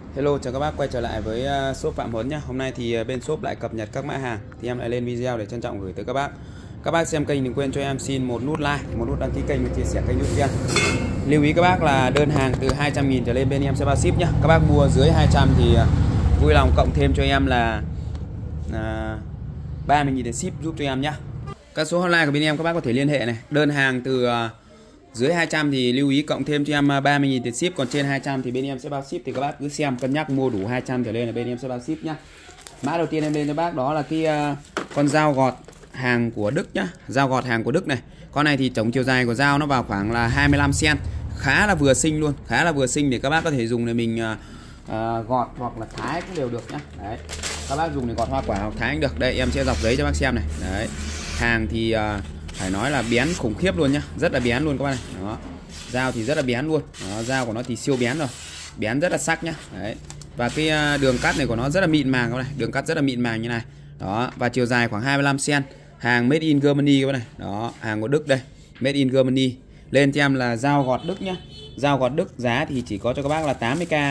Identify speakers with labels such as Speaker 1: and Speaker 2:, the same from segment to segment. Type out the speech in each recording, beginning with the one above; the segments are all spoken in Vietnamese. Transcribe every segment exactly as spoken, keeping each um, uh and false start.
Speaker 1: Hello, chào các bác quay trở lại với shop Phạm Huấn nhé. Hôm nay thì bên shop lại cập nhật các mã hàng thì em lại lên video để trân trọng gửi tới các bác. Các bác xem kênh đừng quên cho em xin một nút like, một nút đăng ký kênh và chia sẻ kênh YouTube em. Lưu ý các bác là đơn hàng từ hai trăm nghìn trở lên bên em sẽ bao ship nhé. Các bác mua dưới hai trăm thì vui lòng cộng thêm cho em là, là ba mươi nghìn để ship giúp cho em nhé. Các số hotline của bên em các bác có thể liên hệ này. Đơn hàng từ dưới hai trăm thì lưu ý cộng thêm cho em ba mươi nghìn tiền ship, còn trên hai trăm thì bên em sẽ bao ship. Thì các bác cứ xem cân nhắc mua đủ hai trăm trở lên là bên em sẽ bao ship nhá. Mã đầu tiên em lên cho bác đó là cái uh, con dao gọt hàng của Đức nhá, dao gọt hàng của Đức này. Con này thì tổng chiều dài của dao nó vào khoảng là hai mươi lăm xăng ti mét, khá là vừa xinh luôn, khá là vừa xinh để các bác có thể dùng để mình uh, uh, gọt hoặc là thái cũng đều được nhá. Đấy, các bác dùng để gọt hoa quả hoặc thái cũng được. Đây em sẽ dọc giấy cho bác xem này. Đấy, hàng thì uh, phải nói là bén khủng khiếp luôn nhá, rất là bén luôn các bác này. Đó, dao thì rất là bén luôn. Đó, dao của nó thì siêu bén rồi, bén rất là sắc nhá. Đấy, và cái đường cắt này của nó rất là mịn màng các bác này, đường cắt rất là mịn màng như này. Đó, và chiều dài khoảng hai mươi lăm xăng ti mét, hàng made in Germany các bác này. Đó, hàng của Đức đây, made in Germany. Lên cho em là dao gọt Đức nhá. Dao gọt Đức giá thì chỉ có cho các bác là tám mươi k,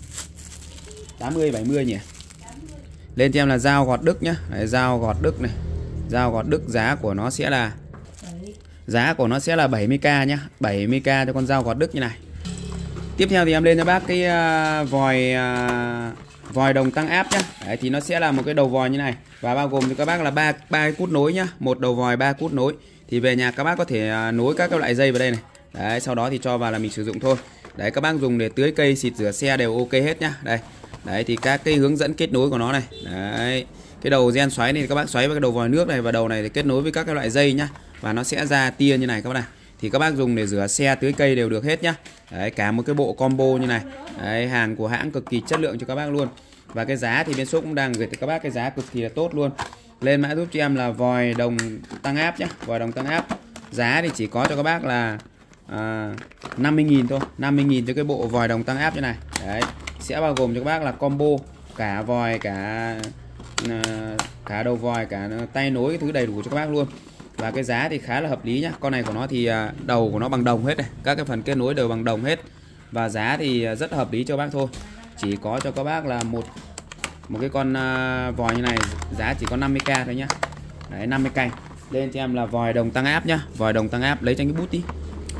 Speaker 1: tám mươi bảy mươi nhỉ. Lên cho em là dao gọt Đức nhá. Đấy, dao gọt Đức này, dao gọt Đức giá của nó sẽ là giá của nó sẽ là bảy mươi k nhá, bảy mươi k cho con dao gọt Đức như này. Tiếp theo thì em lên cho bác cái uh, vòi uh, vòi đồng tăng áp nhá. Đấy, thì nó sẽ là một cái đầu vòi như này và bao gồm cho các bác là ba ba cái cút nối nhá, một đầu vòi ba cút nối. Thì về nhà các bác có thể uh, nối các cái loại dây vào đây này. Đấy, sau đó thì cho vào là mình sử dụng thôi. Đấy, các bác dùng để tưới cây, xịt rửa xe đều ok hết nhá. Đây. Đấy thì các cái hướng dẫn kết nối của nó này. Đấy, cái đầu gen xoáy này các bác xoáy với cái đầu vòi nước này, và đầu này thì kết nối với các cái loại dây nhá, và nó sẽ ra tia như này các bác này. Thì các bác dùng để rửa xe, tưới cây đều được hết nhá. Đấy, cả một cái bộ combo như này. Đấy, hàng của hãng cực kỳ chất lượng cho các bác luôn. Và cái giá thì bên shop cũng đang gửi tới các bác cái giá cực kỳ là tốt luôn. Lên mã giúp cho em là vòi đồng tăng áp nhá, vòi đồng tăng áp. Giá thì chỉ có cho các bác là à, năm mươi nghìn thôi, năm mươi nghìn cho cái bộ vòi đồng tăng áp như này. Đấy, sẽ bao gồm cho các bác là combo cả vòi, cả cả đầu vòi, cả tay nối, cái thứ đầy đủ cho các bác luôn. Và cái giá thì khá là hợp lý nhá. Con này của nó thì đầu của nó bằng đồng hết này, các cái phần kết nối đều bằng đồng hết. Và giá thì rất hợp lý cho bác thôi. Chỉ có cho các bác là một một cái con vòi như này, giá chỉ có năm mươi k thôi nhá. Đấy, năm mươi cành. Lên cho em là vòi đồng tăng áp nhá. Vòi đồng tăng áp, lấy cho anh cái bút đi.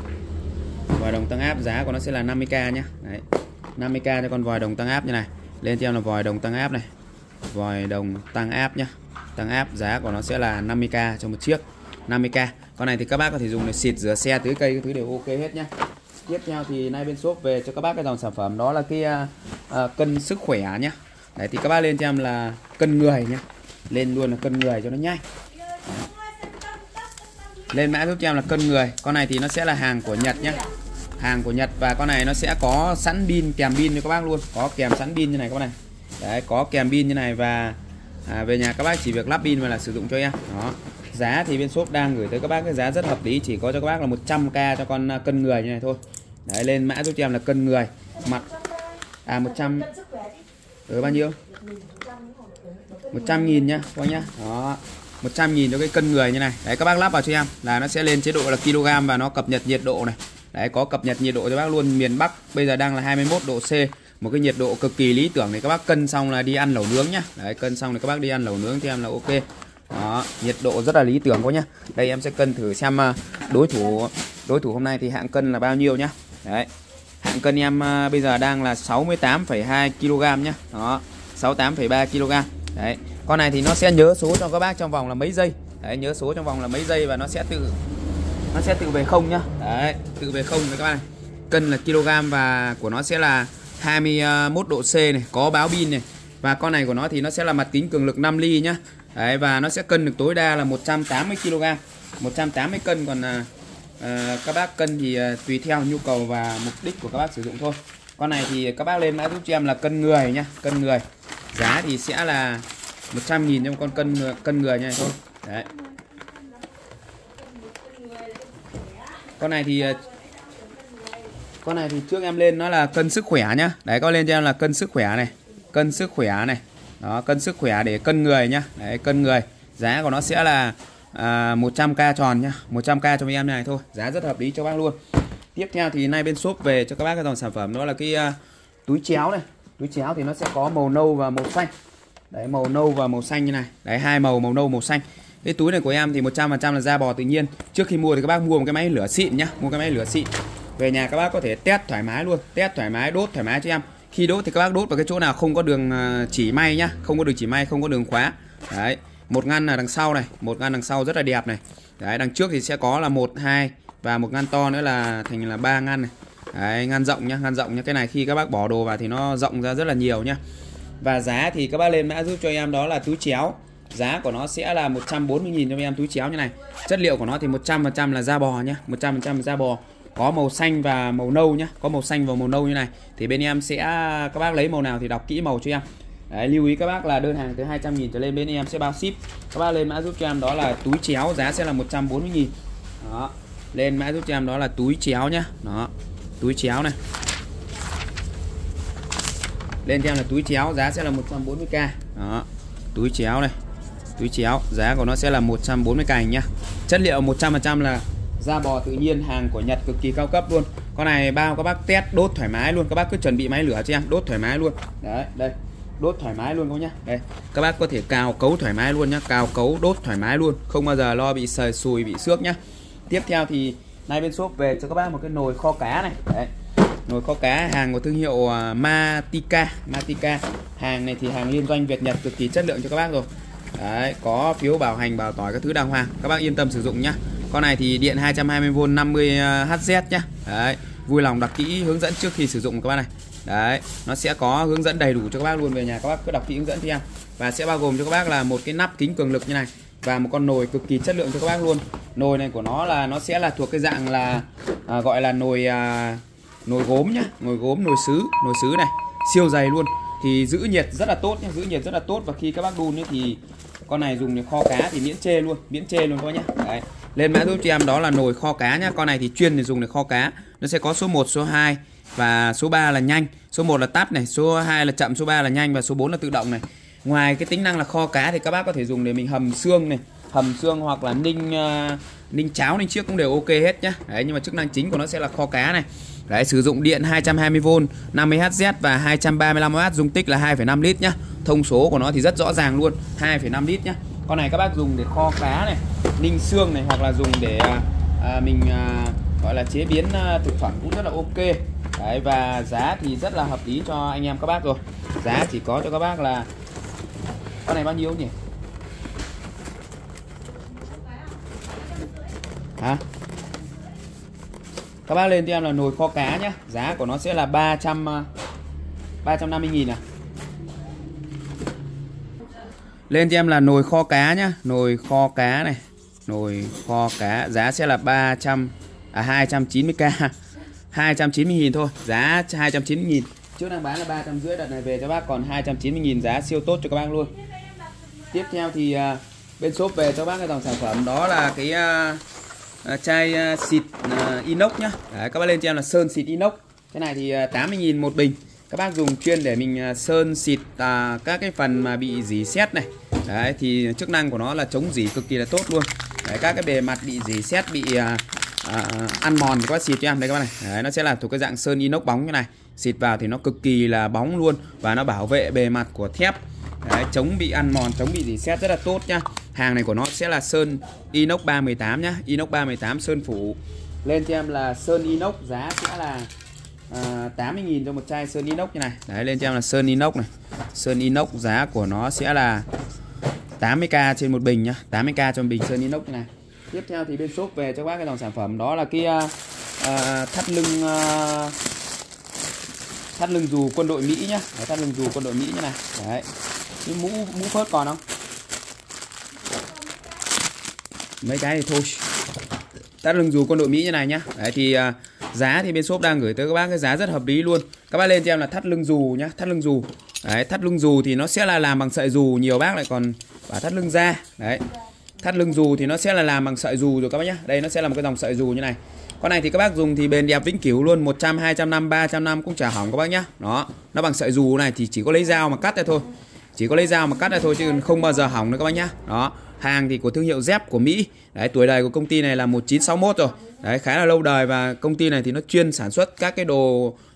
Speaker 1: Vòi đồng tăng áp giá của nó sẽ là năm mươi k nhá. Đấy, năm mươi k cho con vòi đồng tăng áp như này. Lên cho em là vòi đồng tăng áp này, vòi đồng tăng áp nhá. Tăng áp giá của nó sẽ là năm mươi k cho một chiếc, năm mươi k. Con này thì các bác có thể dùng để xịt rửa xe, tưới cây, cái thứ đều ok hết nhá. Tiếp theo thì nay bên shop về cho các bác cái dòng sản phẩm đó là cái uh, cân sức khỏe nhá. Đấy thì các bác lên cho em là cân người nhá. Lên luôn là cân người cho nó nhanh. Đấy, lên mã giúp cho em là cân người. Con này thì nó sẽ là hàng của Nhật nhá, hàng của Nhật. Và con này nó sẽ có sẵn pin, kèm pin cho các bác luôn, có kèm sẵn pin như này các bác này. Đấy, có kèm pin như này. Và à, về nhà các bác chỉ việc lắp pin và là sử dụng cho em. Đó, giá thì bên shop đang gửi tới các bác cái giá rất hợp lý, chỉ có cho các bác là một trăm k cho con cân người như này thôi. Đấy, lên mã giúp cho em là cân người mặt à một trăm ở bao nhiêu, một trăm nghìn nhá các bác nhá. Đó, một trăm nghìn cho cái cân người như này. Đấy, các bác lắp vào cho em là nó sẽ lên chế độ là kg và nó cập nhật nhiệt độ này. Đấy, có cập nhật nhiệt độ cho bác luôn. Miền Bắc bây giờ đang là hai mươi mốt độ C, một cái nhiệt độ cực kỳ lý tưởng để các bác cân xong là đi ăn lẩu nướng nhá. Đấy, cân xong thì các bác đi ăn lẩu nướng thì em là ok. Đó, nhiệt độ rất là lý tưởng quá nhá. Đây em sẽ cân thử xem đối thủ đối thủ hôm nay thì hạng cân là bao nhiêu nhá. Đấy, hạng cân em bây giờ đang là sáu mươi tám phẩy hai ki lô gam nhá. Đó, sáu mươi tám phẩy ba ki lô gam. Đấy, con này thì nó sẽ nhớ số cho các bác trong vòng là mấy giây. Đấy, nhớ số trong vòng là mấy giây và nó sẽ tự nó sẽ tự về không nhá. Đấy, tự về không với các bạn này. Cân là kg và của nó sẽ là hai mươi mốt độ C này, có báo pin này. Và con này của nó thì nó sẽ là mặt kính cường lực năm ly nhá. Đấy, và nó sẽ cân được tối đa là một trăm tám mươi ki lô gam, một trăm tám mươi cân. Còn à, à, các bác cân thì à, tùy theo nhu cầu và mục đích của các bác sử dụng thôi. Con này thì các bác lên mã giúp cho em là cân người nhá, cân người. Giá thì sẽ là một trăm nghìn cho một con cân cân người như này thôi. Đấy. Con này thì con này thì trước em lên nó là cân sức khỏe nhá. Đấy, có lên cho em là cân sức khỏe này, cân sức khỏe này. Đó, cân sức khỏe để cân người nhá. Đấy, cân người. Giá của nó sẽ là à, một trăm k tròn nhá, một trăm k cho mấy em này thôi. Giá rất hợp lý cho bác luôn. Tiếp theo thì nay bên shop về cho các bác cái dòng sản phẩm đó là cái uh, túi chéo này. Túi chéo thì nó sẽ có màu nâu và màu xanh. Đấy, màu nâu và màu xanh như này. Đấy, hai màu, màu nâu màu xanh. Cái túi này của em thì một trăm phần trăm là da bò tự nhiên. Trước khi mua thì các bác mua một cái máy lửa xịn nhá, mua cái máy lửa xịn. Về nhà các bác có thể test thoải mái luôn, test thoải mái, đốt thoải mái cho em. Khi đốt thì các bác đốt vào cái chỗ nào không có đường chỉ may nhá, không có đường chỉ may, không có đường khóa. Đấy, một ngăn là đằng sau này, một ngăn đằng sau rất là đẹp này. Đấy, đằng trước thì sẽ có là một, hai và một ngăn to nữa là thành là ba ngăn này. Đấy, ngăn rộng nhá, ngăn rộng nhá. Cái này khi các bác bỏ đồ vào thì nó rộng ra rất là nhiều nhá. Và giá thì các bác lên mã giúp cho em đó là túi chéo. Giá của nó sẽ là một trăm bốn mươi nghìn cho em túi chéo như này. Chất liệu của nó thì một trăm phần trăm là da bò nhá, một trăm phần trăm là da bò. Có màu xanh và màu nâu nhá, có màu xanh và màu nâu như này. Thì bên em sẽ các bác lấy màu nào thì đọc kỹ màu cho em. Đấy, lưu ý các bác là đơn hàng từ hai trăm nghìn trở lên bên em sẽ bao ship. Các bác lên mã giúp cho em đó là túi chéo, giá sẽ là một trăm bốn mươi nghìn. Đó. Lên mã giúp cho em đó là túi chéo nhá. Đó. Túi chéo này. Lên cho em là túi chéo, giá sẽ là một trăm bốn mươi k. Đó. Túi chéo này. Túi chéo, giá của nó sẽ là một trăm bốn mươi k nhá. Chất liệu một trăm phần trăm là da bò tự nhiên, hàng của Nhật cực kỳ cao cấp luôn. Con này bao các bác test đốt thoải mái luôn, các bác cứ chuẩn bị máy lửa cho em, đốt thoải mái luôn. Đấy, đây. Đốt thoải mái luôn các nhá. Đây, các bác có thể cào cấu thoải mái luôn nhá, cào cấu đốt thoải mái luôn, không bao giờ lo bị sời sùi, bị xước nhá. Tiếp theo thì nay bên shop về cho các bác một cái nồi kho cá này. Đấy. Nồi kho cá hàng của thương hiệu Matika, Matika. Hàng này thì hàng liên doanh Việt Nhật cực kỳ chất lượng cho các bác rồi. Đấy, có phiếu bảo hành bảo tỏi các thứ đàng hoàng, các bác yên tâm sử dụng nhá. Con này thì điện hai trăm hai mươi vôn năm mươi héc nhá. Đấy, vui lòng đọc kỹ hướng dẫn trước khi sử dụng các bác này. Đấy, nó sẽ có hướng dẫn đầy đủ cho các bác luôn, về nhà các bác cứ đọc kỹ hướng dẫn cho em. Và sẽ bao gồm cho các bác là một cái nắp kính cường lực như này và một con nồi cực kỳ chất lượng cho các bác luôn. Nồi này của nó là nó sẽ là thuộc cái dạng là à, gọi là nồi à, nồi gốm nhá, nồi gốm, nồi sứ, nồi sứ này, siêu dày luôn. Thì giữ nhiệt rất là tốt nhá, giữ nhiệt rất là tốt, và khi các bác đun ấy thì con này dùng để kho cá thì miễn chê luôn, miễn chê luôn các bác nhá. Đấy. Lên mã giúp cho em đó là nồi kho cá nhá. Con này thì chuyên để dùng để kho cá. Nó sẽ có số một, số hai và số ba là nhanh. Số một là tắt này, số hai là chậm, số ba là nhanh và số bốn là tự động này. Ngoài cái tính năng là kho cá thì các bác có thể dùng để mình hầm xương này, hầm xương hoặc là ninh uh, ninh cháo, ninh chiếc cũng đều ok hết nhá. Đấy, nhưng mà chức năng chính của nó sẽ là kho cá này. Đấy, sử dụng điện hai trăm hai mươi vôn năm mươi héc và hai trăm ba mươi lăm oát, dung tích là hai phẩy năm lít nhá. Thông số của nó thì rất rõ ràng luôn, hai phẩy năm lít nhá. Con này các bác dùng để kho cá này, ninh xương này, hoặc là dùng để à, mình à, gọi là chế biến à, thực phẩm cũng rất là ok. Đấy, và giá thì rất là hợp lý cho anh em các bác rồi. Giá chỉ có cho các bác là con này bao nhiêu nhỉ? Hả? Các bác lên cho em là nồi kho cá nhá. Giá của nó sẽ là ba trăm năm mươi nghìn à. Lên cho em là nồi kho cá nhá. Nồi kho cá này. Nồi kho cá. Giá sẽ là ba trăm à hai trăm chín mươi k. hai trăm chín mươi nghìn thôi. Giá hai trăm chín mươi nghìn. Trước đang bán là ba trăm rưỡi, đợt này về cho bác còn hai trăm chín mươi nghìn. Giá siêu tốt cho các bác luôn. Tiếp theo thì uh, bên shop về cho bác cái dòng sản phẩm đó là cái uh, uh, chai uh, xịt uh, inox nhá. Đấy, các bác lên cho em là sơn xịt inox. Cái này thì uh, tám mươi nghìn một bình. Các bác dùng chuyên để mình uh, sơn xịt uh, các cái phần mà bị rỉ sét này. Đấy, thì chức năng của nó là chống rỉ cực kỳ là tốt luôn. Đấy, các cái bề mặt bị rỉ sét, bị uh, uh, ăn mòn thì các bác xịt cho em đây các bác này. Đấy, nó sẽ là thuộc cái dạng sơn inox bóng như này. Xịt vào thì nó cực kỳ là bóng luôn, và nó bảo vệ bề mặt của thép. Đấy, chống bị ăn mòn, chống bị rỉ sét rất là tốt nhá. Hàng này của nó sẽ là sơn inox ba một tám nhá, inox ba một tám sơn phủ. Lên cho em là sơn inox, giá sẽ là à, tám mươi nghìn cho một chai sơn inox như này. Đấy, lên cho em là sơn inox này. Sơn inox giá của nó sẽ là tám mươi k trên một bình nhá, tám mươi k cho một bình sơn inox như này. Tiếp theo thì bên shop về cho bác cái dòng sản phẩm đó là cái uh, thắt lưng uh, thắt lưng dù quân đội Mỹ nhá. Đấy, thắt lưng dù quân đội Mỹ như này. Đấy. Cái mũ mũ phớt còn không? Mấy cái thì thôi. Thắt lưng dù quân đội Mỹ như này nhá. Đấy thì uh, giá thì bên shop đang gửi tới các bác cái giá rất hợp lý luôn. Các bác lên cho em là thắt lưng dù nhá, thắt lưng dù. Đấy, thắt lưng dù thì nó sẽ là làm bằng sợi dù, nhiều bác lại còn bảo thắt lưng da. Đấy. Thắt lưng dù thì nó sẽ là làm bằng sợi dù rồi các bác nhá. Đây nó sẽ là một cái dòng sợi dù như này. Con này thì các bác dùng thì bền đẹp vĩnh cửu luôn, một trăm, hai trăm năm, ba trăm năm cũng chả hỏng các bác nhá. Đó, nó bằng sợi dù này thì chỉ có lấy dao mà cắt ra thôi. Chỉ có lấy dao mà cắt ra thôi chứ không bao giờ hỏng nữa các bác nhá. Đó, hàng thì của thương hiệu Dép của Mỹ. Đấy, tuổi đời của công ty này là một chín sáu mốt rồi. Đấy, khá là lâu đời, và công ty này thì nó chuyên sản xuất các cái đồ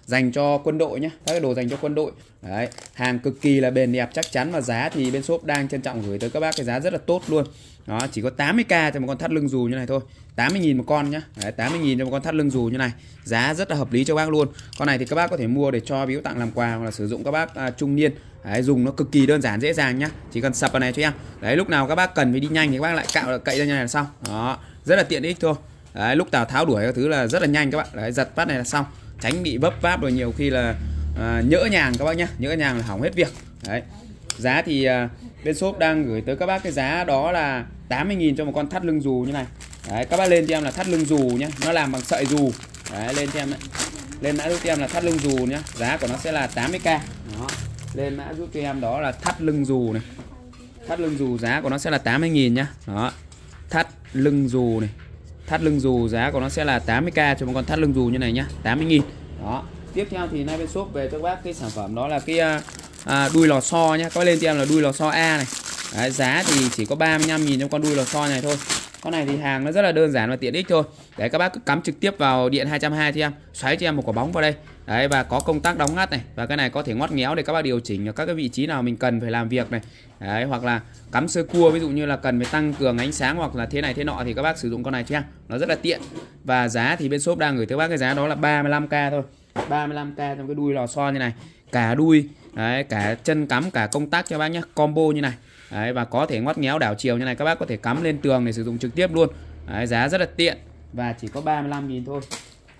Speaker 1: dành cho quân đội nhé, các cái đồ dành cho quân đội. Đấy, hàng cực kỳ là bền đẹp chắc chắn, và giá thì bên shop đang trân trọng gửi tới các bác cái giá rất là tốt luôn. Đó, chỉ có tám mươi k cho một con thắt lưng dù như này thôi, tám mươi nghìn một con nhá. Đấy, tám mươi nghìn cho một con thắt lưng dù như này, giá rất là hợp lý cho bác luôn. Con này thì các bác có thể mua để cho biếu tặng làm quà, hoặc là sử dụng các bác à, trung niên. Đấy, dùng nó cực kỳ đơn giản dễ dàng nhá, chỉ cần sập vào này cho em. Đấy, lúc nào các bác cần phải đi nhanh thì các bác lại cạo cậy ra như này là xong. Đó, rất là tiện ích thôi. Đấy, lúc nào tháo đuổi các thứ là rất là nhanh các bạn. Đấy, giật phát này là xong, tránh bị vấp váp, rồi nhiều khi là à, nhỡ nhàng các bác nhá, nhỡ nhàng là hỏng hết việc. Đấy, giá thì à, bên shop đang gửi tới các bác cái giá đó là tám mươi nghìn cho một con thắt lưng dù như này. Đấy, các bác lên cho em là thắt lưng dù nhá, nó làm bằng sợi dù. Đấy, lên cho em đấy. Lên mã giúp cho em là thắt lưng dù nhá, giá của nó sẽ là tám mươi k. Đó, lên mã giúp cho em đó là thắt lưng dù này. Thắt lưng dù giá của nó sẽ là tám mươi nghìn nhá. Đó, thắt lưng dù này. Thắt lưng dù giá của nó sẽ là tám mươi k cho một con thắt lưng dù như này nhá, tám mươi nghìn. Đó, tiếp theo thì nay bên shop về cho các bác cái sản phẩm đó là cái à, đuôi lò xo nhá. Các bác lên cho em là đuôi lò xo A này. Đấy, giá thì chỉ có ba mươi lăm nghìn trong con đuôi lò xo này thôi. Con này thì hàng nó rất là đơn giản và tiện ích thôi. Đấy, các bác cứ cắm trực tiếp vào điện hai trăm hai mươi cho em, xoáy cho em một quả bóng vào đây. Đấy, và có công tắc đóng ngắt này, và cái này có thể ngoắt ngéo để các bác điều chỉnh ở các cái vị trí nào mình cần phải làm việc này. Đấy, hoặc là cắm sơ cua, ví dụ như là cần phải tăng cường ánh sáng hoặc là thế này thế nọ thì các bác sử dụng con này cho em, nó rất là tiện. Và giá thì bên shop đang gửi tới bác cái giá đó là ba mươi lăm k thôi, ba mươi lăm k trong cái đuôi lò xo như này, cả đuôi, đấy, cả chân cắm, cả công tắc cho bác nhé, combo như này. Đấy, và có thể ngoắt ngéo đảo chiều như này, các bác có thể cắm lên tường để sử dụng trực tiếp luôn. Đấy, giá rất là tiện và chỉ có ba mươi lăm nghìn thôi.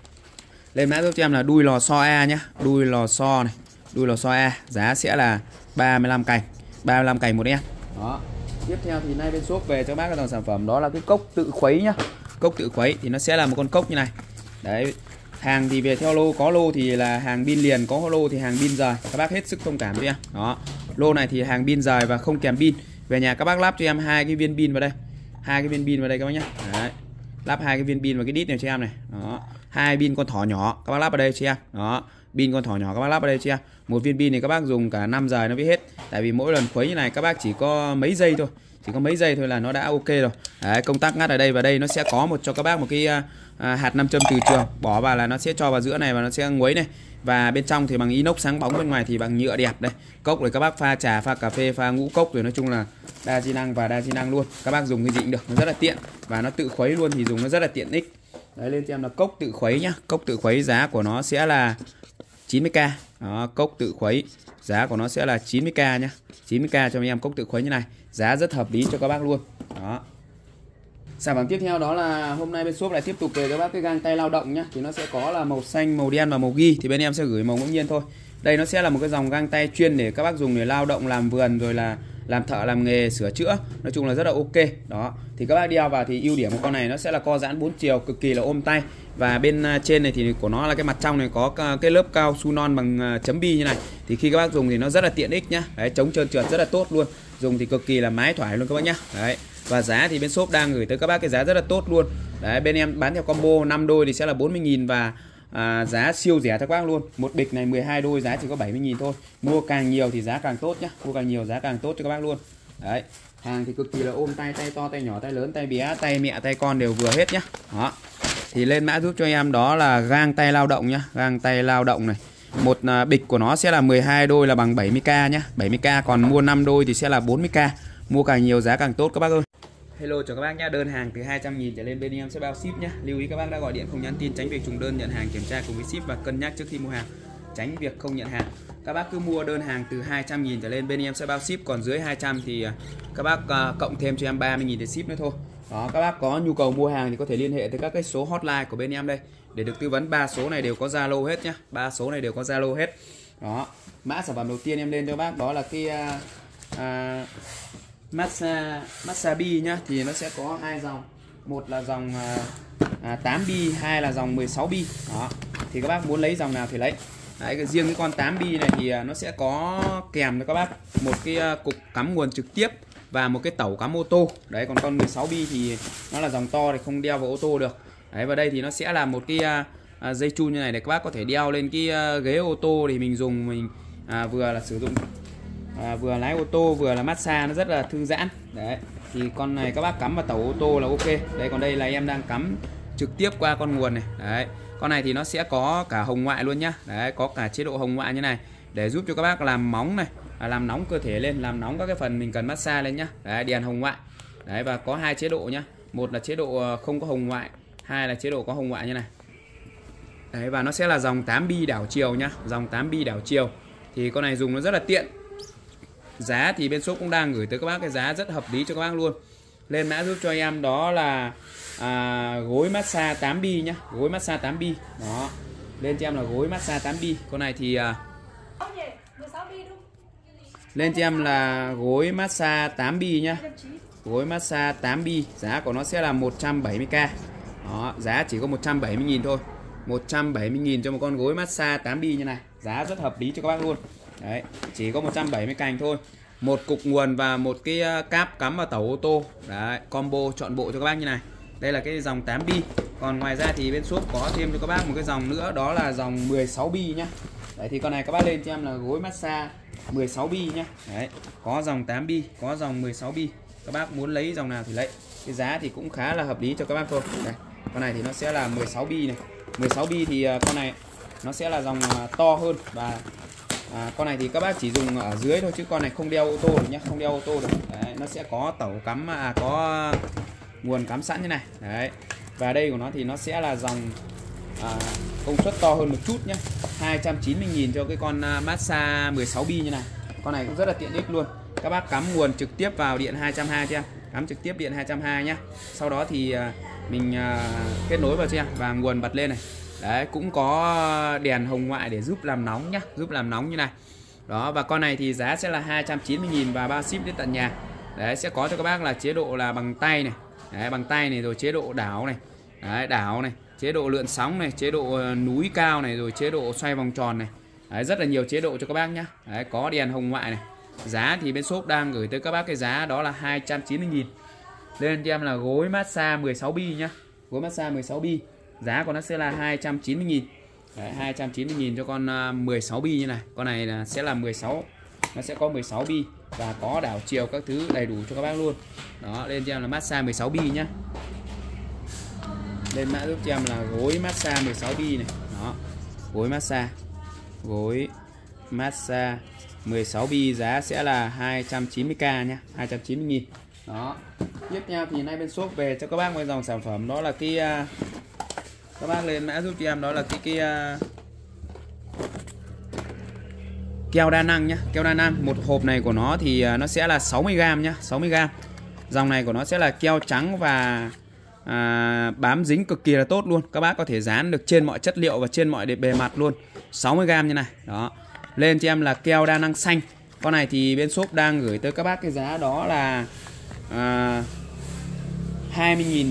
Speaker 1: Lên mã giúp cho em là đuôi lò xo A nhá, đuôi lò xo này, đuôi lò xo A, giá sẽ là ba mươi lăm cành, ba mươi lăm cành một em. Đó. Tiếp theo thì nay bên shop về cho bác cái dòng sản phẩm đó là cái cốc tự khuấy nhá. Cốc tự khuấy thì nó sẽ là một con cốc như này. Đấy, hàng thì về theo lô, có lô thì là hàng pin liền, có lô thì hàng pin rời. Các bác hết sức thông cảm cho em. Đó. Lô này thì hàng pin rời và không kèm pin. Về nhà các bác lắp cho em hai cái viên pin vào đây. Hai cái viên pin vào đây các bác nhé. Đấy. Lắp hai cái viên pin vào cái đít này cho em này. Đó. Hai pin con thỏ nhỏ các bác lắp vào đây cho em. Đó. Pin con thỏ nhỏ các bác lắp vào đây cho em. Một viên pin này các bác dùng cả năm giờ nó mới hết. Tại vì mỗi lần khuấy như này các bác chỉ có mấy giây thôi. Chỉ có mấy giây thôi là nó đã ok rồi. Đấy, công tắc ngắt ở đây, và đây nó sẽ có một cho các bác một cái à, hạt nam châm từ trường, bỏ vào là nó sẽ cho vào giữa này và nó sẽ nguấy này. Và bên trong thì bằng inox sáng bóng, bên ngoài thì bằng nhựa đẹp đây. Cốc để các bác pha trà, pha cà phê, pha ngũ cốc, rồi nói chung là đa di năng và đa di năng luôn. Các bác dùng cái gì cũng được, nó rất là tiện và nó tự khuấy luôn thì dùng nó rất là tiện ích. Đấy, lên cho em là cốc tự khuấy nhá. Cốc tự khuấy giá của nó sẽ là chín mươi k. Đó, cốc tự khuấy giá của nó sẽ là chín mươi k nhá. chín mươi k cho mấy em cốc tự khuấy như này, giá rất hợp lý cho các bác luôn. Đó. Sản phẩm tiếp theo đó là hôm nay bên shop lại tiếp tục về các bác cái găng tay lao động nhá. Thì nó sẽ có là màu xanh, màu đen và màu ghi. Thì bên em sẽ gửi màu ngẫu nhiên thôi. Đây nó sẽ là một cái dòng găng tay chuyên để các bác dùng để lao động, làm vườn, rồi là làm thợ, làm nghề, sửa chữa. Nói chung là rất là ok. Đó. Thì các bác đeo vào thì ưu điểm của con này nó sẽ là co giãn bốn chiều, cực kỳ là ôm tay. Và bên trên này thì của nó là cái mặt trong này có cái lớp cao su non bằng chấm bi như này. Thì khi các bác dùng thì nó rất là tiện ích nhá. Đấy, chống trơn trượt rất là tốt luôn. Dùng thì cực kỳ là mái thoải luôn các bác nhá. Đấy. Và giá thì bên shop đang gửi tới các bác cái giá rất là tốt luôn. Đấy, bên em bán theo combo năm đôi thì sẽ là bốn mươi nghìn và à, giá siêu rẻ cho các bác luôn. Một bịch này mười hai đôi giá chỉ có bảy mươi nghìn thôi. Mua càng nhiều thì giá càng tốt nhá. Mua càng nhiều giá càng tốt cho các bác luôn. Đấy. Hàng thì cực kỳ là ôm tay, tay to, tay nhỏ, tay lớn, tay bé, tay mẹ, tay con đều vừa hết nhá. Đó. Thì lên mã giúp cho em đó là gang tay lao động nhá, gang tay lao động này. Một à, bịch của nó sẽ là mười hai đôi là bằng bảy mươi k nhá, bảy mươi k, còn mua năm đôi thì sẽ là bốn mươi k. Mua càng nhiều giá càng tốt các bác ơi. Hello chào các bác nhá, đơn hàng từ hai trăm nghìn trở lên bên em sẽ bao ship nhá. Lưu ý các bác đã gọi điện không nhắn tin, tránh việc trùng đơn, nhận hàng kiểm tra cùng với ship và cân nhắc trước khi mua hàng, tránh việc không nhận hàng. Các bác cứ mua đơn hàng từ hai trăm nghìn trở lên bên em sẽ bao ship, còn dưới hai trăm thì các bác uh, cộng thêm cho em ba mươi nghìn để ship nữa thôi. Đó, các bác có nhu cầu mua hàng thì có thể liên hệ tới các cái số hotline của bên em đây để được tư vấn. Ba số này đều có Zalo hết nhá, ba số này đều có Zalo hết. Đó, mã sản phẩm đầu tiên em lên cho bác đó là cái uh, uh, massage massage bi nhá. Thì nó sẽ có hai dòng, một là dòng uh, tám bi, hai là dòng mười sáu bi. Đó, thì các bác muốn lấy dòng nào thì lấy. Đấy, riêng cái con tám bi này thì nó sẽ có kèm cho các bác một cái cục cắm nguồn trực tiếp và một cái tẩu cắm ô tô. Đấy, còn con mười sáu bi thì nó là dòng to thì không đeo vào ô tô được. Đấy, và đây thì nó sẽ là một cái à, dây chun như này để các bác có thể đeo lên cái à, ghế ô tô thì mình dùng, mình à, vừa là sử dụng à, vừa lái ô tô vừa là massage, nó rất là thư giãn. Đấy, thì con này các bác cắm vào tẩu ô tô là ok. Đây, còn đây là em đang cắm trực tiếp qua con nguồn này. Đấy, Con này thì nó sẽ có cả hồng ngoại luôn nhá. Đấy, có cả chế độ hồng ngoại như này để giúp cho các bác làm móng này, làm nóng cơ thể lên, làm nóng các cái phần mình cần massage lên nhá. Đấy, đèn hồng ngoại. Đấy, và có hai chế độ nhá. Một là chế độ không có hồng ngoại, hai là chế độ có hồng ngoại như này. Đấy, và nó sẽ là dòng tám bi đảo chiều nhá, dòng tám bi đảo chiều. Thì con này dùng nó rất là tiện. Giá thì bên shop cũng đang gửi tới các bác cái giá rất hợp lý cho các bác luôn. Lên mã giúp cho em đó là à, gối massage tám bi nhá, gối massage tám bi. Đó. Lên cho em là gối massage tám bi. Con này thì à, lên cho em là gối massage tám bi nhá. Gối massage tám bi, giá của nó sẽ là một trăm bảy mươi k. Đó, giá chỉ có một trăm bảy mươi nghìn thôi. một trăm bảy mươi nghìn cho một con gối massage tám bi như này. Giá rất hợp lý cho các bác luôn. Đấy, chỉ có một trăm bảy mươi cành thôi. Một cục nguồn và một cái cáp cắm vào tàu ô tô. Đấy, combo chọn bộ cho các bác như này. Đây là cái dòng tám bi. Còn ngoài ra thì bên shop có thêm cho các bác một cái dòng nữa, đó là dòng mười sáu bi nhá. Đấy, thì con này các bác lên cho em là gối massage mười sáu bi nhá. Đấy, có dòng tám bi, có dòng mười sáu bi. Các bác muốn lấy dòng nào thì lấy. Cái giá thì cũng khá là hợp lý cho các bác thôi. Đây, con này thì nó sẽ là mười sáu bi này. mười sáu bi thì con này nó sẽ là dòng to hơn. Và à, con này thì các bác chỉ dùng ở dưới thôi, chứ con này không đeo ô tô được nhá, không đeo ô tô được. Đấy, nó sẽ có tẩu cắm, à, có nguồn cắm sẵn như này. Đấy, và đây của nó thì nó sẽ là dòng à, công suất to hơn một chút nhé, hai trăm chín mươi nghìn cho cái con massage mười sáu bi như này. Con này cũng rất là tiện ích luôn. Các bác cắm nguồn trực tiếp vào điện hai trăm hai mươi cho em, cắm trực tiếp điện hai trăm hai mươi nhá. Sau đó thì à, mình à, kết nối vào cho em và nguồn bật lên này. Đấy, cũng có đèn hồng ngoại để giúp làm nóng nhá, giúp làm nóng như này. Đó, và con này thì giá sẽ là hai trăm chín mươi nghìn và bao ship đến tận nhà. Đấy, sẽ có cho các bác là chế độ là bằng tay này. Đấy, bằng tay này, rồi chế độ đảo này. Đấy, đảo này, chế độ lượn sóng này, chế độ núi cao này, rồi chế độ xoay vòng tròn này. Đấy, rất là nhiều chế độ cho các bác nhá. Đấy, có đèn hồng ngoại này. Giá thì bên shop đang gửi tới các bác cái giá đó là hai trăm chín mươi nghìn. Lên cho em là gối massage mười sáu bi nhá. Gối massage mười sáu bi. Giá của nó sẽ là hai trăm chín mươi nghìn. Đấy, hai trăm chín mươi nghìn cho con uh, mười sáu bi như này. Con này là sẽ là mười sáu. Nó sẽ có mười sáu bi và có đảo chiều các thứ đầy đủ cho các bác luôn. Đó, lên cho em là massage mười sáu bi nhá. Lên mã giúp cho em là gối massage mười sáu bi này. Đó, gối massage. Gối massage mười sáu bi giá sẽ là hai trăm chín mươi k nhá, hai trăm chín mươi nghìn. Đó. Tiếp theo thì nay bên shop về cho các bác một dòng sản phẩm, đó là cái uh, các bác lên mã giúp cho em đó là cái cái uh, keo đa năng nhá, keo đa năng. Một hộp này của nó thì uh, nó sẽ là sáu mươi gam nhá, sáu mươi gam. Dòng này của nó sẽ là keo trắng và à, bám dính cực kỳ là tốt luôn. Các bác có thể dán được trên mọi chất liệu và trên mọi bề mặt luôn. sáu mươi gam như này. Đó. Lên cho em là keo đa năng xanh. Con này thì bên shop đang gửi tới các bác cái giá đó là à, hai mươi nghìn.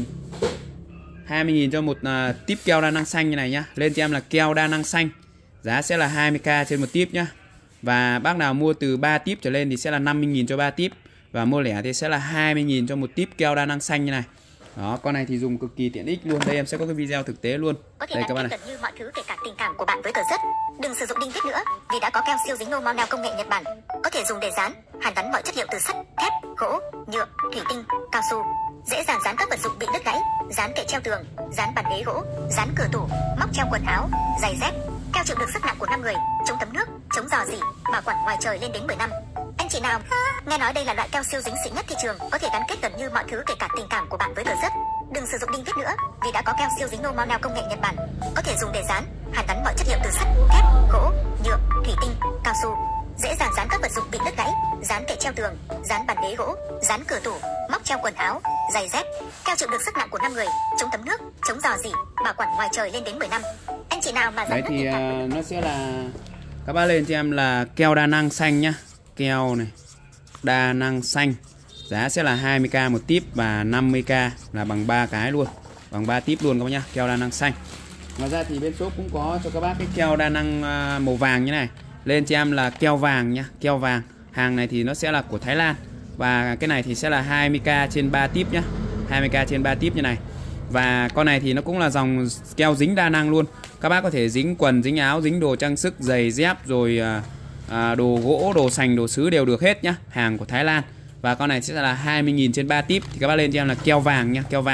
Speaker 1: hai mươi nghìn cho một uh, tip keo đa năng xanh như này nhá. Lên cho em là keo đa năng xanh. Giá sẽ là hai mươi k trên một tip nhá. Và bác nào mua từ ba tip trở lên thì sẽ là năm mươi nghìn cho ba tip. Và mua lẻ thì sẽ là hai mươi nghìn cho một tip keo đa năng xanh như này. Đó, con này thì dùng cực kỳ tiện ích luôn. Đây em sẽ có cái video thực tế luôn.
Speaker 2: Có thể
Speaker 1: đây các bạn
Speaker 2: này. Gần như mọi thứ kể cả tình cảm của bạn với cờ rất. Đừng sử dụng đinh vít nữa, vì đã có keo siêu dính normal neo công nghệ Nhật Bản. Có thể dùng để dán, hàn gắn mọi chất liệu từ sắt, thép, gỗ, nhựa, thủy tinh, cao su. Dễ dàng dán các vật dụng bị đứt gãy, dán kệ treo tường, dán bàn ghế gỗ, dán cửa tủ, móc treo quần áo, giày dép. Keo chịu được sức nặng của năm người, chống thấm nước, chống rò rỉ, bảo quản ngoài trời lên đến mười năm. Anh chị nào nghe nói đây là loại keo siêu dính xịn nhất thị trường, có thể gắn kết gần như mọi thứ kể cả tình cảm của bạn với cờ rất. Đừng sử dụng đinh vít nữa, vì đã có keo siêu dính normal neo công nghệ Nhật Bản. Có thể dùng để dán, hàn gắn mọi chất liệu từ sắt, thép, gỗ, nhựa, thủy tinh, cao su. Dễ dàng dán các vật dụng bị đứt gãy, dán kệ treo tường, dán bàn ghế gỗ, dán cửa tủ, móc treo quần áo, giày dép. Keo chịu được sức nặng của năm người, chống thấm nước, chống rò rỉ, bảo quản ngoài trời lên đến mười năm. Anh chị nào mà
Speaker 1: đấy thì uh, nó sẽ là các bác lên cho em là keo đa năng xanh nhá. Keo này đa năng xanh. Giá sẽ là hai mươi k một tip và năm mươi k là bằng ba cái luôn. Bằng ba tip luôn các bác nhá, keo đa năng xanh. Ngoài ra thì bên shop cũng có cho các bác cái keo đa năng uh, màu vàng như này. Lên cho em là keo vàng nhá, keo vàng. Hàng này thì nó sẽ là của Thái Lan. Và cái này thì sẽ là hai mươi k trên ba tip nhá. hai mươi k trên ba tip như này. Và con này thì nó cũng là dòng keo dính đa năng luôn. Các bác có thể dính quần, dính áo, dính đồ trang sức, giày dép, rồi à, đồ gỗ, đồ sành, đồ sứ đều được hết nhá. Hàng của Thái Lan. Và con này sẽ là hai mươi nghìn trên ba tip. Thì các bác lên cho em là keo vàng nhá, keo vàng.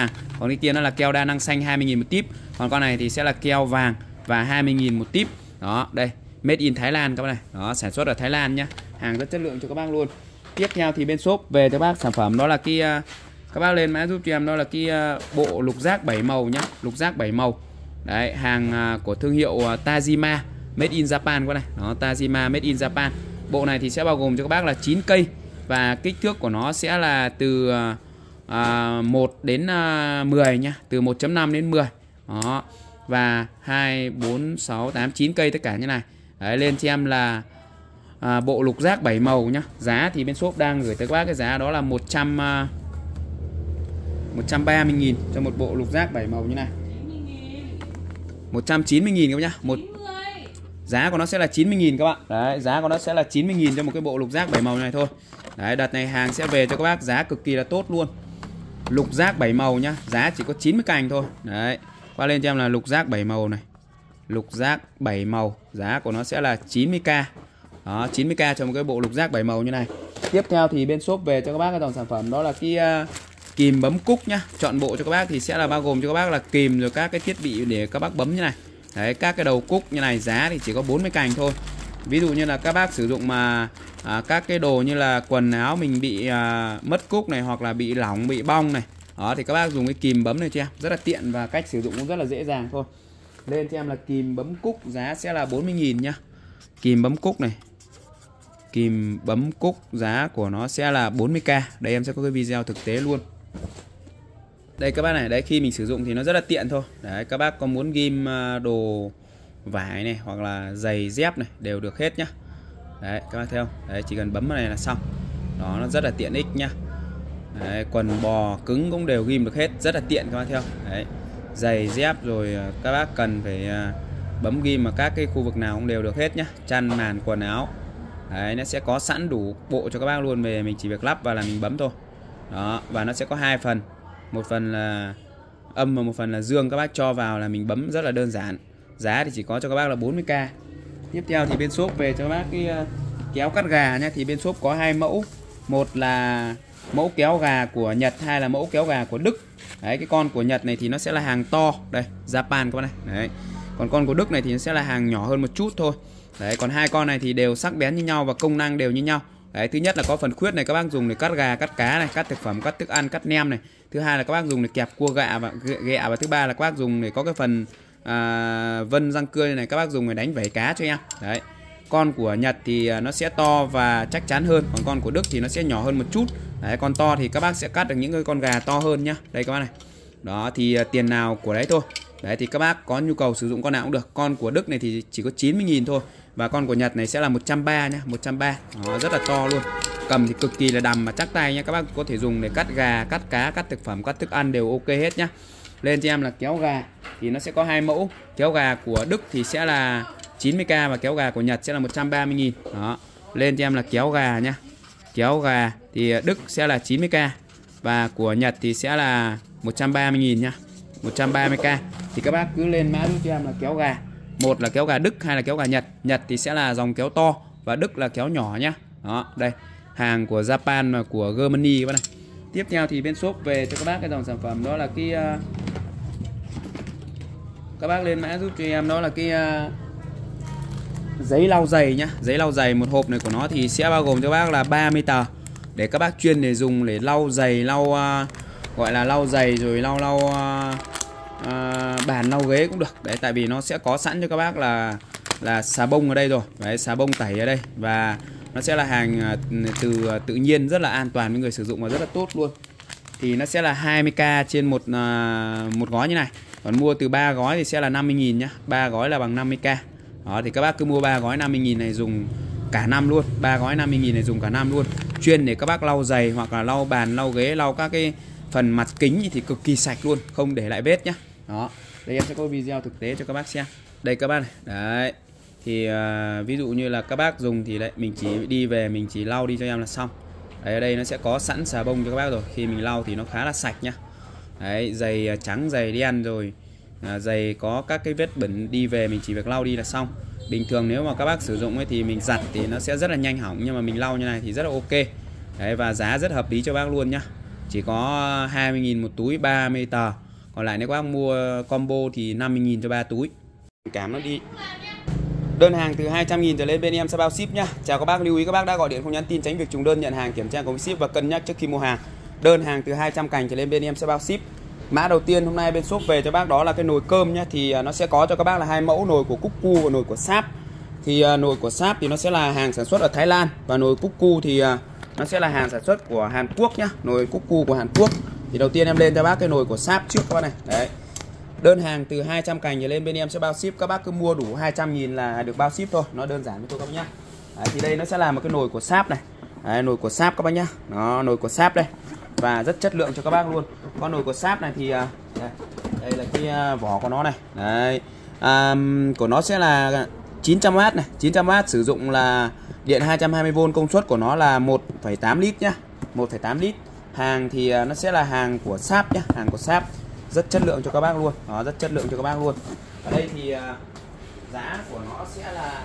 Speaker 1: Còn cái kia nó là keo đa năng xanh hai mươi nghìn một típ. Còn con này thì sẽ là keo vàng và hai mươi nghìn một típ. Đó, đây, made in Thái Lan các bác này. Đó, sản xuất ở Thái Lan nhá. Hàng rất chất lượng cho các bác luôn. Tiếp theo thì bên shop về cho các bác sản phẩm đó là cái các bác lên mã giúp cho em đó là cái bộ lục giác bảy màu nhá, lục giác bảy màu. Đấy, hàng của thương hiệu Tajima made in Japan các này. Đó, Tajima made in Japan. Bộ này thì sẽ bao gồm cho các bác là chín cây và kích thước của nó sẽ là từ à, một đến à, mười nhá, từ một chấm năm đến mười. Đó. Và hai, bốn, sáu, tám, chín cây tất cả như này. Đấy, lên cho em là à, bộ lục giác bảy màu nhá. Giá thì bên shop đang gửi tới các bác cái giá đó là một trăm một trăm ba mươi nghìn cho một bộ lục giác bảy màu như này. một trăm chín mươi nghìn các bác nhá. Một giá của nó sẽ là chín mươi nghìn các bạn. Đấy, giá của nó sẽ là chín mươi nghìn cho một cái bộ lục giác bảy màu này thôi. Đấy, đợt này hàng sẽ về cho các bác giá cực kỳ là tốt luôn. Lục giác bảy màu nhá, giá chỉ có chín mươi cành thôi. Đấy, qua lên cho em là lục giác bảy màu này. Lục giác bảy màu, giá của nó sẽ là chín mươi k. Đó, chín mươi k cho một cái bộ lục giác bảy màu như này. Tiếp theo thì bên shop về cho các bác cái dòng sản phẩm đó là cái uh, kìm bấm cúc nhá. Chọn bộ cho các bác thì sẽ là bao gồm cho các bác là kìm rồi các cái thiết bị để các bác bấm như này. Đấy, các cái đầu cúc như này giá thì chỉ có bốn mươi cành thôi. Ví dụ như là các bác sử dụng mà à, các cái đồ như là quần áo mình bị à, mất cúc này, hoặc là bị lỏng, bị bong này. Đó thì các bác dùng cái kìm bấm này cho em, rất là tiện và cách sử dụng cũng rất là dễ dàng thôi. Lên cho em là kìm bấm cúc, giá sẽ là bốn mươi nghìn nhá. Kìm bấm cúc này. Kìm bấm cúc giá của nó sẽ là bốn mươi k. Đây em sẽ có cái video thực tế luôn. Đây các bác này, đấy khi mình sử dụng thì nó rất là tiện thôi. Đấy, các bác có muốn ghim đồ vải này hoặc là giày dép này đều được hết nhá. Đấy, các bác thấy không? Đấy, chỉ cần bấm vào này là xong. Đó, nó rất là tiện ích nhá. Đấy, quần bò cứng cũng đều ghim được hết, rất là tiện các bác thấy không? Đấy, giày dép rồi các bác cần phải bấm ghim mà các cái khu vực nào cũng đều được hết nhá. Chăn màn quần áo. Đấy, nó sẽ có sẵn đủ bộ cho các bác luôn, về mình chỉ việc lắp và là mình bấm thôi. Đó, và nó sẽ có hai phần. Một phần là âm và một phần là dương, các bác cho vào là mình bấm rất là đơn giản. Giá thì chỉ có cho các bác là bốn mươi k. Tiếp theo thì bên shop về cho các bác cái kéo cắt gà nhé. Thì bên shop có hai mẫu. Một là mẫu kéo gà của Nhật, hai là mẫu kéo gà của Đức. Đấy, cái con của Nhật này thì nó sẽ là hàng to. Đây, Japan các bác này. Đấy. Còn con của Đức này thì nó sẽ là hàng nhỏ hơn một chút thôi. Đấy, còn hai con này thì đều sắc bén như nhau và công năng đều như nhau. Đấy, thứ nhất là có phần khuyết này các bác dùng để cắt gà, cắt cá này, cắt thực phẩm, cắt thức ăn, cắt nem này. Thứ hai là các bác dùng để kẹp cua gạ và ghẹ, và thứ ba là các bác dùng để có cái phần à, vân răng cưa này, các bác dùng để đánh vảy cá cho em. Đấy. Con của Nhật thì nó sẽ to và chắc chắn hơn, còn con của Đức thì nó sẽ nhỏ hơn một chút. Đấy, con to thì các bác sẽ cắt được những cái con gà to hơn nhá. Đây các bác này. Đó thì tiền nào của đấy thôi. Đấy thì các bác có nhu cầu sử dụng con nào cũng được. Con của Đức này thì chỉ có chín mươi nghìn thôi. Và con của Nhật này sẽ là một trăm ba mươi nhá, một trăm ba mươi. Đó, rất là to luôn. Cầm thì cực kỳ là đầm mà chắc tay nhá. Các bác có thể dùng để cắt gà, cắt cá, cắt thực phẩm, cắt thức ăn đều ok hết nhá. Lên cho em là kéo gà thì nó sẽ có hai mẫu. Kéo gà của Đức thì sẽ là chín mươi k và kéo gà của Nhật sẽ là một trăm ba mươi nghìn. Đó. Lên cho em là kéo gà nhá. Kéo gà thì Đức sẽ là chín mươi k và của Nhật thì sẽ là một trăm ba mươi nghìn nhá. một trăm ba mươi k. Thì các bác cứ lên mã giúp cho em là kéo gà. Một là kéo gà Đức, hai là kéo gà Nhật. Nhật thì sẽ là dòng kéo to và Đức là kéo nhỏ nhá. Đó, đây. Hàng của Japan và của Germany các bác này. Tiếp theo thì bên shop về cho các bác cái dòng sản phẩm đó là cái uh... các bác lên mã giúp cho em đó là cái uh... giấy lau giày nhá. Giấy lau giày, một hộp này của nó thì sẽ bao gồm cho bác là ba mươi tờ. Để các bác chuyên để dùng để lau giày, lau uh... gọi là lau giày rồi lau lau uh... uh... bàn lau ghế cũng được. Đấy, tại vì nó sẽ có sẵn cho các bác là là xà bông ở đây rồi. Đấy, xà bông tẩy ở đây và nó sẽ là hàng từ tự nhiên, rất là an toàn với người sử dụng và rất là tốt luôn. Thì nó sẽ là hai mươi k trên một uh, một gói như này. Còn mua từ ba gói thì sẽ là năm mươi nghìn nhá. ba gói là bằng năm mươi k. Đó thì các bác cứ mua ba gói năm mươi nghìn này dùng cả năm luôn. ba gói năm mươi nghìn này dùng cả năm luôn. Chuyên để các bác lau giày hoặc là lau bàn, lau ghế, lau các cái phần mặt kính thì cực kỳ sạch luôn, không để lại vết nhá. Đó. Đây em sẽ có video thực tế cho các bác xem. Đây các bác này. Đấy. Thì uh, ví dụ như là các bác dùng thì đấy, mình chỉ đi về mình chỉ lau đi cho em là xong. Đấy, ở đây nó sẽ có sẵn xà bông cho các bác rồi. Khi mình lau thì nó khá là sạch nhá. Đấy, giày trắng, giày đen rồi à, giày có các cái vết bẩn đi về mình chỉ việc lau đi là xong. Bình thường nếu mà các bác sử dụng ấy thì mình giặt thì nó sẽ rất là nhanh hỏng, nhưng mà mình lau như này thì rất là ok. Đấy, và giá rất hợp lý cho bác luôn nhá. Chỉ có hai mươi nghìn một túi, ba mươi tờ. Còn lại nếu các bác mua combo thì năm mươi nghìn cho ba túi. Cảm nó đi. Đơn hàng từ hai trăm nghìn trở lên bên em sẽ bao ship nhá. Chào các bác, lưu ý các bác đã gọi điện không nhắn tin tránh việc trùng đơn, nhận hàng kiểm tra cùng ship và cân nhắc trước khi mua hàng. Đơn hàng từ hai trăm cành trở lên bên em sẽ bao ship. Mã đầu tiên hôm nay bên shop về cho bác đó là cái nồi cơm nhá, thì nó sẽ có cho các bác là hai mẫu, nồi của Cuckoo và nồi của Sharp. Thì uh, nồi của Sharp thì nó sẽ là hàng sản xuất ở Thái Lan và nồi Cuckoo thì uh, nó sẽ là hàng sản xuất của Hàn Quốc nhá, nồi Cuckoo của Hàn Quốc. Thì đầu tiên em lên cho bác cái nồi của Sharp trước các bác này. Đấy. Đơn hàng từ hai trăm cành trở lên bên em sẽ bao ship, các bác cứ mua đủ hai trăm nghìn là được bao ship thôi, nó đơn giản với tôi các bác nhá. Đấy, thì đây nó sẽ là một cái nồi của Sharp này. Đấy, nồi của Sharp các bác nhá. Nó nồi của Sharp đây. Và rất chất lượng cho các bác luôn. Con nồi của Sharp này thì đây, đây là cái vỏ của nó này. Đấy. À, của nó sẽ là chín trăm oát này, chín trăm oát, sử dụng là điện hai trăm hai mươi vôn, công suất của nó là một phẩy tám lít nhá, một phẩy tám lít. Hàng thì nó sẽ là hàng của Sharp nhá, hàng của Sharp. Rất chất lượng cho các bác luôn. Đó, rất chất lượng cho các bác luôn. Ở đây thì uh, giá của nó sẽ là,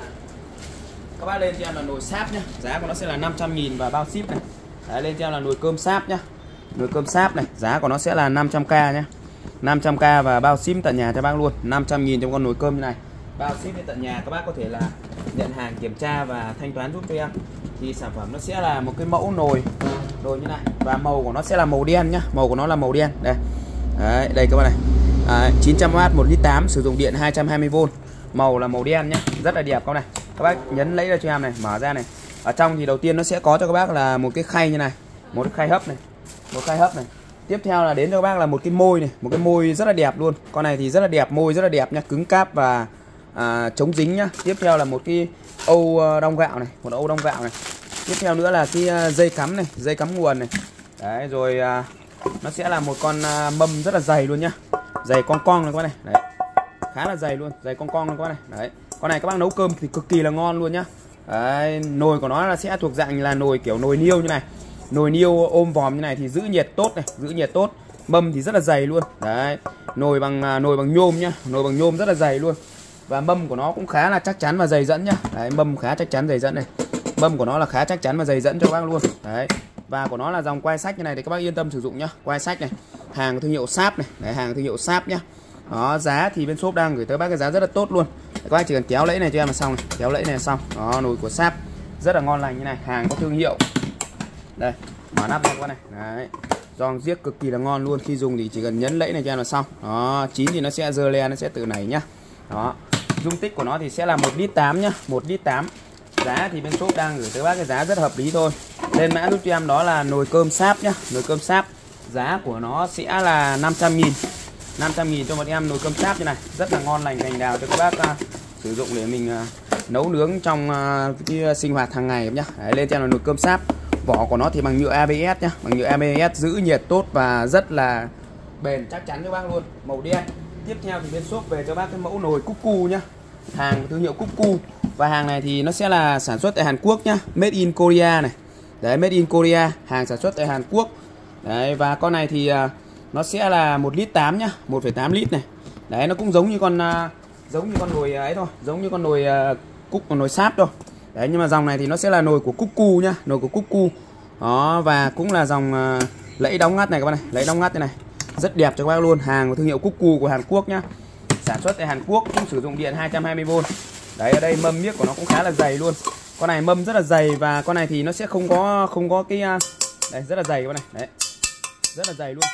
Speaker 1: các bác lên cho em là nồi Sharp nhá, giá của nó sẽ là năm trăm nghìn và bao ship này. Đấy, lên cho em là nồi cơm Sharp nhá. Nồi cơm Sharp này, giá của nó sẽ là năm trăm k nhá. năm trăm k và bao ship tận nhà cho bác luôn. năm trăm nghìn trong con nồi cơm như này. Bao ship đến tận nhà, các bác có thể là nhận hàng, kiểm tra và thanh toán giúp cho em. Thì sản phẩm nó sẽ là một cái mẫu nồi nồi như này và màu của nó sẽ là màu đen nhá, màu của nó là màu đen. Đây. Đấy, đây các bạn này. À, chín trăm oát, một lít tám, sử dụng điện hai trăm hai mươi vôn. Màu là màu đen nhá, rất là đẹp các bạn này. Các bác nhấn lấy ra cho em này, mở ra này. Ở trong thì đầu tiên nó sẽ có cho các bác là một cái khay như này, một cái khay hấp này, một khay hấp này. Tiếp theo là đến cho các bác là một cái môi này, một cái môi rất là đẹp luôn. Con này thì rất là đẹp, môi rất là đẹp nhá, cứng cáp và à, chống dính nhá. Tiếp theo là một cái âu đong gạo này, một âu đong gạo này. Tiếp theo nữa là cái dây cắm này, dây cắm nguồn này. Đấy, rồi à, nó sẽ là một con à, mâm rất là dày luôn nhá, dày cong cong này các bác này. Đấy, khá là dày luôn, dày cong cong này các bác này. Đấy, con này các bác nấu cơm thì cực kỳ là ngon luôn nhá. Đấy, nồi của nó là sẽ thuộc dạng là nồi kiểu nồi niêu như này, nồi niêu ôm vòm như này thì giữ nhiệt tốt này, giữ nhiệt tốt. Mâm thì rất là dày luôn. Đấy, nồi bằng à, nồi bằng nhôm nhá, nồi bằng nhôm rất là dày luôn. Và mâm của nó cũng khá là chắc chắn và dày dẫn nhá. Đấy, mâm khá chắc chắn dày dẫn này, mâm của nó là khá chắc chắn và dày dẫn cho các bác luôn. Đấy, và của nó là dòng quai sách như này thì các bác yên tâm sử dụng nhá. Quai sách này, hàng thương hiệu Sharp này. Đấy, hàng thương hiệu Sharp nhá. Đó, giá thì bên shop đang gửi tới bác cái giá rất là tốt luôn. Đấy, các bác chỉ cần kéo lẫy này cho em là xong này, kéo lẫy này là xong. Đó, nồi của Sharp rất là ngon lành như này, hàng có thương hiệu. Đây, mở nắp ra các bác này. Đấy, giòn giết cực kỳ là ngon luôn. Khi dùng thì chỉ cần nhấn lẫy này cho em là xong. Đó, chín thì nó sẽ dơ le, nó sẽ tự nảy nhá. Đó, dung tích của nó thì sẽ là một lít tám nhá, một lít tám. Giá thì bên shop đang gửi tới bác cái giá rất hợp lý thôi. Lên mã giúp cho em đó là nồi cơm Sharp nhá, nồi cơm Sharp. Giá của nó sẽ là năm trăm nghìn. năm trăm nghìn cho một em nồi cơm Sharp như này, rất là ngon lành cành đào cho các bác uh, sử dụng để mình uh, nấu nướng trong uh, cái sinh hoạt hàng ngày nhá. Đấy, lên cho em là nồi cơm Sharp. Vỏ của nó thì bằng nhựa a bê ét nhá, bằng nhựa a bê ét giữ nhiệt tốt và rất là bền chắc chắn cho bác luôn, màu đen. Tiếp theo thì bên shop về cho bác cái mẫu nồi Cuckoo nhá, hàng thương hiệu Cuckoo. Và hàng này thì nó sẽ là sản xuất tại Hàn Quốc nhá, made in Korea này. Đấy, made in Korea, hàng sản xuất tại Hàn Quốc. Đấy, và con này thì uh, nó sẽ là một lít tám nhá, một phẩy tám lít này. Đấy, nó cũng giống như con uh, giống như con nồi ấy thôi, giống như con nồi uh, cúc nồi Sharp thôi. Đấy, nhưng mà dòng này thì nó sẽ là nồi của Cuckoo nhá, nồi của Cuckoo. Đó, và cũng là dòng uh, lẫy đóng ngắt này các bạn này, lẫy đóng ngắt thế này. Rất đẹp cho các bác luôn, hàng của thương hiệu Cuckoo của Hàn Quốc nhá. Sản xuất tại Hàn Quốc, cũng sử dụng điện hai trăm hai mươi vôn. Đấy, ở đây mâm miếc của nó cũng khá là dày luôn. Con này mâm rất là dày và con này thì nó sẽ không có không có cái uh, đây, rất là dày các bạn này. Đấy, rất là dày luôn,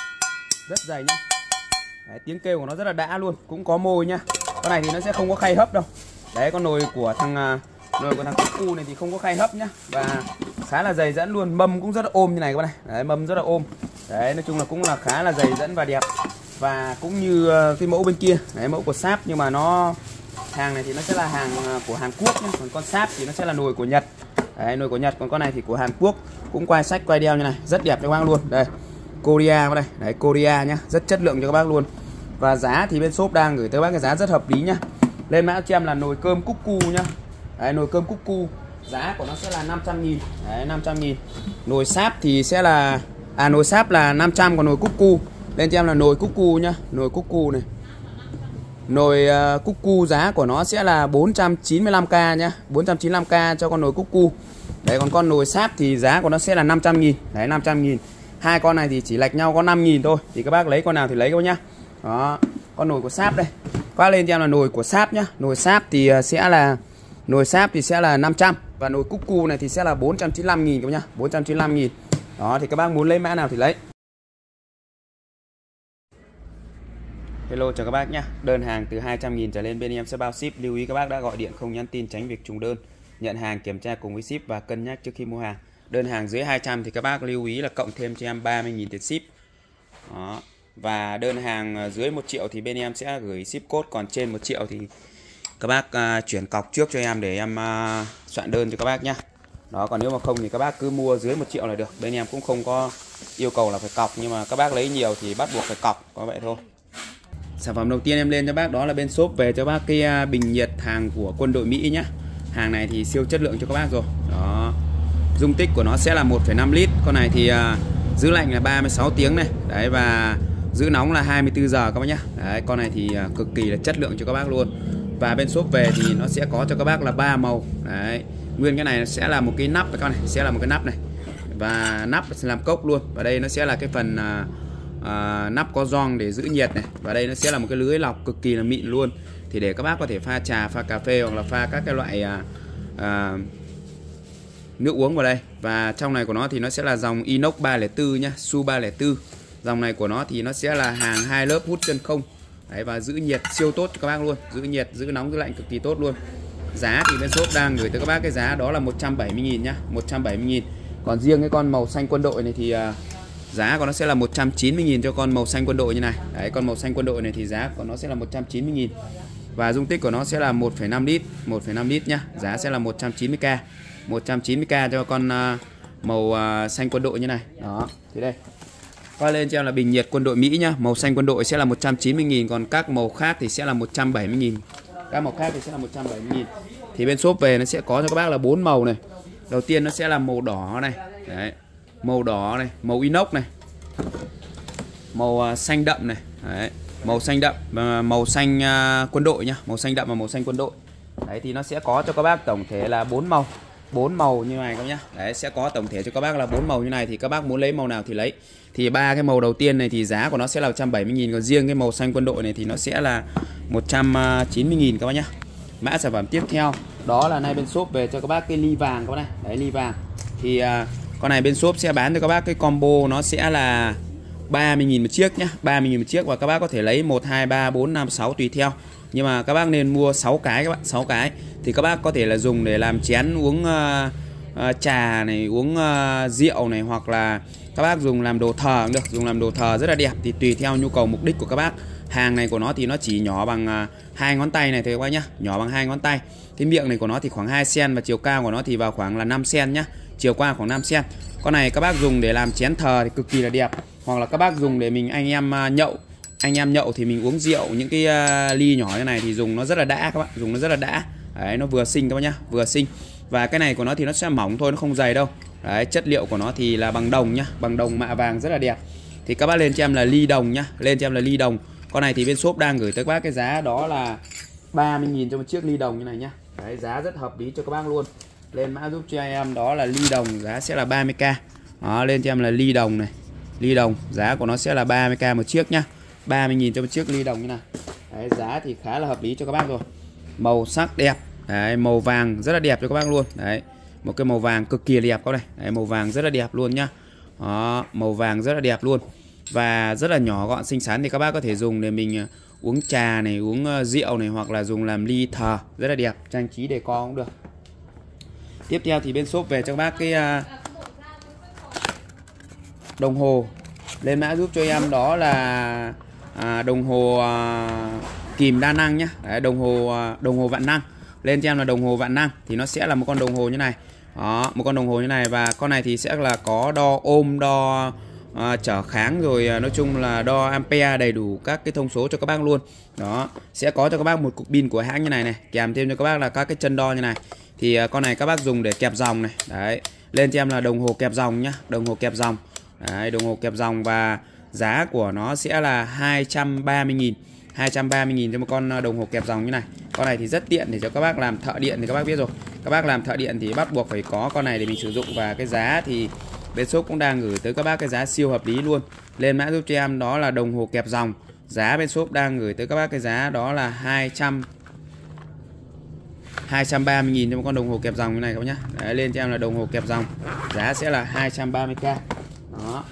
Speaker 1: rất dày nhá. Đấy, tiếng kêu của nó rất là đã luôn, cũng có môi nhá. Con này thì nó sẽ không có khay hấp đâu. Đấy, con nồi của thằng uh, nồi của thằng Cuckoo này thì không có khay hấp nhá, và khá là dày dẫn luôn. Mâm cũng rất là ôm như này các bạn này. Đấy, mâm rất là ôm. Đấy, nói chung là cũng là khá là dày dẫn và đẹp. Và cũng như uh, cái mẫu bên kia, đấy, mẫu của Sharp, nhưng mà nó hàng này thì nó sẽ là hàng của Hàn Quốc nhá. Còn con Sharp thì nó sẽ là nồi của Nhật. Đấy, nồi của Nhật, còn con này thì của Hàn Quốc. Cũng quai sách, quai đeo như này, rất đẹp cho các bác luôn. Đây, Korea vào đây, đấy, Korea nhá, rất chất lượng cho các bác luôn. Và giá thì bên shop đang gửi tới bác cái giá rất hợp lý nhá. Lên mã cho em là nồi cơm Cuckoo nhá. Đấy, nồi cơm Cuckoo, giá của nó sẽ là năm trăm nghìn. Đấy, năm trăm nghìn. Nồi Sharp thì sẽ là à nồi Sharp là năm trăm, còn nồi Cuckoo lên cho em là nồi Cuckoo nhá, nồi Cuckoo này. Nồi uh, Cuckoo giá của nó sẽ là bốn trăm chín mươi lăm k nhá, bốn trăm chín mươi lăm k cho con nồi Cuckoo. Đấy, còn con nồi Sharp thì giá của nó sẽ là năm trăm nghìn. Đấy, năm trăm nghìn. Hai con này thì chỉ lệch nhau có năm nghìn thôi, thì các bác lấy con nào thì lấy các bác nhá. Đó, con nồi của Sáp đây. Các lên cho em là nồi của Sáp nhá. Nồi Sáp thì sẽ là nồi Sáp thì sẽ là năm trăm, và nồi Cuckoo này thì sẽ là bốn trăm chín mươi lăm nghìn các bác nhá, bốn trăm chín mươi lăm nghìn. Đó thì các bác muốn lấy mã nào thì lấy. Hello chào các bác nhá. Đơn hàng từ hai trăm nghìn trở lên bên em sẽ bao ship. Lưu ý các bác đã gọi điện không nhắn tin tránh việc trùng đơn. Nhận hàng kiểm tra cùng với ship và cân nhắc trước khi mua hàng. Đơn hàng dưới hai trăm thì các bác lưu ý là cộng thêm cho em ba mươi nghìn tiền ship. Đó. Và đơn hàng dưới một triệu thì bên em sẽ gửi ship code, còn trên một triệu thì các bác uh, chuyển cọc trước cho em để em uh, soạn đơn cho các bác nhá. Đó, còn nếu mà không thì các bác cứ mua dưới một triệu là được. Bên em cũng không có yêu cầu là phải cọc, nhưng mà các bác lấy nhiều thì bắt buộc phải cọc, có vậy thôi. Sản phẩm đầu tiên em lên cho bác đó là bên shop về cho bác cái bình nhiệt hàng của quân đội Mỹ nhá. Hàng này thì siêu chất lượng cho các bác rồi. Đó. Dung tích của nó sẽ là một phẩy năm lít. Con này thì uh, giữ lạnh là ba mươi sáu tiếng này. Đấy, và giữ nóng là hai mươi tư giờ các bác nhá. Đấy, con này thì uh, cực kỳ là chất lượng cho các bác luôn. Và bên shop về thì nó sẽ có cho các bác là ba màu. Đấy. Nguyên cái này sẽ là một cái nắp, con này sẽ là một cái nắp này. Và nắp sẽ làm cốc luôn. Và đây nó sẽ là cái phần uh, À, nắp có gioăng để giữ nhiệt này, và đây nó sẽ là một cái lưới lọc cực kỳ là mịn luôn, thì để các bác có thể pha trà, pha cà phê hoặc là pha các cái loại à, à, nước uống vào đây. Và trong này của nó thì nó sẽ là dòng inox ba không bốn nhá, Su ba không bốn. Dòng này của nó thì nó sẽ là hàng hai lớp hút chân không. Đấy, và giữ nhiệt siêu tốt cho các bác luôn, giữ nhiệt, giữ nóng, giữ lạnh cực kỳ tốt luôn. Giá thì bên shop đang gửi tới các bác cái giá đó là một trăm bảy mươi nghìn nhá, một trăm bảy mươi nghìn. Còn riêng cái con màu xanh quân đội này thì à, giá của nó sẽ là một trăm chín mươi nghìn cho con màu xanh quân đội như này. Đấy, con màu xanh quân đội này thì giá của nó sẽ là một trăm chín mươi nghìn. Và dung tích của nó sẽ là một phẩy năm lít, một phẩy năm lít nhá. Giá sẽ là một trăm chín mươi k. một trăm chín mươi k cho con uh, màu uh, xanh quân đội như này. Đó, thì đây. Qua lên cho em là bình nhiệt quân đội Mỹ nhá. Màu xanh quân đội sẽ là một trăm chín mươi nghìn, còn các màu khác thì sẽ là một trăm bảy mươi nghìn. Các màu khác thì sẽ là một trăm bảy mươi nghìn. Thì bên shop về nó sẽ có cho các bác là bốn màu này. Đầu tiên nó sẽ là màu đỏ này. Đấy. Màu đỏ này, màu inox này, màu xanh đậm này. Đấy, màu xanh đậm và màu xanh uh, quân đội nhá, màu xanh đậm và màu xanh quân đội. Đấy thì nó sẽ có cho các bác tổng thể là bốn màu, bốn màu như này các nhá. Đấy, sẽ có tổng thể cho các bác là bốn màu như này, thì các bác muốn lấy màu nào thì lấy. Thì ba cái màu đầu tiên này thì giá của nó sẽ là một trăm bảy mươi nghìn, còn riêng cái màu xanh quân đội này thì nó sẽ là một trăm chín mươi nghìn các bác nhá. Mã sản phẩm tiếp theo đó là nay bên shop về cho các bác cái ly vàng các bác này. Đấy, ly vàng. Thì uh, con này bên shop sẽ bán cho các bác cái combo nó sẽ là ba mươi nghìn một chiếc nhá, ba mươi nghìn một chiếc, và các bác có thể lấy một, hai, ba, bốn, năm, sáu tùy theo. Nhưng mà các bác nên mua sáu cái các bạn, sáu cái thì các bác có thể là dùng để làm chén uống uh, uh, trà này, uống uh, rượu này, hoặc là các bác dùng làm đồ thờ cũng được, dùng làm đồ thờ rất là đẹp, thì tùy theo nhu cầu mục đích của các bác. Hàng này của nó thì nó chỉ nhỏ bằng uh, hai ngón tay này thôi các bác nhá, nhỏ bằng hai ngón tay. Cái miệng này của nó thì khoảng hai xăng-ti-mét và chiều cao của nó thì vào khoảng là năm xăng-ti-mét nhá, chiều qua khoảng năm xăng-ti-mét. Con này các bác dùng để làm chén thờ thì cực kỳ là đẹp, hoặc là các bác dùng để mình anh em uh, nhậu, anh em nhậu thì mình uống rượu những cái uh, ly nhỏ như này thì dùng nó rất là đã các bạn, dùng nó rất là đã. Đấy, nó vừa xinh các bác nhá, vừa xinh. Và cái này của nó thì nó sẽ mỏng thôi, nó không dày đâu. Đấy, chất liệu của nó thì là bằng đồng nhá, bằng đồng mạ vàng rất là đẹp. Thì các bác lên cho em là ly đồng nhá, lên cho em là ly đồng. Con này thì bên shop đang gửi tới các bác cái giá đó là ba mươi nghìn cho một chiếc ly đồng như này nhá. Đấy, giá rất hợp lý cho các bác luôn. Lên mã giúp cho em đó là ly đồng, giá sẽ là ba mươi k. Đó, lên cho em là ly đồng này. Ly đồng, giá của nó sẽ là ba mươi k một chiếc nhá. ba mươi nghìn cho một chiếc ly đồng như này. Đấy, giá thì khá là hợp lý cho các bác rồi. Màu sắc đẹp. Đấy, màu vàng rất là đẹp cho các bác luôn. Đấy, một cái màu vàng cực kỳ đẹp các này. Đấy, màu vàng rất là đẹp luôn nhá. Đó, màu vàng rất là đẹp luôn. Và rất là nhỏ gọn xinh xắn, thì các bác có thể dùng để mình uống trà này, uống rượu này, hoặc là dùng làm ly thờ rất là đẹp, trang trí decor cũng được. Tiếp theo thì bên shop về cho các bác cái uh, đồng hồ. Lên mã giúp cho em đó là uh, đồng hồ uh, kìm đa năng nhá. Đấy, đồng hồ uh, đồng hồ vạn năng. Lên cho em là đồng hồ vạn năng thì nó sẽ là một con đồng hồ như này. Đó, một con đồng hồ như này, và con này thì sẽ là có đo ôm, đo À, trở kháng rồi, à, nói chung là đo ampere, đầy đủ các cái thông số cho các bác luôn. Đó, sẽ có cho các bác một cục pin của hãng như này này, kèm thêm cho các bác là các cái chân đo như này. Thì à, con này các bác dùng để kẹp dòng này. Đấy, lên cho em là đồng hồ kẹp dòng nhá, đồng hồ kẹp dòng. Đấy, đồng hồ kẹp dòng, và giá của nó sẽ là hai trăm ba mươi nghìn, hai trăm ba mươi nghìn cho một con đồng hồ kẹp dòng như này. Con này thì rất tiện để cho các bác làm thợ điện, thì các bác biết rồi, các bác làm thợ điện thì bắt buộc phải có con này để mình sử dụng. Và cái giá thì bên shop cũng đang gửi tới các bác cái giá siêu hợp lý luôn. Lên mã giúp cho em đó là đồng hồ kẹp dòng. Giá bên shop đang gửi tới các bác cái giá đó là hai trăm hai trăm ba mươi nghìn cho một con đồng hồ kẹp dòng như này các bác nhá. Đấy, lên cho em là đồng hồ kẹp dòng. Giá sẽ là hai trăm ba mươi k. Đó.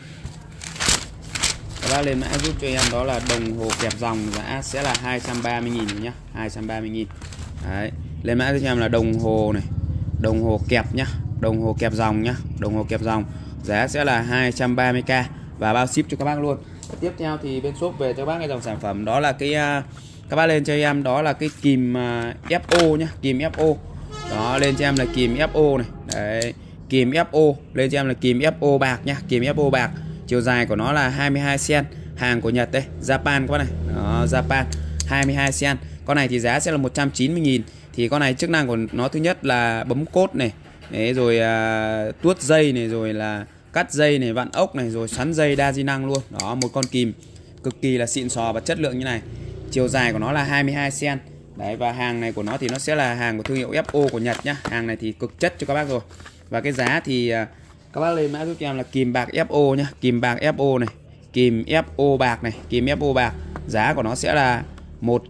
Speaker 1: Các bác lên mã giúp cho em đó là đồng hồ kẹp dòng, giá sẽ là hai trăm ba mươi nghìn nhá, hai trăm ba mươi nghìn. Đấy, lên mã giúp cho em là đồng hồ này, đồng hồ kẹp nhá, đồng hồ kẹp dòng nhá, đồng hồ kẹp dòng, giá sẽ là hai trăm ba mươi k và bao ship cho các bác luôn. Tiếp theo thì bên shop về cho các bác cái dòng sản phẩm đó là cái các bác lên cho em đó là cái kìm ép o nhá, kìm ép o. Đó, lên cho em là kìm ép o này. Đấy, kìm ép o, lên cho em là kìm ép o bạc nhá, kìm ép o bạc. Chiều dài của nó là hai mươi hai xen, hàng của Nhật đây, Japan các bác này. Đó, Japan hai mươi hai xen. Con này thì giá sẽ là một trăm chín mươi nghìn. Thì con này chức năng của nó thứ nhất là bấm cốt này, đấy, rồi à, tuốt dây này, rồi là cắt dây này, vặn ốc này, rồi xoắn dây đa di năng luôn. Đó, một con kìm cực kỳ là xịn sò và chất lượng như này. Chiều dài của nó là hai mươi hai xen. Đấy, và hàng này của nó thì nó sẽ là hàng của thương hiệu ép o của Nhật nhá. Hàng này thì cực chất cho các bác rồi. Và cái giá thì à, các bác lên mã giúp cho em là kìm bạc ép o nhá, kìm bạc ép o này, kìm ép o bạc này, kìm ép o bạc. Giá của nó sẽ là một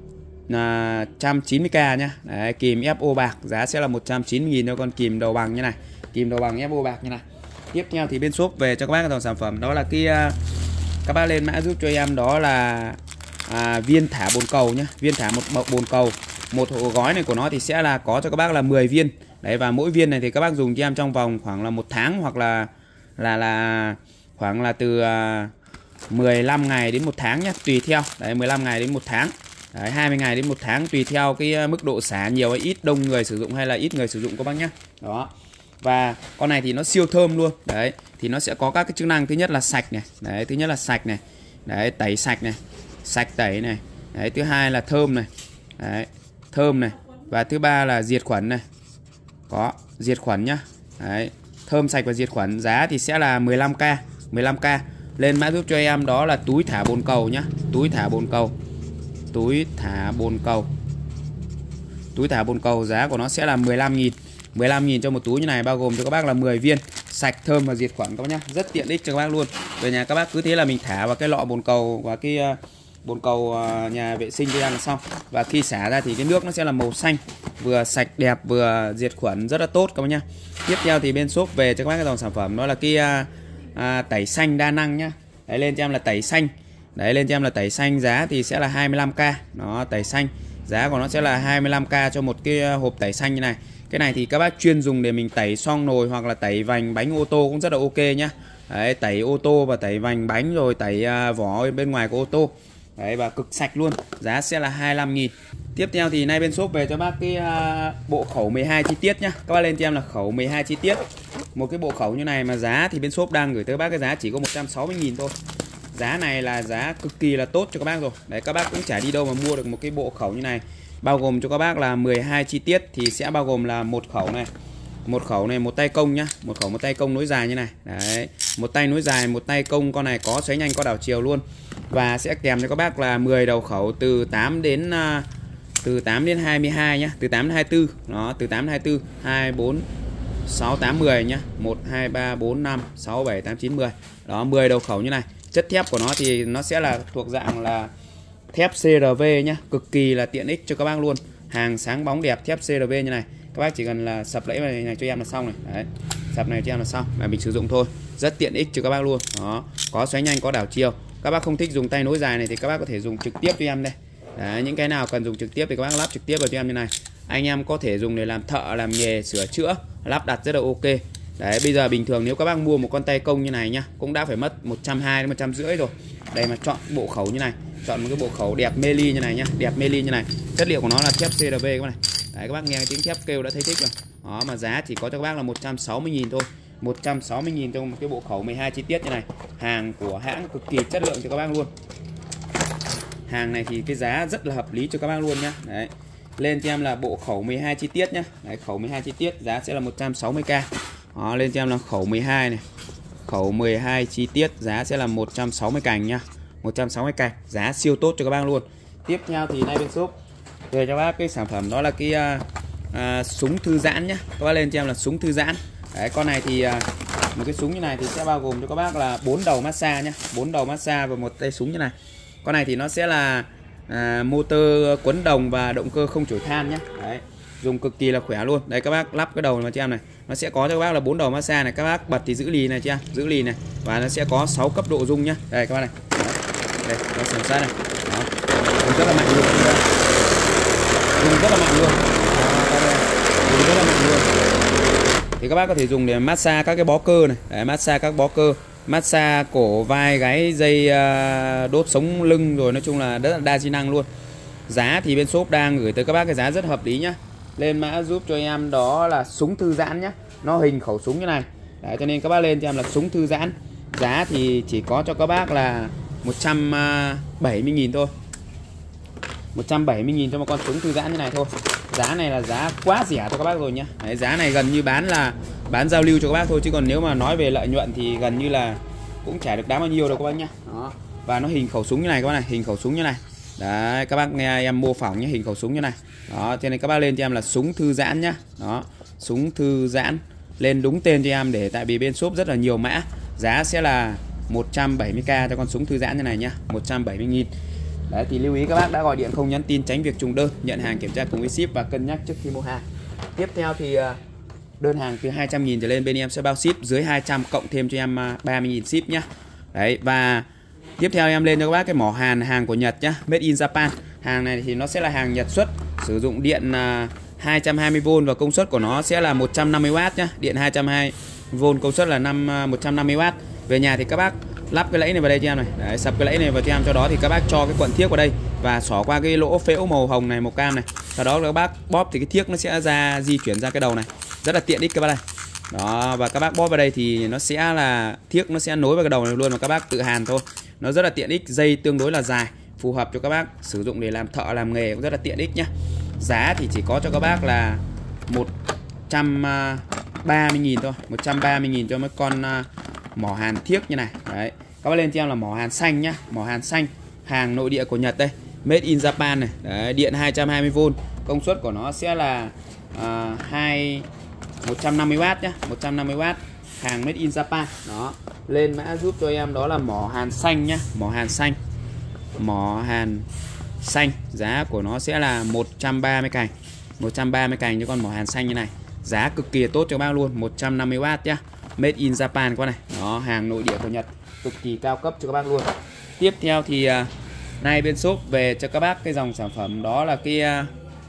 Speaker 1: trăm chín mươi k nhá. Đấy, kìm ép o bạc giá sẽ là một trăm chín mươi nghìn cho con kìm đầu bằng như này, kìm đầu bằng ép o bạc như này. Tiếp theo thì bên shop về cho các bác cái dòng sản phẩm đó là cái các bác lên mã giúp cho em đó là à, viên thả bồn cầu nhá, viên thả một bọc bồn cầu. Một gói này của nó thì sẽ là có cho các bác là mười viên. Đấy, và mỗi viên này thì các bác dùng cho em trong vòng khoảng là một tháng hoặc là là là khoảng là từ à, mười lăm ngày đến một tháng nhé, tùy theo. Đấy, mười lăm ngày đến một tháng. Đấy, hai mươi ngày đến một tháng tùy theo cái mức độ xả nhiều hay ít, đông người sử dụng hay là ít người sử dụng các bác nhé. Đó. Và con này thì nó siêu thơm luôn. Đấy, thì nó sẽ có các cái chức năng, thứ nhất là sạch này. Đấy, thứ nhất là sạch này. Đấy, tẩy sạch này, sạch tẩy này. Đấy, thứ hai là thơm này. Đấy, thơm này. Và thứ ba là diệt khuẩn này. Có, diệt khuẩn nhá. Đấy, thơm sạch và diệt khuẩn. Giá thì sẽ là mười lăm k, mười lăm k. Lên mã giúp cho em đó là túi thả bồn cầu nhá, túi thả bồn cầu. Túi thả bồn cầu. Túi thả bồn cầu giá của nó sẽ là mười lăm nghìn. mười lăm nghìn cho một túi như này, bao gồm cho các bác là mười viên, sạch, thơm và diệt khuẩn các bác nhá. Rất tiện ích cho các bác luôn. Về nhà các bác cứ thế là mình thả vào cái lọ bồn cầu và cái uh, bồn cầu uh, nhà vệ sinh cho em là xong. Và khi xả ra thì cái nước nó sẽ là màu xanh, vừa sạch đẹp vừa diệt khuẩn, rất là tốt các bác nhá. Tiếp theo thì bên shop về cho các bác cái dòng sản phẩm đó là cái uh, uh, tẩy xanh đa năng nhá. Đấy, lên cho em là tẩy xanh. Đấy, lên cho em là tẩy xanh, giá thì sẽ là hai mươi lăm k. Nó tẩy xanh, giá của nó sẽ là hai mươi lăm k cho một cái hộp tẩy xanh như này. Cái này thì các bác chuyên dùng để mình tẩy xoong nồi hoặc là tẩy vành bánh ô tô cũng rất là ok nhá. Đấy, tẩy ô tô và tẩy vành bánh rồi tẩy uh, vỏ bên ngoài của ô tô. Đấy, và cực sạch luôn. Giá sẽ là hai mươi lăm nghìn. Tiếp theo thì nay bên shop về cho bác cái uh, bộ khẩu mười hai chi tiết nhá. Các bác lên cho em là khẩu mười hai chi tiết. Một cái bộ khẩu như này mà giá thì bên shop đang gửi tới bác cái giá chỉ có một trăm sáu mươi nghìn thôi. Giá này là giá cực kỳ là tốt cho các bác rồi. Đấy, các bác cũng chả đi đâu mà mua được một cái bộ khẩu như này. Bao gồm cho các bác là mười hai chi tiết thì sẽ bao gồm là một khẩu này. Một khẩu này, một tay công nhá, một khẩu một tay công nối dài như này. Đấy, một tay nối dài, một tay công, con này có xoáy nhanh có đảo chiều luôn. Và sẽ kèm cho các bác là mười đầu khẩu từ tám đến uh, từ tám đến hai mươi hai nhá, từ tám đến hai mươi tư. Đó, từ tám đến hai mươi tư, hai bốn sáu tám mười nhá. một hai ba bốn năm sáu bảy tám chín mười. Đó, mười đầu khẩu như này. Chất thép của nó thì nó sẽ là thuộc dạng là thép xê rờ vê nhá, cực kỳ là tiện ích cho các bác luôn. Hàng sáng bóng đẹp, thép xê rờ vê như này. Các bác chỉ cần là sập lẫy này, này cho em là xong này. Đấy, sập này cho em là xong, là mình sử dụng thôi. Rất tiện ích cho các bác luôn. Đó, có xoáy nhanh, có đảo chiều. Các bác không thích dùng tay nối dài này thì các bác có thể dùng trực tiếp cho em đây. Đấy, những cái nào cần dùng trực tiếp thì các bác lắp trực tiếp vào cho em như này. Anh em có thể dùng để làm thợ, làm nghề, sửa chữa, lắp đặt rất là ok. Đấy, bây giờ bình thường nếu các bác mua một con tay công như này nhá, cũng đã phải mất một trăm hai mươi đến một trăm rưỡi rồi. Đây mà chọn bộ khẩu như này, chọn một cái bộ khẩu đẹp meli như này nhá, đẹp meli như này. Chất liệu của nó là thép xê rờ vê các bạn này. Đấy, các bác nghe tiếng thép kêu đã thấy thích rồi. Đó, mà giá chỉ có cho các bác là một trăm sáu mươi nghìn thôi. một trăm sáu mươi nghìn trong một cái bộ khẩu mười hai chi tiết như này. Hàng của hãng cực kỳ chất lượng cho các bác luôn. Hàng này thì cái giá rất là hợp lý cho các bác luôn nhá. Đấy. Lên cho em là bộ khẩu mười hai chi tiết nhá. Đấy, khẩu mười hai chi tiết giá sẽ là một trăm sáu mươi k. Đó, lên cho em là khẩu mười hai này. Khẩu mười hai chi tiết giá sẽ là một trăm sáu mươi cành nhá. một trăm sáu mươi cành, giá siêu tốt cho các bác luôn. Tiếp theo thì nay bên shop về cho bác cái sản phẩm đó là cái uh, uh, súng thư giãn nhá. Các bác lên cho em là súng thư giãn. Đấy, con này thì uh, Một cái súng như này thì sẽ bao gồm cho các bác là bốn đầu massage nhá, bốn đầu massage và một tay súng như này. Con này thì nó sẽ là à, motor quấn đồng và động cơ không chổi than nhá. Đấy, dùng cực kỳ là khỏe luôn. Đấy các bác lắp cái đầu này cho em này, nó sẽ có cho các bác là bốn đầu massage này, các bác bật thì giữ lì này chưa, giữ lì này, và nó sẽ có sáu cấp độ rung nhá. Đây các bác này. Đấy. Đây, nó sườn sát này. Đó. Rung rất là mạnh luôn. Rung rất là mạnh luôn. Đó, rung rất là mạnh luôn. Thì các bác có thể dùng để massage các cái bó cơ này, để massage các bó cơ, massage cổ, vai, gáy, dây, đốt sống lưng, rồi nói chung là rất là đa di năng luôn. Giá thì bên shop đang gửi tới các bác cái giá rất hợp lý nhá. Lên mã giúp cho em đó là súng thư giãn nhá. Nó hình khẩu súng như này. Đấy, cho nên các bác lên cho em là súng thư giãn. Giá thì chỉ có cho các bác là một trăm bảy mươi nghìn thôi. một trăm bảy mươi nghìn cho một con súng thư giãn như này thôi. Giá này là giá quá rẻ cho các bác rồi nhá. Đấy, giá này gần như bán là bán giao lưu cho các bác thôi, chứ còn nếu mà nói về lợi nhuận thì gần như là cũng chả được đáng bao nhiêu đâu các bác nhá. Đó. Và nó hình khẩu súng như này các bác này, hình khẩu súng như này. Đấy, các bác nghe em mô phỏng nhé, hình khẩu súng như này. Đó, cho nên các bác lên cho em là súng thư giãn nhá. Đó, súng thư giãn. Lên đúng tên cho em, để tại vì bên shop rất là nhiều mã. Giá sẽ là một trăm bảy mươi k cho con súng thư giãn như này nhá, một trăm bảy mươi nghìn. Đấy, thì lưu ý các bác đã gọi điện không nhắn tin, tránh việc trùng đơn, nhận hàng kiểm tra cùng với ship và cân nhắc trước khi mua hàng. Tiếp theo thì đơn hàng từ hai trăm nghìn trở lên bên em sẽ bao ship, dưới hai trăm cộng thêm cho em ba mươi nghìn ship nhá. Đấy, và tiếp theo em lên cho các bác cái mỏ hàn hàng của Nhật nhá, made in Japan. Hàng này thì nó sẽ là hàng Nhật xuất, sử dụng điện hai trăm hai mươi vôn và công suất của nó sẽ là một trăm năm mươi oát nhá. Điện hai trăm hai mươi vôn, công suất là năm một trăm năm mươi oát. Về nhà thì các bác lắp cái lẫy này vào đây cho em này. Đấy, sập cái lẫy này vào cho em, cho đó thì các bác cho cái cuộn thiếc vào đây và xỏ qua cái lỗ phễu màu hồng này, màu cam này. Sau đó các bác bóp thì cái thiếc nó sẽ ra di chuyển ra cái đầu này. Rất là tiện ích các bác này. Đó, và các bác bóp vào đây thì nó sẽ là thiếc nó sẽ nối vào cái đầu này luôn, mà các bác tự hàn thôi. Nó rất là tiện ích, dây tương đối là dài, phù hợp cho các bác sử dụng để làm thợ làm nghề cũng rất là tiện ích nhá. Giá thì chỉ có cho các bác là một trăm ba mươi nghìn thôi, một trăm ba mươi nghìn cho mấy con mỏ hàn thiếc như này. Đấy, các bác lên cho em là mỏ hàn xanh nhá, mỏ hàn xanh, hàng nội địa của Nhật đây, made in Japan này. Đấy, điện hai trăm hai mươi vôn, công suất của nó sẽ là uh, hai một trăm năm mươi oát nhá, một trăm năm mươi oát, hàng made in Japan. Đó, lên mã giúp cho em đó là mỏ hàn xanh nhá, mỏ hàn xanh, mỏ hàn xanh, giá của nó sẽ là một trăm ba mươi cành, một trăm ba mươi cành cho con mỏ hàn xanh như này. Giá cực kỳ tốt cho các bác luôn, một trăm năm mươi oát nhá, made in Japan con này. Đó, hàng nội địa của Nhật, cực kỳ cao cấp cho các bác luôn. Tiếp theo thì uh, nay bên shop về cho các bác cái dòng sản phẩm đó là cái uh,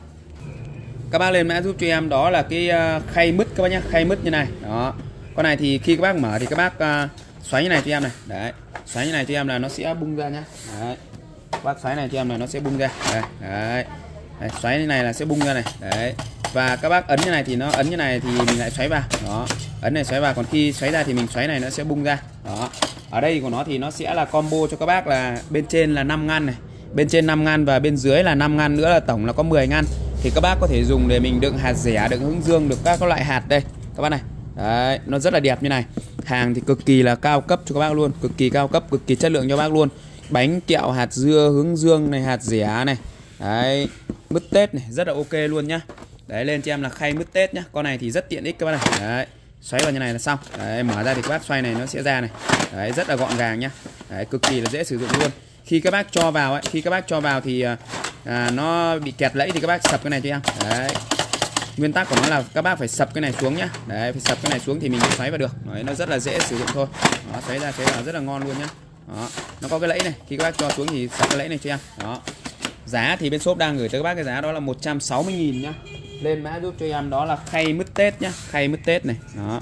Speaker 1: các bác lên mã giúp cho em đó là cái uh, khay mứt các bác nhá, khay mứt như này. Đó, con này thì khi các bác mở thì các bác uh, xoáy như này cho em này. Đấy, xoáy như này cho em là nó sẽ bung ra nhá. Đấy, các bác xoáy này cho em là nó sẽ bung ra. Đấy, đấy. Đấy, xoáy như này là sẽ bung ra này. Đấy, và các bác ấn như này thì nó ấn như này thì mình lại xoáy vào. Đó, ấn này xoáy vào, còn khi xoáy ra thì mình xoáy này nó sẽ bung ra. Đó, ở đây của nó thì nó sẽ là combo cho các bác là bên trên là năm ngăn này, bên trên năm ngăn và bên dưới là năm ngăn nữa, là tổng là có mười ngăn. Thì các bác có thể dùng để mình đựng hạt dẻ, đựng hướng dương, được các loại hạt đây các bác này. Đấy, nó rất là đẹp như này. Hàng thì cực kỳ là cao cấp cho các bác luôn, cực kỳ cao cấp, cực kỳ chất lượng cho các bác luôn. Bánh kẹo hạt dưa, hướng dương này, hạt dẻ này. Đấy, mứt Tết này, rất là ok luôn nhá. Đấy, lên cho em là khay mứt Tết nhá. Con này thì rất tiện ích các bác này. Đấy, xoáy vào như này là xong. Đấy, mở ra thì các bác xoay này nó sẽ ra này. Đấy, rất là gọn gàng nhá. Đấy, cực kỳ là dễ sử dụng luôn. Khi các bác cho vào ấy, khi các bác cho vào thì à, nó bị kẹt lẫy thì các bác sập cái này cho em. Đấy, nguyên tắc của nó là các bác phải sập cái này xuống nhá. Đấy, phải sập cái này xuống thì mình mới xoáy vào được. Đấy, nó rất là dễ sử dụng thôi. Đó, xoáy ra xoáy vào rất là ngon luôn nhá. Đó, nó có cái lẫy này, khi các bác cho xuống thì sập cái lẫy này cho em. Đó, giá thì bên shop đang gửi tới các bác cái giá đó là một trăm sáu mươi nghìn nhá. Lên mã giúp cho em đó là khay mứt Tết nhá, khay mứt Tết này. Đó,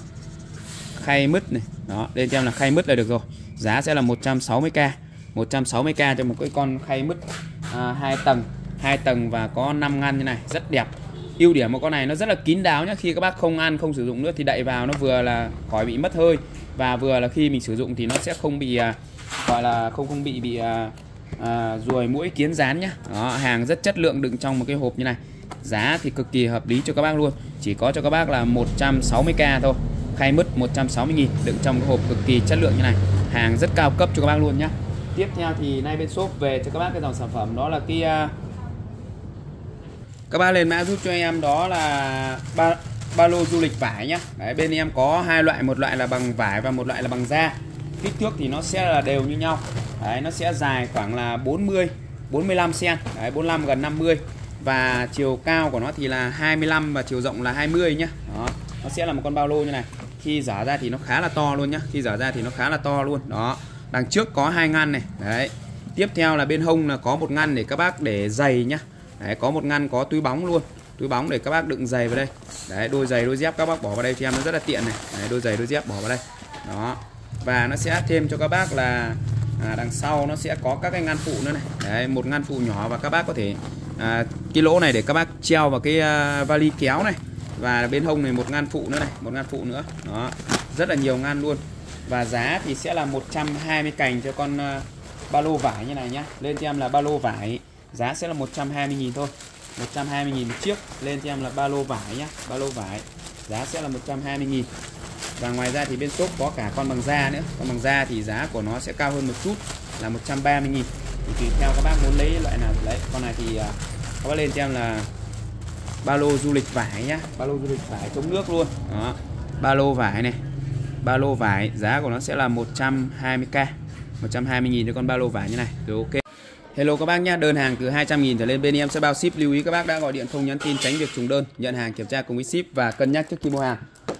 Speaker 1: khay mứt này. Đó, lên cho em là khay mứt là được rồi. Giá sẽ là một trăm sáu mươi k, một trăm sáu mươi k cho một cái con khay mứt à, hai tầng, hai tầng và có năm ngăn như này, rất đẹp. Ưu điểm của con này nó rất là kín đáo nhá. Khi các bác không ăn không sử dụng nữa thì đậy vào nó vừa là khỏi bị mất hơi, và vừa là khi mình sử dụng thì nó sẽ không bị à, gọi là không không bị bị à, à, ruồi muỗi kiến rán nhá. Đó, hàng rất chất lượng, đựng trong một cái hộp như này. Giá thì cực kỳ hợp lý cho các bác luôn, chỉ có cho các bác là một trăm sáu mươi k thôi. Khay mứt một trăm sáu mươi nghìn, đựng trong cái hộp cực kỳ chất lượng như này. Hàng rất cao cấp cho các bác luôn nhá. Tiếp theo thì nay bên shop về cho các bác cái dòng sản phẩm đó là cái uh... các bác lên mã giúp cho em đó là ba ba lô du lịch vải nhá. Đấy, bên em có hai loại, một loại là bằng vải và một loại là bằng da. Kích thước thì nó sẽ là đều như nhau. Đấy, nó sẽ dài khoảng là bốn mươi, bốn mươi lăm xăng-ti-mét. Đấy, bốn mươi lăm gần năm mươi. Và chiều cao của nó thì là hai mươi lăm và chiều rộng là hai mươi nhá. Đó, nó sẽ là một con ba lô như này. Khi dở ra thì nó khá là to luôn nhá. Khi dở ra thì nó khá là to luôn. Đó, đằng trước có hai ngăn này. Đấy. Tiếp theo là bên hông là có một ngăn để các bác để giày nhá. Đấy, có một ngăn có túi bóng luôn. Túi bóng để các bác đựng giày vào đây. Đấy, đôi giày đôi dép các bác bỏ vào đây cho em nó rất là tiện này. Đấy, đôi giày đôi dép bỏ vào đây. Đó. Và nó sẽ thêm cho các bác là à, đằng sau nó sẽ có các cái ngăn phụ nữa này. Đấy, một ngăn phụ nhỏ và các bác có thể à, cái lỗ này để các bác treo vào cái uh, vali kéo này. Và bên hông này một ngăn phụ nữa này, một ngăn phụ nữa. Đó, rất là nhiều ngăn luôn. Và giá thì sẽ là một trăm hai mươi cành cho con uh, ba lô vải như này nhá. Lên cho em là ba lô vải, giá sẽ là một trăm hai mươi nghìn thôi. một trăm hai mươi nghìn một chiếc. Lên cho em là ba lô vải nhá. Ba lô vải, giá sẽ là một trăm hai mươi nghìn. Và ngoài ra thì bên shop có cả con bằng da nữa. Con bằng da thì giá của nó sẽ cao hơn một chút là một trăm ba mươi nghìn. Thì tùy theo các bác muốn lấy loại nào lấy. Con này thì uh, các bác lên cho em là ba lô du lịch vải nhá. Ba lô du lịch vải chống nước luôn. Đó, ba lô vải này. Ba lô vải giá của nó sẽ là một trăm hai mươi k, một trăm hai mươi nghìn cho con ba lô vải như này. Rồi, ok. Hello các bác nhá, đơn hàng từ hai trăm nghìn trở lên bên em sẽ bao ship. Lưu ý các bác đã gọi điện không nhắn tin tránh việc trùng đơn. Nhận hàng kiểm tra cùng với ship và cân nhắc trước khi mua hàng.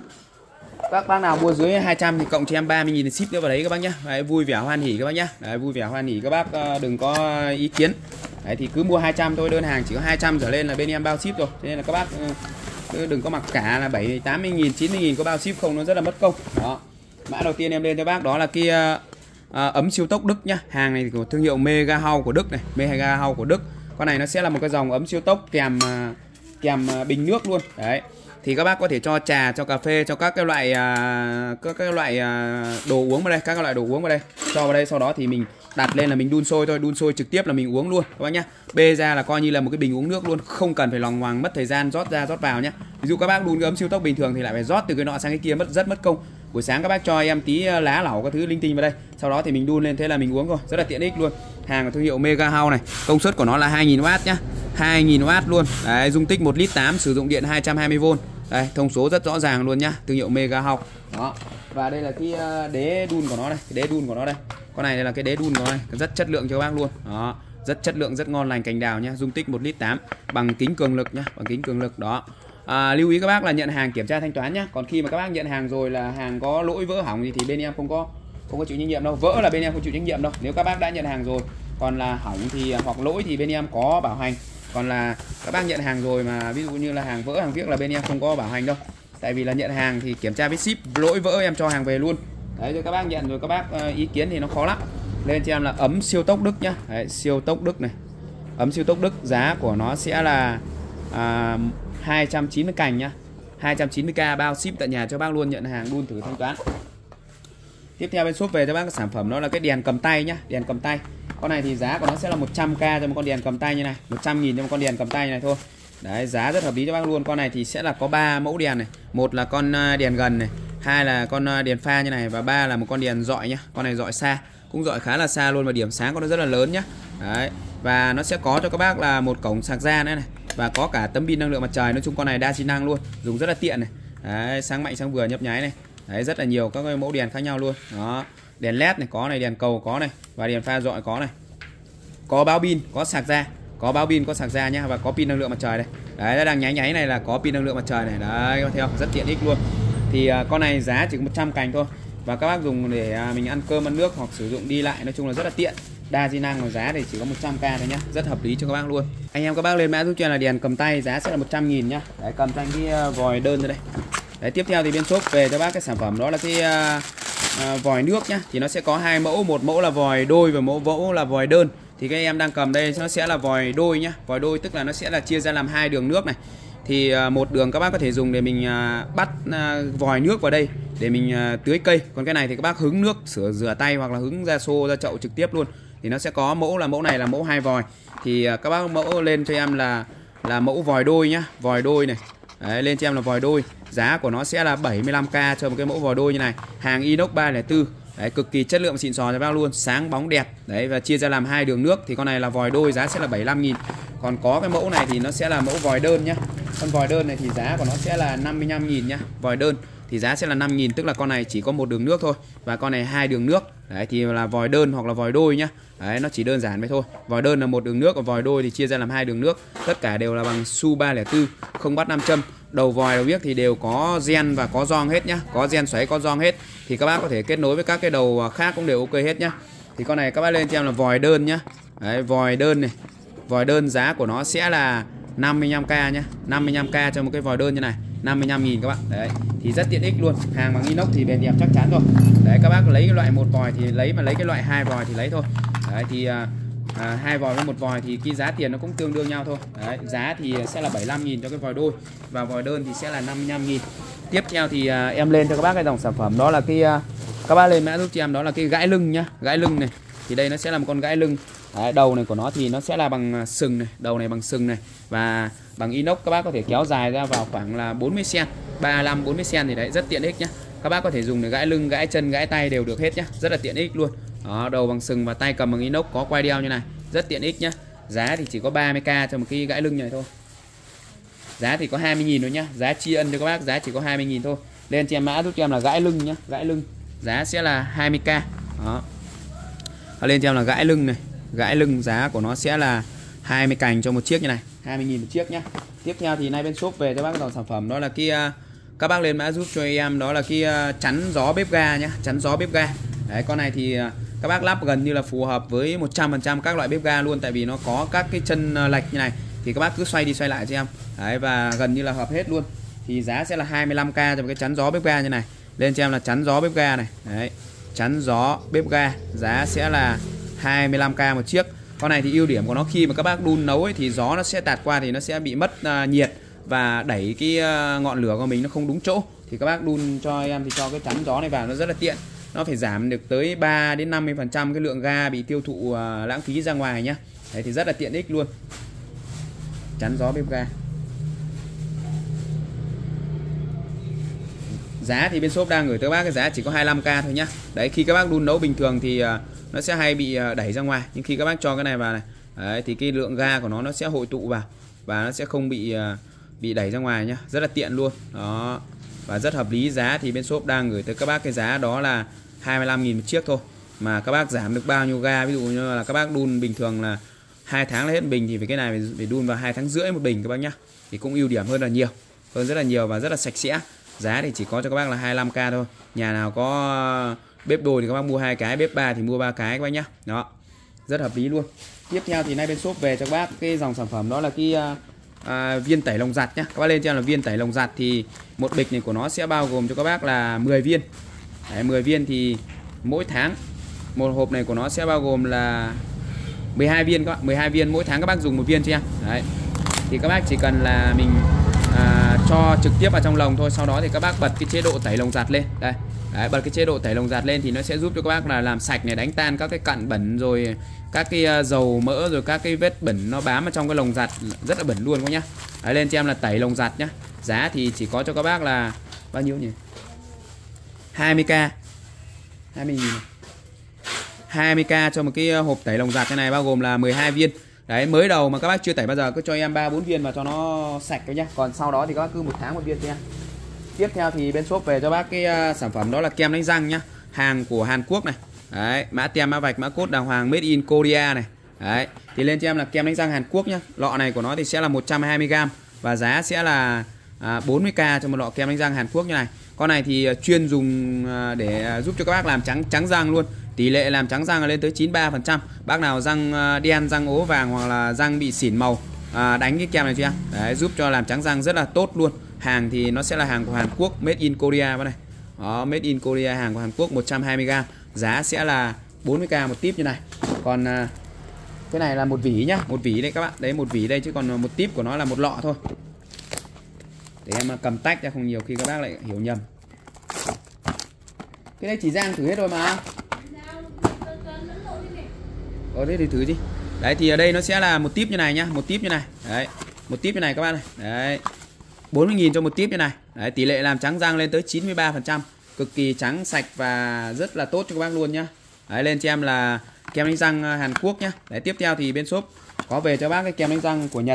Speaker 1: Các bác nào mua dưới hai trăm thì cộng cho em ba mươi nghìn ship nữa vào đấy các bác nhá. Đấy, vui vẻ hoan hỉ các bác nhá. Đấy, vui vẻ hoan hỉ các bác đừng có ý kiến. Đấy, thì cứ mua hai trăm thôi, đơn hàng chỉ có hai trăm trở lên là bên em bao ship rồi. Cho nên là các bác đừng có mặc cả là bảy mươi, tám mươi nghìn, chín mươi nghìn có bao ship không, nó rất là mất công. Đó. Mã đầu tiên em lên cho bác đó là cái À, ấm siêu tốc Đức nhá. Hàng này của thương hiệu Mega House của Đức này, Mega House của Đức. Con này nó sẽ là một cái dòng ấm siêu tốc kèm kèm bình nước luôn. Đấy. Thì các bác có thể cho trà, cho cà phê, cho các cái loại các cái loại đồ uống vào đây, các cái loại đồ uống vào đây, cho vào đây, sau đó thì mình đặt lên là mình đun sôi thôi, đun sôi trực tiếp là mình uống luôn các bác nhá. Bê ra là coi như là một cái bình uống nước luôn, không cần phải lòng hoàng mất thời gian rót ra rót vào nhá. Ví dụ các bác đun cái ấm siêu tốc bình thường thì lại phải rót từ cái nọ sang cái kia, mất rất mất công. Buổi sáng các bác cho em tí lá lẩu các thứ linh tinh vào đây, sau đó thì mình đun lên thế là mình uống rồi, rất là tiện ích luôn. Hàng của thương hiệu Mega House này, công suất của nó là hai nghìn oát nhá, hai nghìn oát luôn. Đấy, dung tích một lít tám, sử dụng điện hai trăm hai mươi vôn. Đây, thông số rất rõ ràng luôn nhá, thương hiệu Mega House. Đó. Và đây là cái đế đun của nó đây, cái đế đun của nó đây. Con này là cái đế đun của nó đây, rất chất lượng cho các bác luôn. Đó, rất chất lượng, rất ngon lành cành đào nhá, dung tích một lít tám, bằng kính cường lực nhá, bằng kính cường lực đó. À, lưu ý các bác là nhận hàng kiểm tra thanh toán nhá. Còn khi mà các bác nhận hàng rồi là hàng có lỗi vỡ hỏng gì thì bên em không có không có chịu trách nhiệm đâu. Vỡ là bên em không chịu trách nhiệm đâu. Nếu các bác đã nhận hàng rồi, còn là hỏng thì hoặc lỗi thì bên em có bảo hành. Còn là các bác nhận hàng rồi mà ví dụ như là hàng vỡ hàng viết là bên em không có bảo hành đâu. Tại vì là nhận hàng thì kiểm tra với ship, lỗi vỡ em cho hàng về luôn. Đấy, rồi các bác nhận rồi các bác uh, ý kiến thì nó khó lắm. Lên cho em là ấm siêu tốc Đức nhá. Đấy, siêu tốc Đức này. Ấm siêu tốc Đức, giá của nó sẽ là uh, hai trăm chín mươi cành nhá, hai trăm chín mươi k bao ship tận nhà cho bác luôn, nhận hàng đun thử thanh toán. Tiếp theo bên shop về cho bác cái sản phẩm đó là cái đèn cầm tay nhá, đèn cầm tay. Con này thì giá của nó sẽ là một trăm k cho một con đèn cầm tay như này, một trăm nghìn cho một con đèn cầm tay như này thôi. Đấy, giá rất hợp lý cho bác luôn. Con này thì sẽ là có ba mẫu đèn này, một là con đèn gần này, hai là con đèn pha như này và ba là một con đèn dọi nhá. Con này dọi xa, cũng dọi khá là xa luôn và điểm sáng của nó rất là lớn nhá. Đấy, và nó sẽ có cho các bác là một cổng sạc ra nữa này. Và có cả tấm pin năng lượng mặt trời. Nói chung con này đa chức năng luôn, dùng rất là tiện này. Đấy, sáng mạnh sáng vừa nhấp nháy này. Đấy, rất là nhiều các cái mẫu đèn khác nhau luôn. Đó, đèn led này có này, đèn cầu có này, và đèn pha dọi có này. Có báo pin, có sạc ra, có báo pin, có sạc ra nhá, và có pin năng lượng mặt trời này. Đấy, nó đang nháy nháy này là có pin năng lượng mặt trời này. Đấy, theo rất tiện ích luôn. Thì uh, con này giá chỉ có một trăm cành thôi. Và các bác dùng để uh, mình ăn cơm ăn nước hoặc sử dụng đi lại, nói chung là rất là tiện. Đa di năng, và giá thì chỉ có một trăm k thôi nhá, rất hợp lý cho các bác luôn. Anh em các bác lên mã giúp cho là đèn cầm tay, giá sẽ là một trăm nghìn nhá. Đấy, cầm tay cái vòi đơn ra đây. Đấy, tiếp theo thì bên shop về cho bác cái sản phẩm đó là cái uh, uh, vòi nước nhá. Thì nó sẽ có hai mẫu, một mẫu là vòi đôi và một mẫu là vòi đơn. Thì các em đang cầm đây nó sẽ là vòi đôi nhá. Vòi đôi tức là nó sẽ là chia ra làm hai đường nước này. Thì uh, một đường các bác có thể dùng để mình uh, bắt uh, vòi nước vào đây để mình uh, tưới cây. Còn cái này thì các bác hứng nước sửa rửa tay hoặc là hứng ra xô ra chậu trực tiếp luôn. Thì nó sẽ có mẫu là mẫu này là mẫu hai vòi. Thì uh, các bác mẫu lên cho em là là mẫu vòi đôi nhá, vòi đôi này. Đấy, lên cho em là vòi đôi. Giá của nó sẽ là bảy mươi lăm k cho một cái mẫu vòi đôi như này. Hàng inox ba không bốn. Đấy, cực kỳ chất lượng xịn sò cho bác luôn, sáng bóng đẹp. Đấy, và chia ra làm hai đường nước. Thì con này là vòi đôi, giá sẽ là bảy mươi lăm nghìn. Còn có cái mẫu này thì nó sẽ là mẫu vòi đơn nhá. Con vòi đơn này thì giá của nó sẽ là năm mươi lăm nghìn nhá. Vòi đơn thì giá sẽ là năm nghìn, tức là con này chỉ có một đường nước thôi và con này hai đường nước. Đấy thì là vòi đơn hoặc là vòi đôi nhá. Đấy, nó chỉ đơn giản vậy thôi. Vòi đơn là một đường nước, còn vòi đôi thì chia ra làm hai đường nước. Tất cả đều là bằng su ba không bốn, không bắt nam châm. Đầu vòi đầu viếc thì đều có gen và có gioăng hết nhá. Có gen xoáy, có gioăng hết. Thì các bác có thể kết nối với các cái đầu khác cũng đều ok hết nhá. Thì con này các bác lên cho em là vòi đơn nhá. Đấy, vòi đơn này. Vòi đơn giá của nó sẽ là năm mươi lăm k nhá. năm mươi lăm k cho một cái vòi đơn như này, năm mươi lăm nghìn các bạn. Đấy, thì rất tiện ích luôn. Hàng bằng inox thì bền đẹp chắc chắn rồi. Đấy, các bác lấy cái loại một vòi thì lấy, mà lấy cái loại hai vòi thì lấy thôi. Đấy thì à, à, hai vòi với một vòi thì cái giá tiền nó cũng tương đương nhau thôi. Đấy, giá thì sẽ là bảy mươi lăm nghìn cho cái vòi đôi và vòi đơn thì sẽ là năm mươi lăm nghìn. Tiếp theo thì à, em lên cho các bác cái dòng sản phẩm đó là cái à, các bác lên mã giúp cho em đó là cái gãi lưng nhá. Gãi lưng này thì đây nó sẽ là một con gãi lưng. Đấy, đầu này của nó thì nó sẽ là bằng sừng này, đầu này bằng sừng này và bằng inox. Các bác có thể kéo dài ra vào khoảng là bốn mươi xăng ti mét, ba mươi lăm bốn mươi xăng ti mét thì đấy rất tiện ích nhá. Các bác có thể dùng để gãi lưng, gãi chân, gãi tay đều được hết nhá, rất là tiện ích luôn. Đó, đầu bằng sừng và tay cầm bằng inox, có quai đeo như này, rất tiện ích nhá. Giá thì chỉ có ba mươi k cho một cái gãi lưng này thôi. Giá thì có hai mươi nghìn thôi nhá, giá tri ân cho các bác, giá chỉ có hai mươi nghìn thôi. Lên cho em mã giúp cho em là gãi lưng nhá, gãi lưng. Giá sẽ là hai mươi k. Đó. Lên cho em là gãi lưng này. Gãi lưng giá của nó sẽ là hai mươi cành cho một chiếc như này, hai mươi nghìn một chiếc nhá. Tiếp theo thì nay bên shop về cho bác dòng sản phẩm đó là cái các bác lên mã giúp cho em đó là cái chắn gió bếp ga nhá, chắn gió bếp ga. Đấy, con này thì các bác lắp gần như là phù hợp với một trăm phần trăm các loại bếp ga luôn, tại vì nó có các cái chân lệch như này thì các bác cứ xoay đi xoay lại cho em. Đấy, và gần như là hợp hết luôn. Thì giá sẽ là hai mươi lăm k cho một cái chắn gió bếp ga như này. Lên cho em là chắn gió bếp ga này. Đấy, chắn gió bếp ga giá sẽ là hai mươi lăm k một chiếc. Con này thì ưu điểm của nó khi mà các bác đun nấu ấy, thì gió nó sẽ tạt qua thì nó sẽ bị mất uh, nhiệt và đẩy cái uh, ngọn lửa của mình nó không đúng chỗ. Thì các bác đun cho em thì cho cái chắn gió này vào nó rất là tiện. Nó phải giảm được tới ba đến năm mươi phần trăm cái lượng ga bị tiêu thụ uh, lãng phí ra ngoài nhá. Đấy thì rất là tiện ích luôn. Chắn gió bếp ga. Giá thì bên shop đang gửi tới các bác cái giá chỉ có hai mươi lăm k thôi nhá. Đấy, khi các bác đun nấu bình thường thì uh, nó sẽ hay bị đẩy ra ngoài, nhưng khi các bác cho cái này vào này, đấy, thì cái lượng ga của nó nó sẽ hội tụ vào và nó sẽ không bị bị đẩy ra ngoài nhá, rất là tiện luôn. Đó, và rất hợp lý. Giá thì bên shop đang gửi tới các bác cái giá đó là hai mươi lăm nghìn một chiếc thôi, mà các bác giảm được bao nhiêu ga. Ví dụ như là các bác đun bình thường là hai tháng là hết bình thì cái này phải đun vào hai tháng rưỡi một bình các bác nhá, thì cũng ưu điểm hơn là nhiều, hơn rất là nhiều và rất là sạch sẽ. Giá thì chỉ có cho các bác là hai mươi lăm k thôi. Nhà nào có bếp đôi thì các bác mua hai cái, bếp ba thì mua ba cái các bác nhá. Đó, rất hợp lý luôn. Tiếp theo thì nay bên shop về cho các bác cái dòng sản phẩm đó là cái à, viên tẩy lồng giặt nhá. Các bác lên cho em là viên tẩy lồng giặt thì một bịch này của nó sẽ bao gồm cho các bác là mười viên. Đấy, mười viên thì mỗi tháng một hộp này của nó sẽ bao gồm là mười hai viên các bạn, mười hai viên, mỗi tháng các bác dùng một viên cho em. Đấy. Thì các bác chỉ cần là mình à, cho trực tiếp vào trong lồng thôi, sau đó thì các bác bật cái chế độ tẩy lồng giặt lên. Đây. Đấy, bật cái chế độ tẩy lồng giặt lên thì nó sẽ giúp cho các bác là làm sạch này, đánh tan các cái cặn bẩn rồi các cái dầu mỡ rồi các cái vết bẩn nó bám ở trong cái lồng giặt, rất là bẩn luôn các nhá. Đấy, lên cho em là tẩy lồng giặt nhá. Giá thì chỉ có cho các bác là bao nhiêu nhỉ? hai mươi k. hai mươi nghìn. hai mươi k cho một cái hộp tẩy lồng giặt thế này, bao gồm là mười hai viên. Đấy, mới đầu mà các bác chưa tẩy bao giờ cứ cho em ba bốn viên vào cho nó sạch các nhá. Còn sau đó thì các bác cứ một tháng một viên cho em. Tiếp theo thì bên shop về cho bác cái uh, sản phẩm đó là kem đánh răng nhá. Hàng của Hàn Quốc này. Đấy, mã tem mã vạch mã code đàng hoàng, made in Korea này. Đấy, thì lên cho em là kem đánh răng Hàn Quốc nhá. Lọ này của nó thì sẽ là một trăm hai mươi gam và giá sẽ là uh, bốn mươi k cho một lọ kem đánh răng Hàn Quốc như này. Con này thì uh, chuyên dùng uh, để uh, giúp cho các bác làm trắng trắng răng luôn. Tỷ lệ làm trắng răng là lên tới chín mươi ba phần trăm. Bác nào răng uh, đen, răng ố vàng hoặc là răng bị xỉn màu, uh, đánh cái kem này cho em. Đấy, giúp cho làm trắng răng rất là tốt luôn. Hàng thì nó sẽ là hàng của Hàn Quốc, made in Korea này. Đó, made in Korea, hàng của Hàn Quốc, một trăm hai mươi gam. Giá sẽ là bốn mươi k một típ như này. Còn uh, cái này là một vỉ nhá, một vỉ đây các bạn. Đấy, một vỉ đây chứ còn một típ của nó là một lọ thôi. Để em cầm tách ra, không nhiều khi các bác lại hiểu nhầm. Cái này chỉ rang thử hết rồi mà. Có đấy thì thử đi. Đấy thì ở đây nó sẽ là một típ như này nhá, một típ như này. Đấy, một típ như này các bạn này. Đấy. bốn mươi nghìn cho một típ như này. Đấy, tỷ lệ làm trắng răng lên tới chín mươi ba phần trăm. Cực kỳ trắng sạch và rất là tốt cho các bác luôn nhá. Đấy, lên cho em là kem đánh răng Hàn Quốc nhá. Đấy, tiếp theo thì bên shop có về cho bác cái kem đánh răng của Nhật.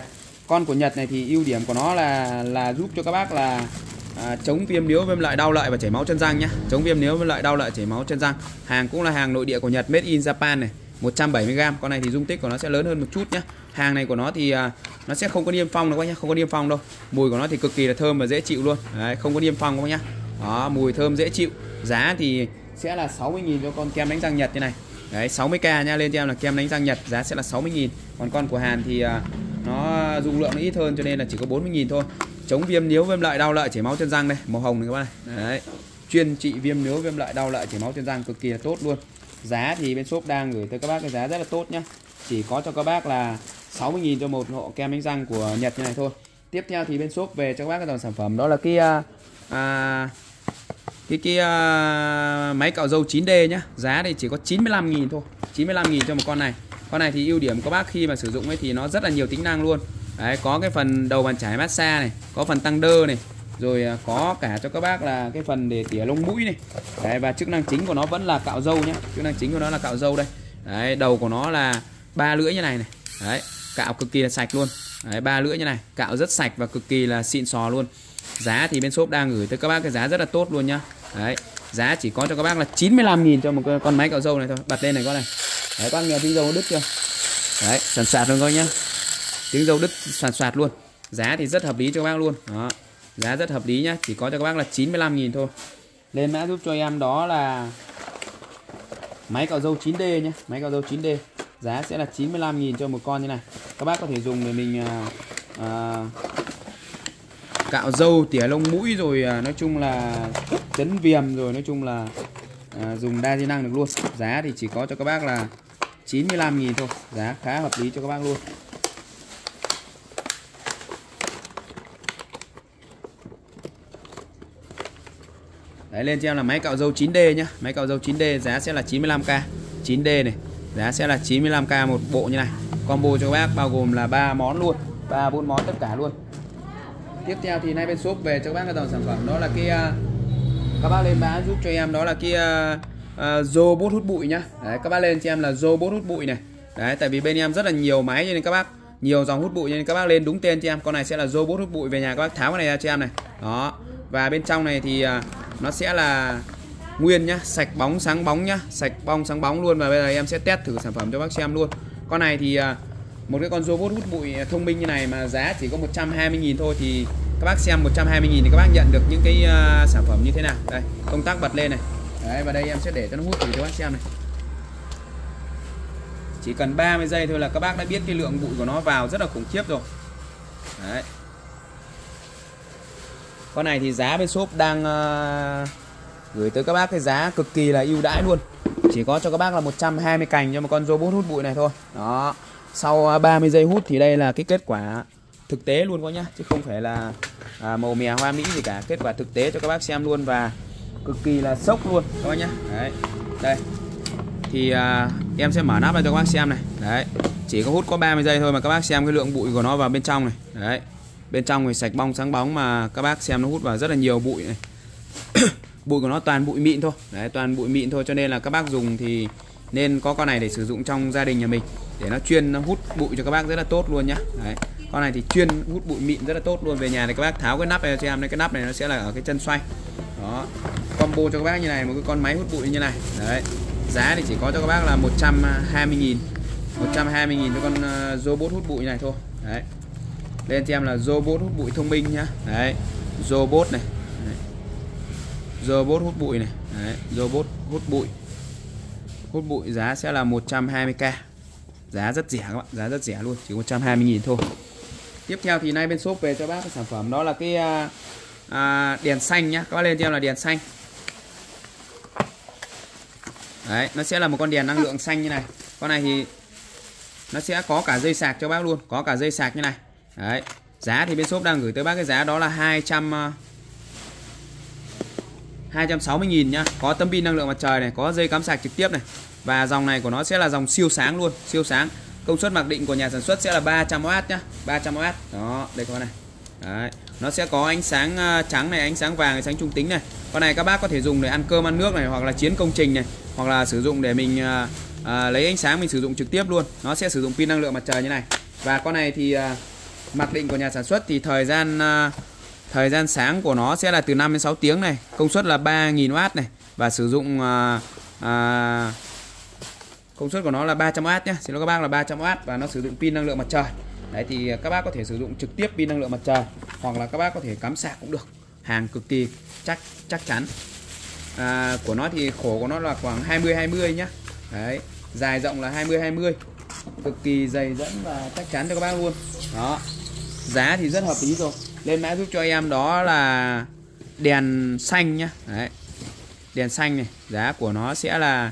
Speaker 1: Con của Nhật này thì ưu điểm của nó là là giúp cho các bác là à, chống viêm níu, viêm lợi, đau lợi và chảy máu chân răng nhá. Chống viêm níu, viêm lợi, đau lợi, chảy máu chân răng. Hàng cũng là hàng nội địa của Nhật, made in Japan này, một trăm bảy mươi gam. Con này thì dung tích của nó sẽ lớn hơn một chút nhá. Hàng này của nó thì à, nó sẽ không có niêm phong đâu các nhá, không có niêm phong đâu. Mùi của nó thì cực kỳ là thơm và dễ chịu luôn. Đấy, không có niêm phong các nhá. Đó, mùi thơm dễ chịu. Giá thì sẽ là sáu mươi nghìn cho con kem đánh răng Nhật như này. Đấy, sáu mươi k nha, lên cho em là kem đánh răng Nhật, giá sẽ là sáu mươi nghìn. Còn con của Hàn thì à, nó dung lượng nó ít hơn cho nên là chỉ có bốn mươi nghìn thôi. Chống viêm níu, viêm lợi, đau lợi, chảy máu chân răng đây, màu hồng này các bạn này. Đấy, chuyên trị viêm níu, viêm lợi, đau lợi, chảy máu chân răng, cực kỳ là tốt luôn. Giá thì bên shop đang gửi tới các bác cái giá rất là tốt nhá. Chỉ có cho các bác là sáu mươi nghìn cho một hộ kem đánh răng của Nhật như này thôi. Tiếp theo thì bên shop về cho các bác cái dòng sản phẩm đó là cái à, cái cái uh, máy cạo râu chín D nhá. Giá thì chỉ có chín mươi lăm nghìn thôi, chín mươi lăm nghìn cho một con này. Con này thì ưu điểm các bác khi mà sử dụng ấy thì nó rất là nhiều tính năng luôn. Đấy, có cái phần đầu bàn chải massage này, có phần tăng đơ này, rồi có cả cho các bác là cái phần để tỉa lông mũi này. Đấy, và chức năng chính của nó vẫn là cạo râu nhá. Chức năng chính của nó là cạo râu đây. Đấy, đầu của nó là ba lưỡi như này này. Đấy, cạo cực kỳ là sạch luôn. Đấy, ba lưỡi như này, cạo rất sạch và cực kỳ là xịn sò luôn. Giá thì bên shop đang gửi tới các bác cái giá rất là tốt luôn nhá. Đấy, giá chỉ có cho các bác là chín mươi lăm nghìn cho một con máy cạo râu này thôi. Bật lên này con này. Đấy, các bác nghe tiếng râu đứt chưa? Đấy, sàn sạt luôn coi nhá. Tiếng râu đứt sàn sạt luôn. Giá thì rất hợp lý cho các bác luôn. Đó, giá rất hợp lý nhá, chỉ có cho các bác là chín mươi lăm nghìn thôi. Lên mã giúp cho em đó là máy cạo râu chín D nhé. Máy cạo râu chín D, giá sẽ là chín mươi lăm nghìn cho một con như này. Các bác có thể dùng để mình à, à, cạo râu, tỉa lông mũi, rồi à, nói chung là chấn viêm, rồi nói chung là à, dùng đa di năng được luôn. Giá thì chỉ có cho các bác là chín mươi lăm nghìn thôi. Giá khá hợp lý cho các bác luôn. Đấy, lên cho em là máy cạo râu chín D nhá. Máy cạo râu chín D giá sẽ là chín mươi lăm k. chín D này, giá sẽ là chín mươi lăm k một bộ như này. Combo cho các bác bao gồm là ba món luôn, ba bốn món tất cả luôn. Tiếp theo thì nay bên shop về cho các bác cái dòng sản phẩm đó là cái uh, các bác lên mã giúp cho em đó là cái uh, uh, robot hút bụi nhá. Đấy, các bác lên cho em là robot hút bụi này. Đấy, tại vì bên em rất là nhiều máy cho nên các bác nhiều dòng hút bụi nên các bác lên đúng tên cho em. Con này sẽ là robot hút bụi, về nhà các bác tháo cái này ra cho em này. Đó. Và bên trong này thì uh, nó sẽ là nguyên nhá, sạch bóng sáng bóng nhá, sạch bóng sáng bóng luôn. Và bây giờ em sẽ test thử sản phẩm cho bác xem luôn. Con này thì uh, một cái con robot hút bụi thông minh như này mà giá chỉ có một trăm hai mươi nghìn thôi, thì các bác xem một trăm hai mươi nghìn thì các bác nhận được những cái uh, sản phẩm như thế nào. Đây, công tắc bật lên này. Đấy, và đây em sẽ để cho nó hút thử cho bác xem này. Chỉ cần ba mươi giây thôi là các bác đã biết cái lượng bụi của nó vào rất là khủng khiếp rồi. Đấy. Con này thì giá bên shop đang uh, gửi tới các bác cái giá cực kỳ là ưu đãi luôn. Chỉ có cho các bác là một trăm hai mươi cành cho một con robot hút bụi này thôi. Đó. Sau ba mươi giây hút thì đây là cái kết quả thực tế luôn các nhá, chứ không phải là à, màu mè hoa mỹ gì cả. Kết quả thực tế cho các bác xem luôn và cực kỳ là sốc luôn các bác nhá. Đấy. Đây. Thì à, em sẽ mở nắp ra cho các bác xem này. Đấy. Chỉ có hút có ba mươi giây thôi mà các bác xem cái lượng bụi của nó vào bên trong này. Đấy. Bên trong thì sạch bong sáng bóng mà các bác xem nó hút vào rất là nhiều bụi này. Bụi của nó toàn bụi mịn thôi. Đấy, toàn bụi mịn thôi, cho nên là các bác dùng thì nên có con này để sử dụng trong gia đình nhà mình, để nó chuyên nó hút bụi cho các bác rất là tốt luôn nhá. Đấy. Con này thì chuyên hút bụi mịn rất là tốt luôn. Về nhà thì các bác tháo cái nắp này cho em. Cái nắp này nó sẽ là ở cái chân xoay. Đó. Combo cho các bác như này, một cái con máy hút bụi như này. Đấy. Giá thì chỉ có cho các bác là một trăm hai mươi nghìn. một trăm hai mươi nghìn cho con uh, robot hút bụi này thôi. Đấy. Lên cho em là robot hút bụi thông minh nhá. Đấy. Robot này. Đấy. Robot hút bụi này. Đấy. Robot hút bụi. Hút bụi giá sẽ là một trăm hai mươi k. Giá rất rẻ các bạn, giá rất rẻ luôn, chỉ một trăm hai mươi nghìn thôi. Tiếp theo thì nay bên shop về cho bác cái sản phẩm đó là cái à, à, đèn xanh nhá. Các bác lên cho em là đèn xanh. Đấy, nó sẽ là một con đèn năng lượng xanh như này. Con này thì nó sẽ có cả dây sạc cho bác luôn, có cả dây sạc như này. Đấy. Giá thì bên shop đang gửi tới bác cái giá đó là hai trăm hai trăm sáu mươi nghìn nhá. Có tấm pin năng lượng mặt trời này, có dây cắm sạc trực tiếp này. Và dòng này của nó sẽ là dòng siêu sáng luôn, siêu sáng. Công suất mặc định của nhà sản xuất sẽ là ba trăm oát nhá, ba trăm oát. Đó, đây con này. Đấy, nó sẽ có ánh sáng trắng này, ánh sáng vàng, ánh sáng trung tính này. Con này các bác có thể dùng để ăn cơm ăn nước này, hoặc là chiến công trình này, hoặc là sử dụng để mình à, à, lấy ánh sáng mình sử dụng trực tiếp luôn. Nó sẽ sử dụng pin năng lượng mặt trời như này. Và con này thì à, mặc định của nhà sản xuất thì thời gian uh, thời gian sáng của nó sẽ là từ năm đến sáu tiếng này, công suất là ba nghìn oát này, và sử dụng uh, uh, công suất của nó là ba trăm oát nhé, xin lỗi các bác là ba trăm oát, và nó sử dụng pin năng lượng mặt trời. Đấy thì các bác có thể sử dụng trực tiếp pin năng lượng mặt trời, hoặc là các bác có thể cắm sạc cũng được. Hàng cực kỳ chắc chắc chắn. À, của nó thì khổ của nó là khoảng hai mươi hai mươi nhá. Đấy, dài rộng là hai mươi hai mươi. Cực kỳ dày dẫn và chắc chắn cho các bác luôn. Đó. Giá thì rất hợp lý rồi. Lên mã giúp cho em đó là đèn xanh nhá. Đấy. Đèn xanh này, giá của nó sẽ là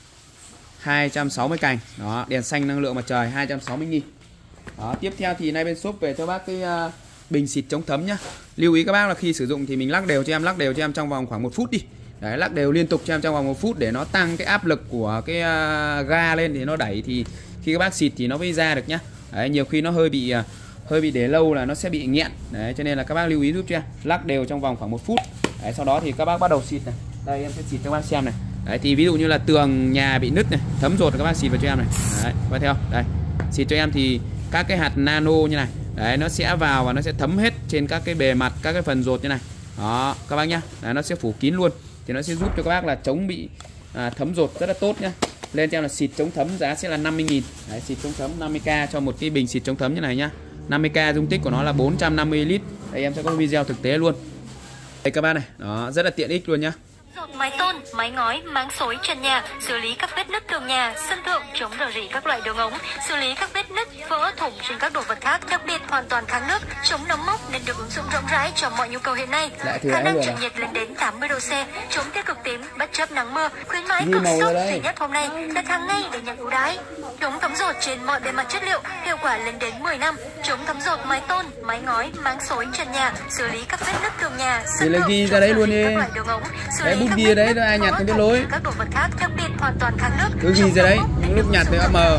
Speaker 1: hai trăm sáu mươi cành. Đó, đèn xanh năng lượng mặt trời hai trăm sáu mươi nghìn. Đó, tiếp theo thì nay bên shop về cho bác cái uh, bình xịt chống thấm nhá. Lưu ý các bác là khi sử dụng thì mình lắc đều cho em, lắc đều cho em trong vòng khoảng một phút đi. Đấy, lắc đều liên tục cho em trong vòng một phút để nó tăng cái áp lực của cái uh, ga lên, thì nó đẩy, thì khi các bác xịt thì nó mới ra được nhá. Đấy, nhiều khi nó hơi bị uh, hơi bị để lâu là nó sẽ bị nghẹn. Đấy, cho nên là các bác lưu ý giúp cho em, lắc đều trong vòng khoảng một phút. Đấy, sau đó thì các bác bắt đầu xịt này. Đây em sẽ xịt cho các bác xem này. Đấy, thì ví dụ như là tường nhà bị nứt này, thấm rột, các bác xịt vào cho em này. Đấy, qua theo. Đây, xịt cho em thì các cái hạt nano như này, đấy, nó sẽ vào và nó sẽ thấm hết trên các cái bề mặt, các cái phần rột như này. Đó, các bác nhá. Đấy, nó sẽ phủ kín luôn, thì nó sẽ giúp cho các bác là chống bị à, thấm rột rất là tốt nhá. Lên cho em là xịt chống thấm, giá sẽ là năm mươi nghìn. Đấy, xịt chống thấm năm mươi k cho một cái bình xịt chống thấm như này nhá. năm mươi k, dung tích của nó là bốn trăm năm mươi lít. Đây em sẽ có video thực tế luôn. Đây các bác này, đó, rất là tiện ích luôn nhá.
Speaker 3: Mái tôn, mái ngói, máng xối trần nhà, xử lý các vết nứt tường nhà, sân thượng, chống rò rỉ các loại đường ống, xử lý các vết nứt, vỡ, thủng trên các đồ vật khác, đặc biệt hoàn toàn kháng nước, chống nấm mốc nên được ứng dụng rộng rãi cho mọi nhu cầu hiện nay. Khả năng truyền nhiệt lên đến tám mươi độ C, chống tiêu cực tím, bất chấp nắng mưa, khuyến mãi cực sốc duy nhất hôm nay, đặt hàng ngay để nhận ưu đãi. Chống thấm rột trên mọi bề mặt chất liệu, hiệu quả lên đến mười năm, chống thấm rột mái tôn, mái ngói, máng xối trần nhà, xử lý các vết nứt tường nhà, sân thượng, chống rò rỉ các loại đường ống, xử lý
Speaker 1: bút bia đấy, đó ai nhặt thì biết lỗi.
Speaker 3: Các đồ vật khác đặc biệt hoàn toàn kháng nước.
Speaker 1: Cứ ghi ra đấy, những lúc nhặt thì đã mờ.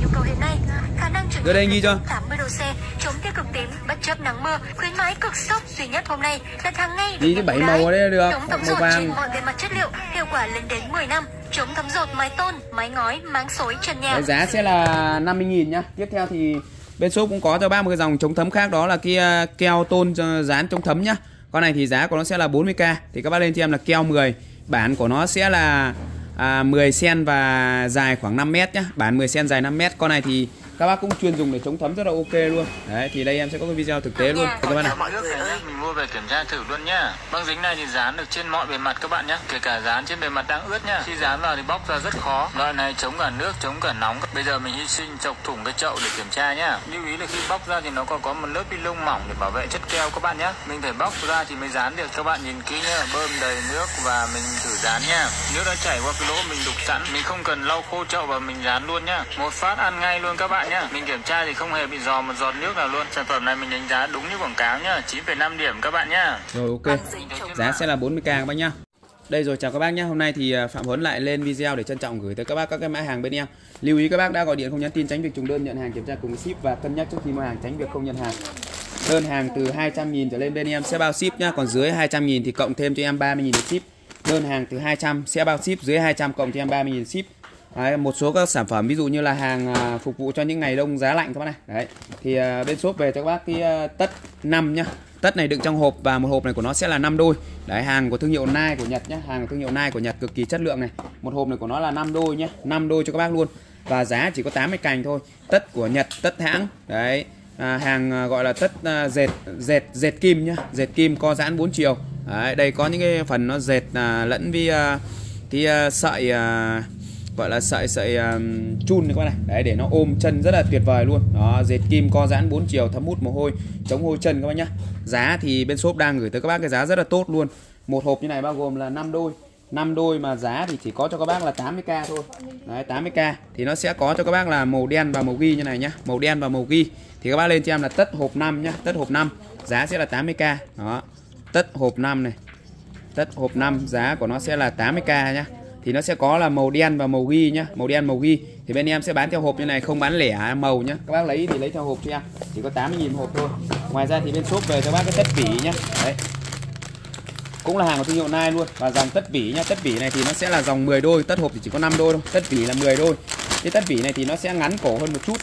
Speaker 1: Đưa đây ghi cho.
Speaker 3: tám mươi độ C, chống tiêu cực tím, bất chấp nắng mưa, khuyến mãi cực sốc duy nhất hôm nay, đặt hàng ngay.
Speaker 1: Ghi bảy màu ở đây được,
Speaker 3: chống thấm rột trên mọi bề mặt chất liệu, hiệu quả lên đến mười năm, chống thấm rột mái tôn, mái ngói, máng xối trần nhà.
Speaker 1: Đấy, giá sẽ là năm mươi nghìn nhá. Tiếp theo thì bên shop cũng có cho bác một cái dòng chống thấm khác, đó là cái keo tôn dán chống thấm nhá. Con này thì giá của nó sẽ là bốn mươi k, thì các bác lên cho em là keo mười. Bản của nó sẽ là à, mười xen-ti-mét và dài khoảng năm mét nhá. Bản mười xen-ti-mét dài năm mét. Con này thì các bác cũng chuyên dùng để chống thấm rất là ok luôn. Đấy, thì đây em sẽ có cái video thực tế luôn các bạn này.
Speaker 4: Mọi người ơi, mình mua về kiểm tra thử luôn nhá. Băng dính này thì dán được trên mọi bề mặt các bạn nhé, kể cả dán trên bề mặt đang ướt nhá. Khi dán vào thì bóc ra rất khó. Loại này chống cả nước, chống cả nóng. Bây giờ mình hy sinh chọc thủng cái chậu để kiểm tra nhá. Lưu ý là khi bóc ra thì nó còn có một lớp bi lông mỏng để bảo vệ chất keo các bạn nhé. Mình phải bóc ra thì mới dán được. Các bạn nhìn kỹ nhá, bơm đầy nước và mình thử dán nhá. Nước đã chảy qua cái lỗ mình đục sẵn, mình không cần lau khô chậu và mình dán luôn nhá. Một phát ăn ngay luôn các bạn nhá. Mình kiểm tra thì không hề bị dò một giọt nước nào luôn. Sản phẩm này mình đánh giá đúng như quảng cáo nhá, chín phẩy năm điểm các bạn nhá.
Speaker 1: Rồi ok. Giá sẽ là bốn mươi k các bác nhá. Đây rồi, chào các bác nhá. Hôm nay thì Phạm Huấn lại lên video để trân trọng gửi tới các bác các cái mã hàng bên em. Lưu ý các bác đã gọi điện không nhắn tin tránh việc trùng đơn, nhận hàng kiểm tra cùng ship và cân nhắc trước khi mua hàng tránh việc không nhận hàng. Đơn hàng từ hai trăm nghìn trở lên bên em sẽ bao ship nhá, còn dưới hai trăm nghìn thì cộng thêm cho em ba mươi nghìn để ship. Đơn hàng từ hai trăm sẽ bao ship, dưới hai trăm cộng cho em ba mươi nghìn ship. Đấy, một số các sản phẩm ví dụ như là hàng à, phục vụ cho những ngày đông giá lạnh các bác này. Đấy, thì à, bên shop về cho các bác cái à, tất năm nhá. Tất này đựng trong hộp và một hộp này của nó sẽ là năm đôi. Đấy, hàng của thương hiệu Nike của Nhật nhá, hàng của thương hiệu Nike của Nhật cực kỳ chất lượng này. Một hộp này của nó là năm đôi nhá, năm đôi cho các bác luôn. Và giá chỉ có tám mươi cành thôi. Tất của Nhật, tất hãng. Đấy, à, hàng à, gọi là tất à, dệt dệt dệt kim nhá, dệt kim co giãn bốn chiều. Đấy, đây có những cái phần nó dệt à, lẫn với à, cái à, sợi à, gọi là sợi sợi um, chun các bạn này. Đấy, để nó ôm chân rất là tuyệt vời luôn. Đó, dệt kim co giãn bốn chiều, thấm hút mồ hôi, chống hôi chân các bác nhá. Giá thì bên shop đang gửi tới các bác cái giá rất là tốt luôn. Một hộp như này bao gồm là năm đôi. năm đôi mà giá thì chỉ có cho các bác là tám mươi k thôi. Đấy, tám mươi k thì nó sẽ có cho các bác là màu đen và màu ghi như này nhá. Màu đen và màu ghi thì các bác lên cho em là tất hộp năm nhá, tất hộp năm. Giá sẽ là tám mươi k. Đó. Tất hộp năm này. Tất hộp năm giá của nó sẽ là tám mươi k nhá. Thì nó sẽ có là màu đen và màu ghi nhá, màu đen màu ghi thì bên em sẽ bán theo hộp như này, không bán lẻ màu nhá. Các bác lấy thì lấy theo hộp cho em, chỉ có tám mươi nghìn hộp thôi. Ngoài ra thì bên shop về cho bác cái tất vỉ nhá. Đấy, cũng là hàng của thương hiệu Nike luôn. Và dòng tất vỉ nhá, tất vỉ này thì nó sẽ là dòng mười đôi, tất hộp thì chỉ có năm đôi thôi, tất vỉ là mười đôi. Cái tất vỉ này thì nó sẽ ngắn cổ hơn một chút nhá.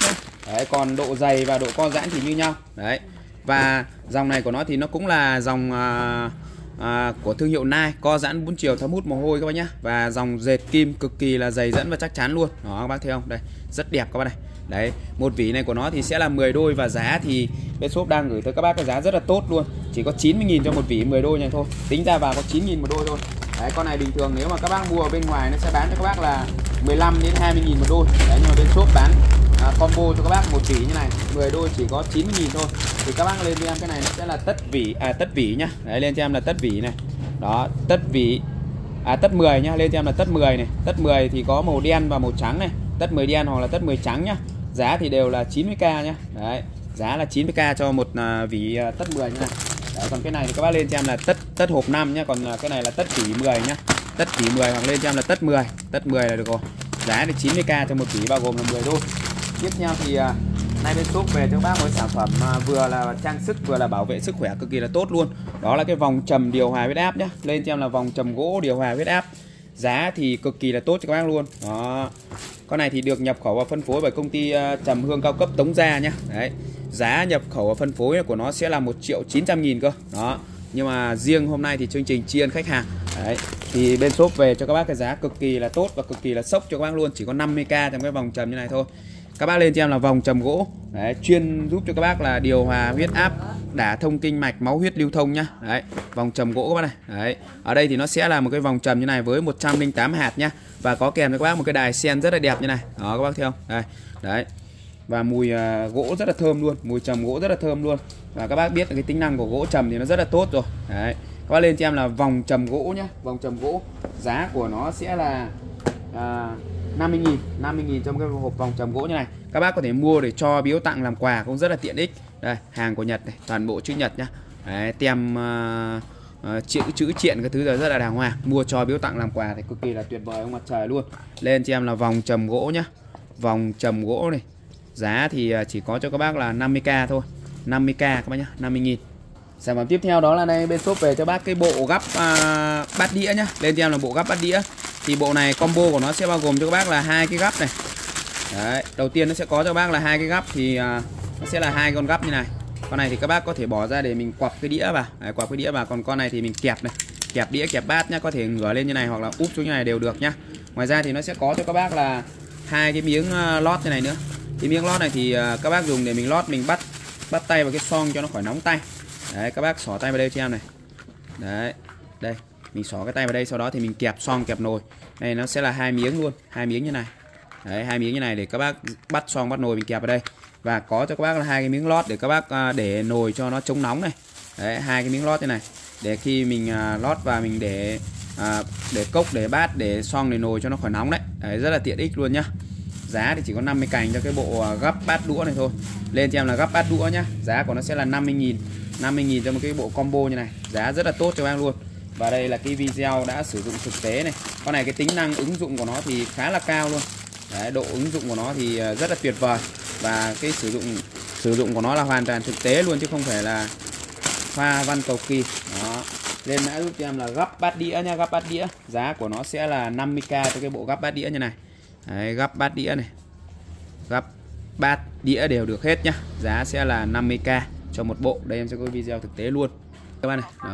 Speaker 1: Đấy, còn độ dày và độ co giãn thì như nhau. Đấy. Và dòng này của nó thì nó cũng là dòng à, à, của thương hiệu Nike, co giãn bốn chiều thấm hút mồ hôi các bác nhá. Và dòng dệt kim cực kỳ là dày dẫn và chắc chắn luôn. Đó các bác thấy không? Đây, rất đẹp các bác này. Đấy, một vỉ này của nó thì sẽ là mười đôi và giá thì bên shop đang gửi tới các bác cái giá rất là tốt luôn. Chỉ có chín mươi nghìn cho một vỉ mười đôi này thôi. Tính ra vào có chín nghìn một đôi thôi. Đấy, con này bình thường nếu mà các bác mua ở bên ngoài nó sẽ bán cho các bác là mười lăm đến hai mươi nghìn một đôi. Đấy, nhưng mà bên shop bán à, combo cho các bác một vỉ như này, mười đôi chỉ có chín mươi nghìn thôi. Thì các bác lên cho em cái này nó sẽ là tất vỉ à tất vỉ nhá. Đấy, lên cho em là tất vỉ này. Đó, tất vỉ à tất mười nhá, lên cho em là tất mười này. Tất mười thì có màu đen và màu trắng này. Tất mười đen hoặc là tất mười trắng nhá. Giá thì đều là chín mươi k nhá. Đấy, giá là chín mươi k cho một à, vỉ à, tất mười như này. Đấy, còn cái này thì các bác lên cho em là tất tất hộp năm nhá, còn cái này là tất vỉ mười nhá. Tất vỉ mười hoặc lên cho em là tất mười, tất mười là được rồi. Giá thì chín mươi k cho một vỉ bao gồm là mười đôi. Tiếp theo thì à, nay bên shop về cho các bác một sản phẩm mà vừa là trang sức vừa là bảo vệ sức khỏe cực kỳ là tốt luôn. Đó là cái vòng trầm điều hòa huyết áp nhá. Lên cho em là vòng trầm gỗ điều hòa huyết áp. Giá thì cực kỳ là tốt cho các bác luôn. Đó. Con này thì được nhập khẩu và phân phối bởi công ty trầm hương cao cấp Tống Gia nhá. Đấy. Giá nhập khẩu và phân phối của nó sẽ là một triệu chín trăm nghìn cơ. Đó. Nhưng mà riêng hôm nay thì chương trình tri ân khách hàng. Đấy. Thì bên shop về cho các bác cái giá cực kỳ là tốt và cực kỳ là sốc cho các bác luôn, chỉ có năm mươi k trong cái vòng trầm như này thôi. Các bác lên cho em là vòng trầm gỗ. Đấy, chuyên giúp cho các bác là điều hòa huyết áp, đả thông kinh mạch, máu huyết lưu thông nhá. Đấy, vòng trầm gỗ các bác này. Đấy. Ở đây thì nó sẽ là một cái vòng trầm như này với một trăm lẻ tám hạt nhá. Và có kèm cho các bác một cái đài sen rất là đẹp như này. Đó các bác thấy không? Đây. Đấy. Và mùi uh, gỗ rất là thơm luôn, mùi trầm gỗ rất là thơm luôn. Và các bác biết cái tính năng của gỗ trầm thì nó rất là tốt rồi. Đấy. Các bác lên cho em là vòng trầm gỗ nhá, vòng trầm gỗ. Giá của nó sẽ là uh, năm mươi nghìn, năm mươi nghìn trong cái hộp vòng trầm gỗ như này. Các bác có thể mua để cho biếu tặng làm quà cũng rất là tiện ích. Đây, hàng của Nhật này, toàn bộ chữ Nhật nhá. Đấy, tem uh, uh, chữ chữ triện cái thứ rồi rất là đàng hoàng. Mua cho biếu tặng làm quà thì cực kỳ là tuyệt vời ông mặt trời luôn. Lên cho em là vòng trầm gỗ nhá. Vòng trầm gỗ này. Giá thì chỉ có cho các bác là năm mươi k thôi. năm mươi k các bác nhá, năm mươi nghìn. Sản phẩm tiếp theo đó là đây bên shop về cho bác cái bộ gắp uh, bát đĩa nhá. Lên cho em là bộ gắp bát đĩa. Thì bộ này combo của nó sẽ bao gồm cho các bác là hai cái gắp này. Đấy, đầu tiên nó sẽ có cho các bác là hai cái gắp thì uh, nó sẽ là hai con gắp như này. Con này thì các bác có thể bỏ ra để mình quặp cái đĩa vào. Đấy, quặp cái đĩa vào, còn con này thì mình kẹp này, kẹp đĩa, kẹp bát nhá, có thể ngửa lên như này hoặc là úp xuống như này đều được nhá. Ngoài ra thì nó sẽ có cho các bác là hai cái miếng uh, lót như này nữa. Cái miếng lót này thì uh, các bác dùng để mình lót, mình bắt bắt tay vào cái xoong cho nó khỏi nóng tay. Đấy, các bác xỏ tay vào đây cho em này. Đấy, đây, mình xỏ cái tay vào đây, sau đó thì mình kẹp xoong, kẹp nồi. Này nó sẽ là hai miếng luôn, hai miếng như này. Đấy, hai miếng như này để các bác bắt xoong, bắt nồi mình kẹp vào đây. Và có cho các bác là hai cái miếng lót để các bác uh, để nồi cho nó chống nóng này. Đấy, hai cái miếng lót như này để khi mình uh, lót và mình để uh, để cốc, để bát, để xoong, để nồi cho nó khỏi nóng đấy. Đấy, rất là tiện ích luôn nhá. Giá thì chỉ có năm mươi cành cho cái bộ gắp bát đũa này thôi. Lên cho em là gắp bát đũa nhá. Giá của nó sẽ là năm mươi nghìn. năm mươi nghìn cho một cái bộ combo như này. Giá rất là tốt cho em luôn. Và đây là cái video đã sử dụng thực tế này. Con này cái tính năng ứng dụng của nó thì khá là cao luôn. Đấy, độ ứng dụng của nó thì rất là tuyệt vời. Và cái sử dụng sử dụng của nó là hoàn toàn thực tế luôn, chứ không phải là pha văn cầu kỳ. Đó. Lên mã giúp cho em là gắp bát đĩa nha, gắp bát đĩa. Giá của nó sẽ là năm mươi k cho cái bộ gắp bát đĩa như này. Đấy, gắp bát đĩa này, gắp bát đĩa đều được hết nhá. Giá sẽ là năm mươi k cho một bộ. Đây em sẽ có video thực tế luôn các bạn này. Đó.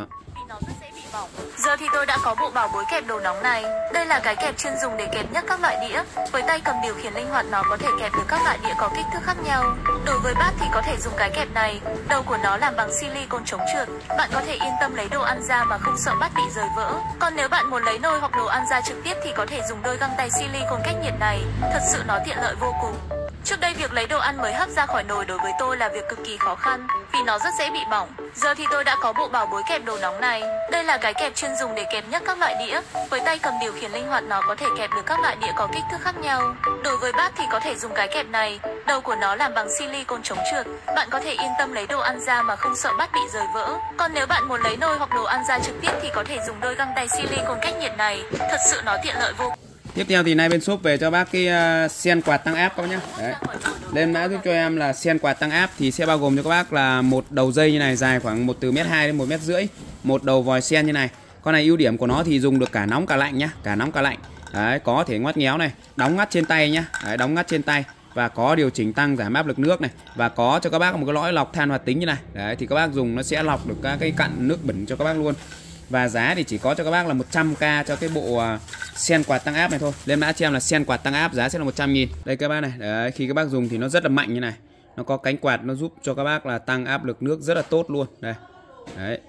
Speaker 3: Giờ thì tôi đã có bộ bảo bối kẹp đồ nóng này. Đây là cái kẹp chuyên dùng để kẹp nhấc các loại đĩa. Với tay cầm điều khiển linh hoạt, nó có thể kẹp được các loại đĩa có kích thước khác nhau. Đối với bát thì có thể dùng cái kẹp này. Đầu của nó làm bằng silicon chống trượt. Bạn có thể yên tâm lấy đồ ăn ra mà không sợ bát bị rời vỡ. Còn nếu bạn muốn lấy nồi hoặc đồ ăn ra trực tiếp thì có thể dùng đôi găng tay silicon cách nhiệt này. Thật sự nó tiện lợi vô cùng. Trước đây việc lấy đồ ăn mới hấp ra khỏi nồi đối với tôi là việc cực kỳ khó khăn vì nó rất dễ bị bỏng. Giờ thì tôi đã có bộ bảo bối kẹp đồ nóng này. Đây là cái kẹp chuyên dùng để kẹp nhấc các loại đĩa. Với tay cầm điều khiển linh hoạt, nó có thể kẹp được các loại đĩa có kích thước khác nhau. Đối với bát thì có thể dùng cái kẹp này. Đầu của nó làm bằng silicon chống trượt. Bạn có thể yên tâm lấy đồ ăn ra mà không sợ bát bị rời vỡ. Còn nếu bạn muốn lấy nồi hoặc đồ ăn ra trực tiếp thì có thể dùng đôi găng tay silicon cách nhiệt này. Thật sự nó tiện lợi vô cùng.
Speaker 1: Tiếp theo thì nay bên shop về cho bác cái uh, sen quạt tăng áp các bác nhé. Đấy. Lên mã giúp cho em là sen quạt tăng áp thì sẽ bao gồm cho các bác là một đầu dây như này, dài khoảng một từ mét hai đến một mét rưỡi, một đầu vòi sen như này. Con này ưu điểm của nó thì dùng được cả nóng cả lạnh nhá, cả nóng cả lạnh. Đấy, có thể ngoắt nghéo này, đóng ngắt trên tay nhá. Đấy, đóng ngắt trên tay và có điều chỉnh tăng giảm áp lực nước này, và có cho các bác một cái lõi lọc than hoạt tính như này. Đấy thì các bác dùng nó sẽ lọc được các cái cặn nước bẩn cho các bác luôn. Và giá thì chỉ có cho các bác là một trăm k cho cái bộ uh, sen quạt tăng áp này thôi. Lên mã cho em là sen quạt tăng áp, giá sẽ là một trăm nghìn. Đây các bác này. Đấy, khi các bác dùng thì nó rất là mạnh như này. Nó có cánh quạt, nó giúp cho các bác là tăng áp lực nước rất là tốt luôn. Đây. Đấy.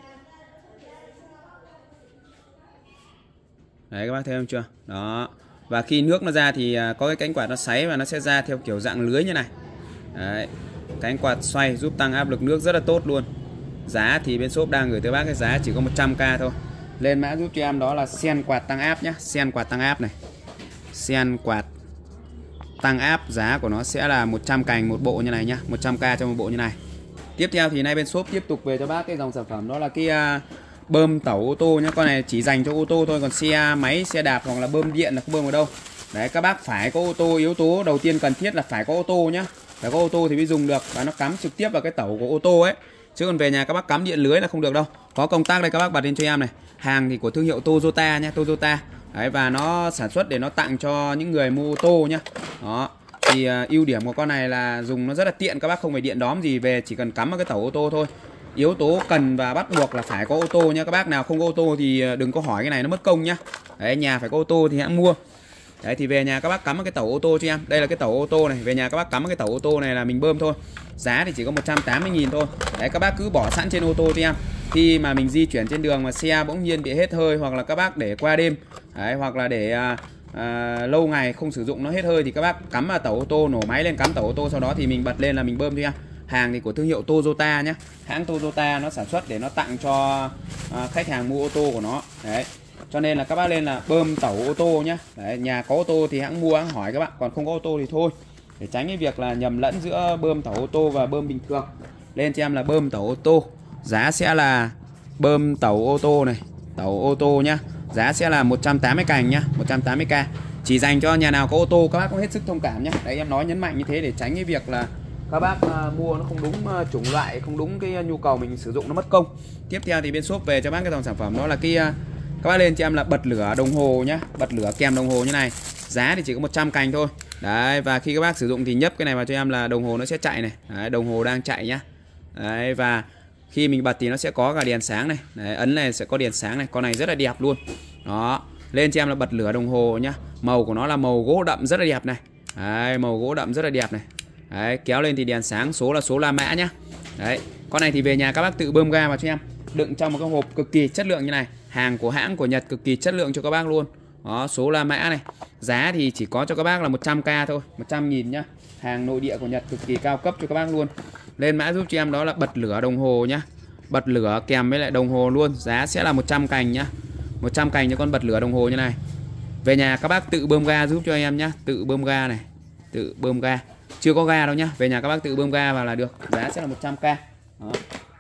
Speaker 1: Đấy các bác thấy không chưa? Đó. Và khi nước nó ra thì có cái cánh quạt nó xoáy và nó sẽ ra theo kiểu dạng lưới như này. Đấy. Cánh quạt xoay giúp tăng áp lực nước rất là tốt luôn. Giá thì bên shop đang gửi tới bác cái giá chỉ có một trăm k thôi. Lên mã giúp cho em đó là sen quạt tăng áp nhé. Sen quạt tăng áp này. Sen quạt tăng áp, giá của nó sẽ là một trăm cành một bộ như này nhá, một trăm k cho một bộ như này. Tiếp theo thì nay bên shop tiếp tục về cho bác cái dòng sản phẩm đó là cái uh, bơm tẩu ô tô nhá. Con này chỉ dành cho ô tô thôi, còn xe máy, xe đạp hoặc là bơm điện là không bơm ở đâu. Đấy, các bác phải có ô tô, yếu tố đầu tiên cần thiết là phải có ô tô nhá. Phải có ô tô thì mới dùng được, và nó cắm trực tiếp vào cái tẩu của ô tô ấy. Chứ còn về nhà các bác cắm điện lưới là không được đâu. Có công tắc đây các bác bật lên cho em này. Hàng thì của thương hiệu Toyota nhá, Toyota. Đấy, và nó sản xuất để nó tặng cho những người mua ô tô nhá. Đó. Thì uh, ưu điểm của con này là dùng nó rất là tiện, các bác không phải điện đóm gì về, chỉ cần cắm vào cái tẩu ô tô thôi. Yếu tố cần và bắt buộc là phải có ô tô nhá. Các bác nào không có ô tô thì đừng có hỏi cái này, nó mất công nhá. Đấy, nhà phải có ô tô thì hãng mua. Đấy thì về nhà các bác cắm vào cái tẩu ô tô cho em. Đây là cái tẩu ô tô này, về nhà các bác cắm vào cái tẩu ô tô này là mình bơm thôi. Giá thì chỉ có một trăm tám mươi nghìn thôi. Đấy, các bác cứ bỏ sẵn trên ô tô cho em. Khi mà mình di chuyển trên đường mà xe bỗng nhiên bị hết hơi, hoặc là các bác để qua đêm, đấy, hoặc là để à, à, lâu ngày không sử dụng nó hết hơi thì các bác cắm vào tẩu ô tô, nổ máy lên cắm tẩu ô tô, sau đó thì mình bật lên là mình bơm cho em. Hàng thì của thương hiệu Toyota nhé. Hãng Toyota nó sản xuất để nó tặng cho à, khách hàng mua ô tô của nó. Đấy. Cho nên là các bác lên là bơm tẩu ô tô nhé. Đấy, nhà có ô tô thì hãng mua, hãng hỏi các bạn, còn không có ô tô thì thôi. Để tránh cái việc là nhầm lẫn giữa bơm tẩu ô tô và bơm bình thường. Lên cho em là bơm tẩu ô tô. Giá sẽ là bơm tẩu ô tô này, tẩu ô tô nhá. Giá sẽ là một trăm tám mươi cành nhá, một trăm tám mươi k. Chỉ dành cho nhà nào có ô tô, các bác cũng hết sức thông cảm nhé. Đấy, em nói nhấn mạnh như thế để tránh cái việc là các bác uh, mua nó không đúng uh, chủng loại, không đúng cái uh, nhu cầu mình sử dụng, nó mất công. Tiếp theo thì bên shop về cho bác cái dòng sản phẩm đó là cái uh, các bác lên cho em là bật lửa đồng hồ nhá, bật lửa kèm đồng hồ như này. Giá thì chỉ có một trăm cành thôi. Đấy, và khi các bác sử dụng thì nhấp cái này vào cho em là đồng hồ nó sẽ chạy này. Đấy, đồng hồ đang chạy nhá. Đấy, và khi mình bật thì nó sẽ có cả đèn sáng này. Đấy, ấn này sẽ có đèn sáng này, con này rất là đẹp luôn. Đó, lên cho em là bật lửa đồng hồ nhá. Màu của nó là màu gỗ đậm rất là đẹp này. Đấy, màu gỗ đậm rất là đẹp này. Đấy, kéo lên thì đèn sáng, số là số La Mã nhá. Đấy, con này thì về nhà các bác tự bơm ga vào cho em, đựng trong một cái hộp cực kỳ chất lượng như này, hàng của hãng của Nhật cực kỳ chất lượng cho các bác luôn. Đó, số La Mã này. Giá thì chỉ có cho các bác là một trăm k thôi, một trăm nghìn nhá. Hàng nội địa của Nhật cực kỳ cao cấp cho các bác luôn. Lên mã giúp cho em đó là bật lửa đồng hồ nhá. Bật lửa kèm với lại đồng hồ luôn, giá sẽ là một trăm cành nhá. một trăm cành cho con bật lửa đồng hồ như này. Về nhà các bác tự bơm ga giúp cho em nhá, tự bơm ga này, tự bơm ga. Chưa có ga đâu nhá, về nhà các bác tự bơm ga vào là được. Giá sẽ là một trăm k. Đó.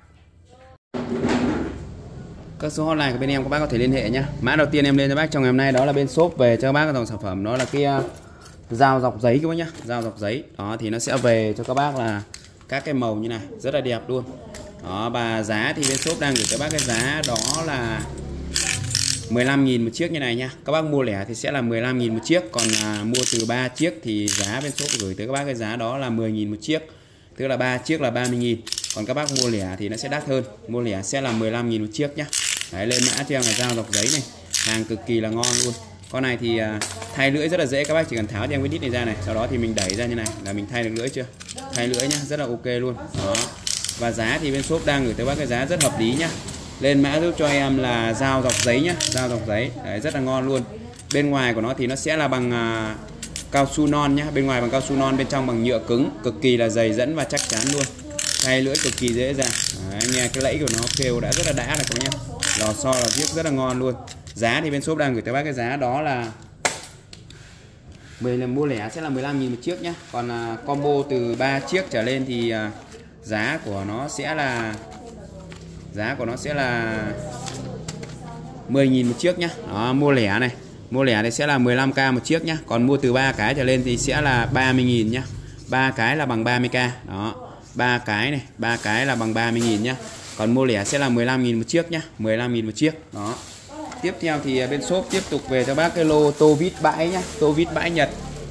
Speaker 1: Các số hotline của bên em các bác có thể liên hệ nhá. Mã đầu tiên em lên cho bác trong ngày hôm nay đó là bên shop về cho các bác cái dòng sản phẩm đó là cái uh, dao dọc giấy các bác nhá, dao dọc giấy. Đó thì nó sẽ về cho các bác là các cái màu như này, rất là đẹp luôn. Đó, và giá thì bên shop đang gửi cho bác cái giá đó là mười lăm nghìn một chiếc như này nha. Các bác mua lẻ thì sẽ là mười lăm nghìn một chiếc, còn à, mua từ ba chiếc thì giá bên shop gửi tới các bác cái giá đó là mười nghìn một chiếc. Tức là ba chiếc là ba mươi nghìn. Còn các bác mua lẻ thì nó sẽ đắt hơn. Mua lẻ sẽ là mười lăm nghìn một chiếc nhá. Đấy, lên mã cho em là dao dọc giấy này. Hàng cực kỳ là ngon luôn. Con này thì à, thay lưỡi rất là dễ, các bác chỉ cần tháo cho em cái đít này ra này, sau đó thì mình đẩy ra như này là mình thay được lưỡi chưa? Thay lưỡi nhá, rất là ok luôn. Đó. Và giá thì bên shop đang gửi tới bác cái giá rất hợp lý nhá. Lên mã giúp cho em là dao dọc giấy nhá, dao dọc giấy. Đấy, rất là ngon luôn. Bên ngoài của nó thì nó sẽ là bằng à, cao su non nhá, bên ngoài bằng cao su non, bên trong bằng nhựa cứng, cực kỳ là dày dẫn và chắc chắn luôn. Thay lưỡi cực kỳ dễ dàng. Đấy, nghe cái lẫy của nó kêu đã rất là đã rồi các nhá. Lò xo là viết rất là ngon luôn. Giá thì bên shop đang gửi tới bác cái giá đó là mười là mua lẻ sẽ là mười lăm nghìn một chiếc nhá. Còn à, combo từ ba chiếc trở lên thì à, giá của nó sẽ là giá của nó sẽ là mười nghìn một chiếc nhá. Đó, mua lẻ này, mua lẻ thì sẽ là mười lăm k một chiếc nhá. Còn mua từ ba cái trở lên thì sẽ là ba mươi nghìn nhá. ba cái là bằng ba mươi k. Đó, ba cái này, ba cái là bằng ba mươi nghìn nhá. Còn mua lẻ sẽ là mười lăm nghìn một chiếc nhá, mười lăm nghìn một chiếc. Đó. Tiếp theo thì bên shop tiếp tục về cho bác cái lô tô vít bãi nhá, tô vít bãi Nhật.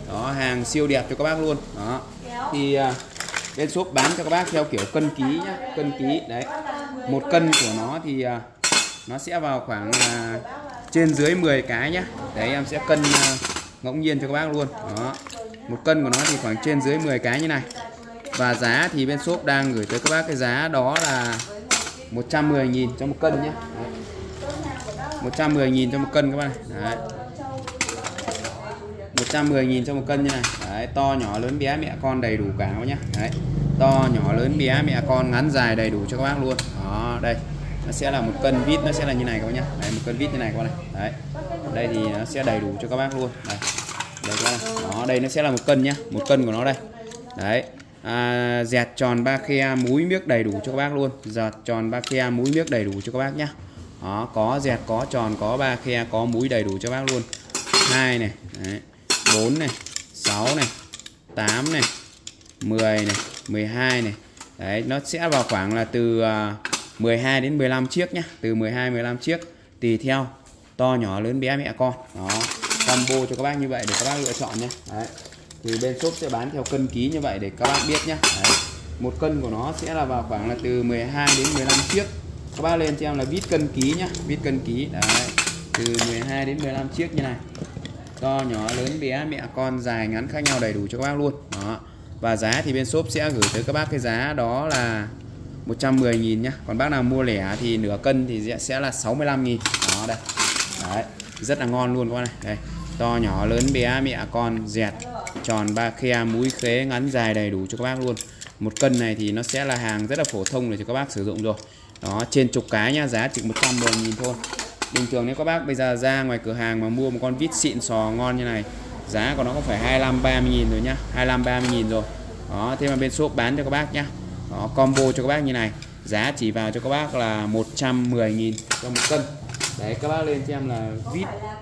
Speaker 1: Đó, hàng siêu đẹp cho các bác luôn. Đó. Thì uh, bên shop bán cho các bác theo kiểu cân ký nhá, cân ký đấy. Một cân của nó thì uh, nó sẽ vào khoảng uh, trên dưới mười cái nhá. Đấy em sẽ cân uh, ngẫu nhiên cho các bác luôn. Đó. Một cân của nó thì khoảng trên dưới mười cái như này. Và giá thì bên shop đang gửi tới các bác cái giá đó là một trăm mười nghìn cho một cân nhé. Đấy. một trăm mười nghìn cho một cân các bạn này. Đấy. một trăm mười nghìn cho một cân như này. Đấy, to nhỏ lớn bé mẹ con đầy đủ cả các nhá. Đấy. To nhỏ lớn bé mẹ con ngắn dài đầy đủ cho các bác luôn. Đó, đây. Nó sẽ là một cân vít, nó sẽ là như này các bác nhá. Đấy, một cân vít như này các bạn này. Đấy. Đây thì nó sẽ đầy đủ cho các bác luôn. Đây. Đây các bác này. Đó, đây nó sẽ là một cân nhá, một cân của nó đây. Đấy. À, dẹt tròn ba khe múi miếc đầy đủ cho các bác luôn. Dẹt tròn ba khe múi miếc đầy đủ cho các bác nhá. Đó, có dẹt, có tròn, có ba khe, có múi đầy đủ cho bác luôn. Hai này, đấy, bốn này, sáu này, tám này, mười này, mười hai này. Đấy, nó sẽ vào khoảng là từ uh, mười hai đến mười lăm chiếc nhá, từ mười hai mười lăm chiếc tùy theo to nhỏ lớn bé mẹ con. Đó, combo cho các bác như vậy để các bác lựa chọn nhé. Đấy. Thì bên shop sẽ bán theo cân ký như vậy để các bác biết nhé. Đấy. Một cân của nó sẽ là vào khoảng là từ mười hai đến mười lăm chiếc. Các bác lên cho em là vít cân ký nhá, vít cân ký. Đấy. Từ mười hai đến mười lăm chiếc như này. To nhỏ lớn bé mẹ con dài ngắn khác nhau đầy đủ cho các bác luôn. Đó. Và giá thì bên shop sẽ gửi tới các bác cái giá đó là một trăm mười nghìn nhá. Còn bác nào mua lẻ thì nửa cân thì sẽ là sáu mươi lăm nghìn. Đó đây. Đấy, rất là ngon luôn các bác này. Đây, to nhỏ lớn bé mẹ con dẹt tròn ba khe múi khế ngắn dài đầy đủ cho các bác luôn. Một cân này thì nó sẽ là hàng rất là phổ thông để cho các bác sử dụng rồi. Đó, trên chục cái nhá, giá chỉ một trăm mười nghìn thôi. Bình thường nếu các bác bây giờ ra ngoài cửa hàng mà mua một con vít xịn sò ngon như này, giá của nó cũng phải hai mươi lăm ba mươi nghìn rồi nhá, hai mươi lăm ba mươi nghìn rồi. Đó, thế mà bên shop bán cho các bác nhá. Đó, combo cho các bác như này, giá chỉ vào cho các bác là một trăm mười nghìn cho một cân. Đấy, các bác lên cho em là vít.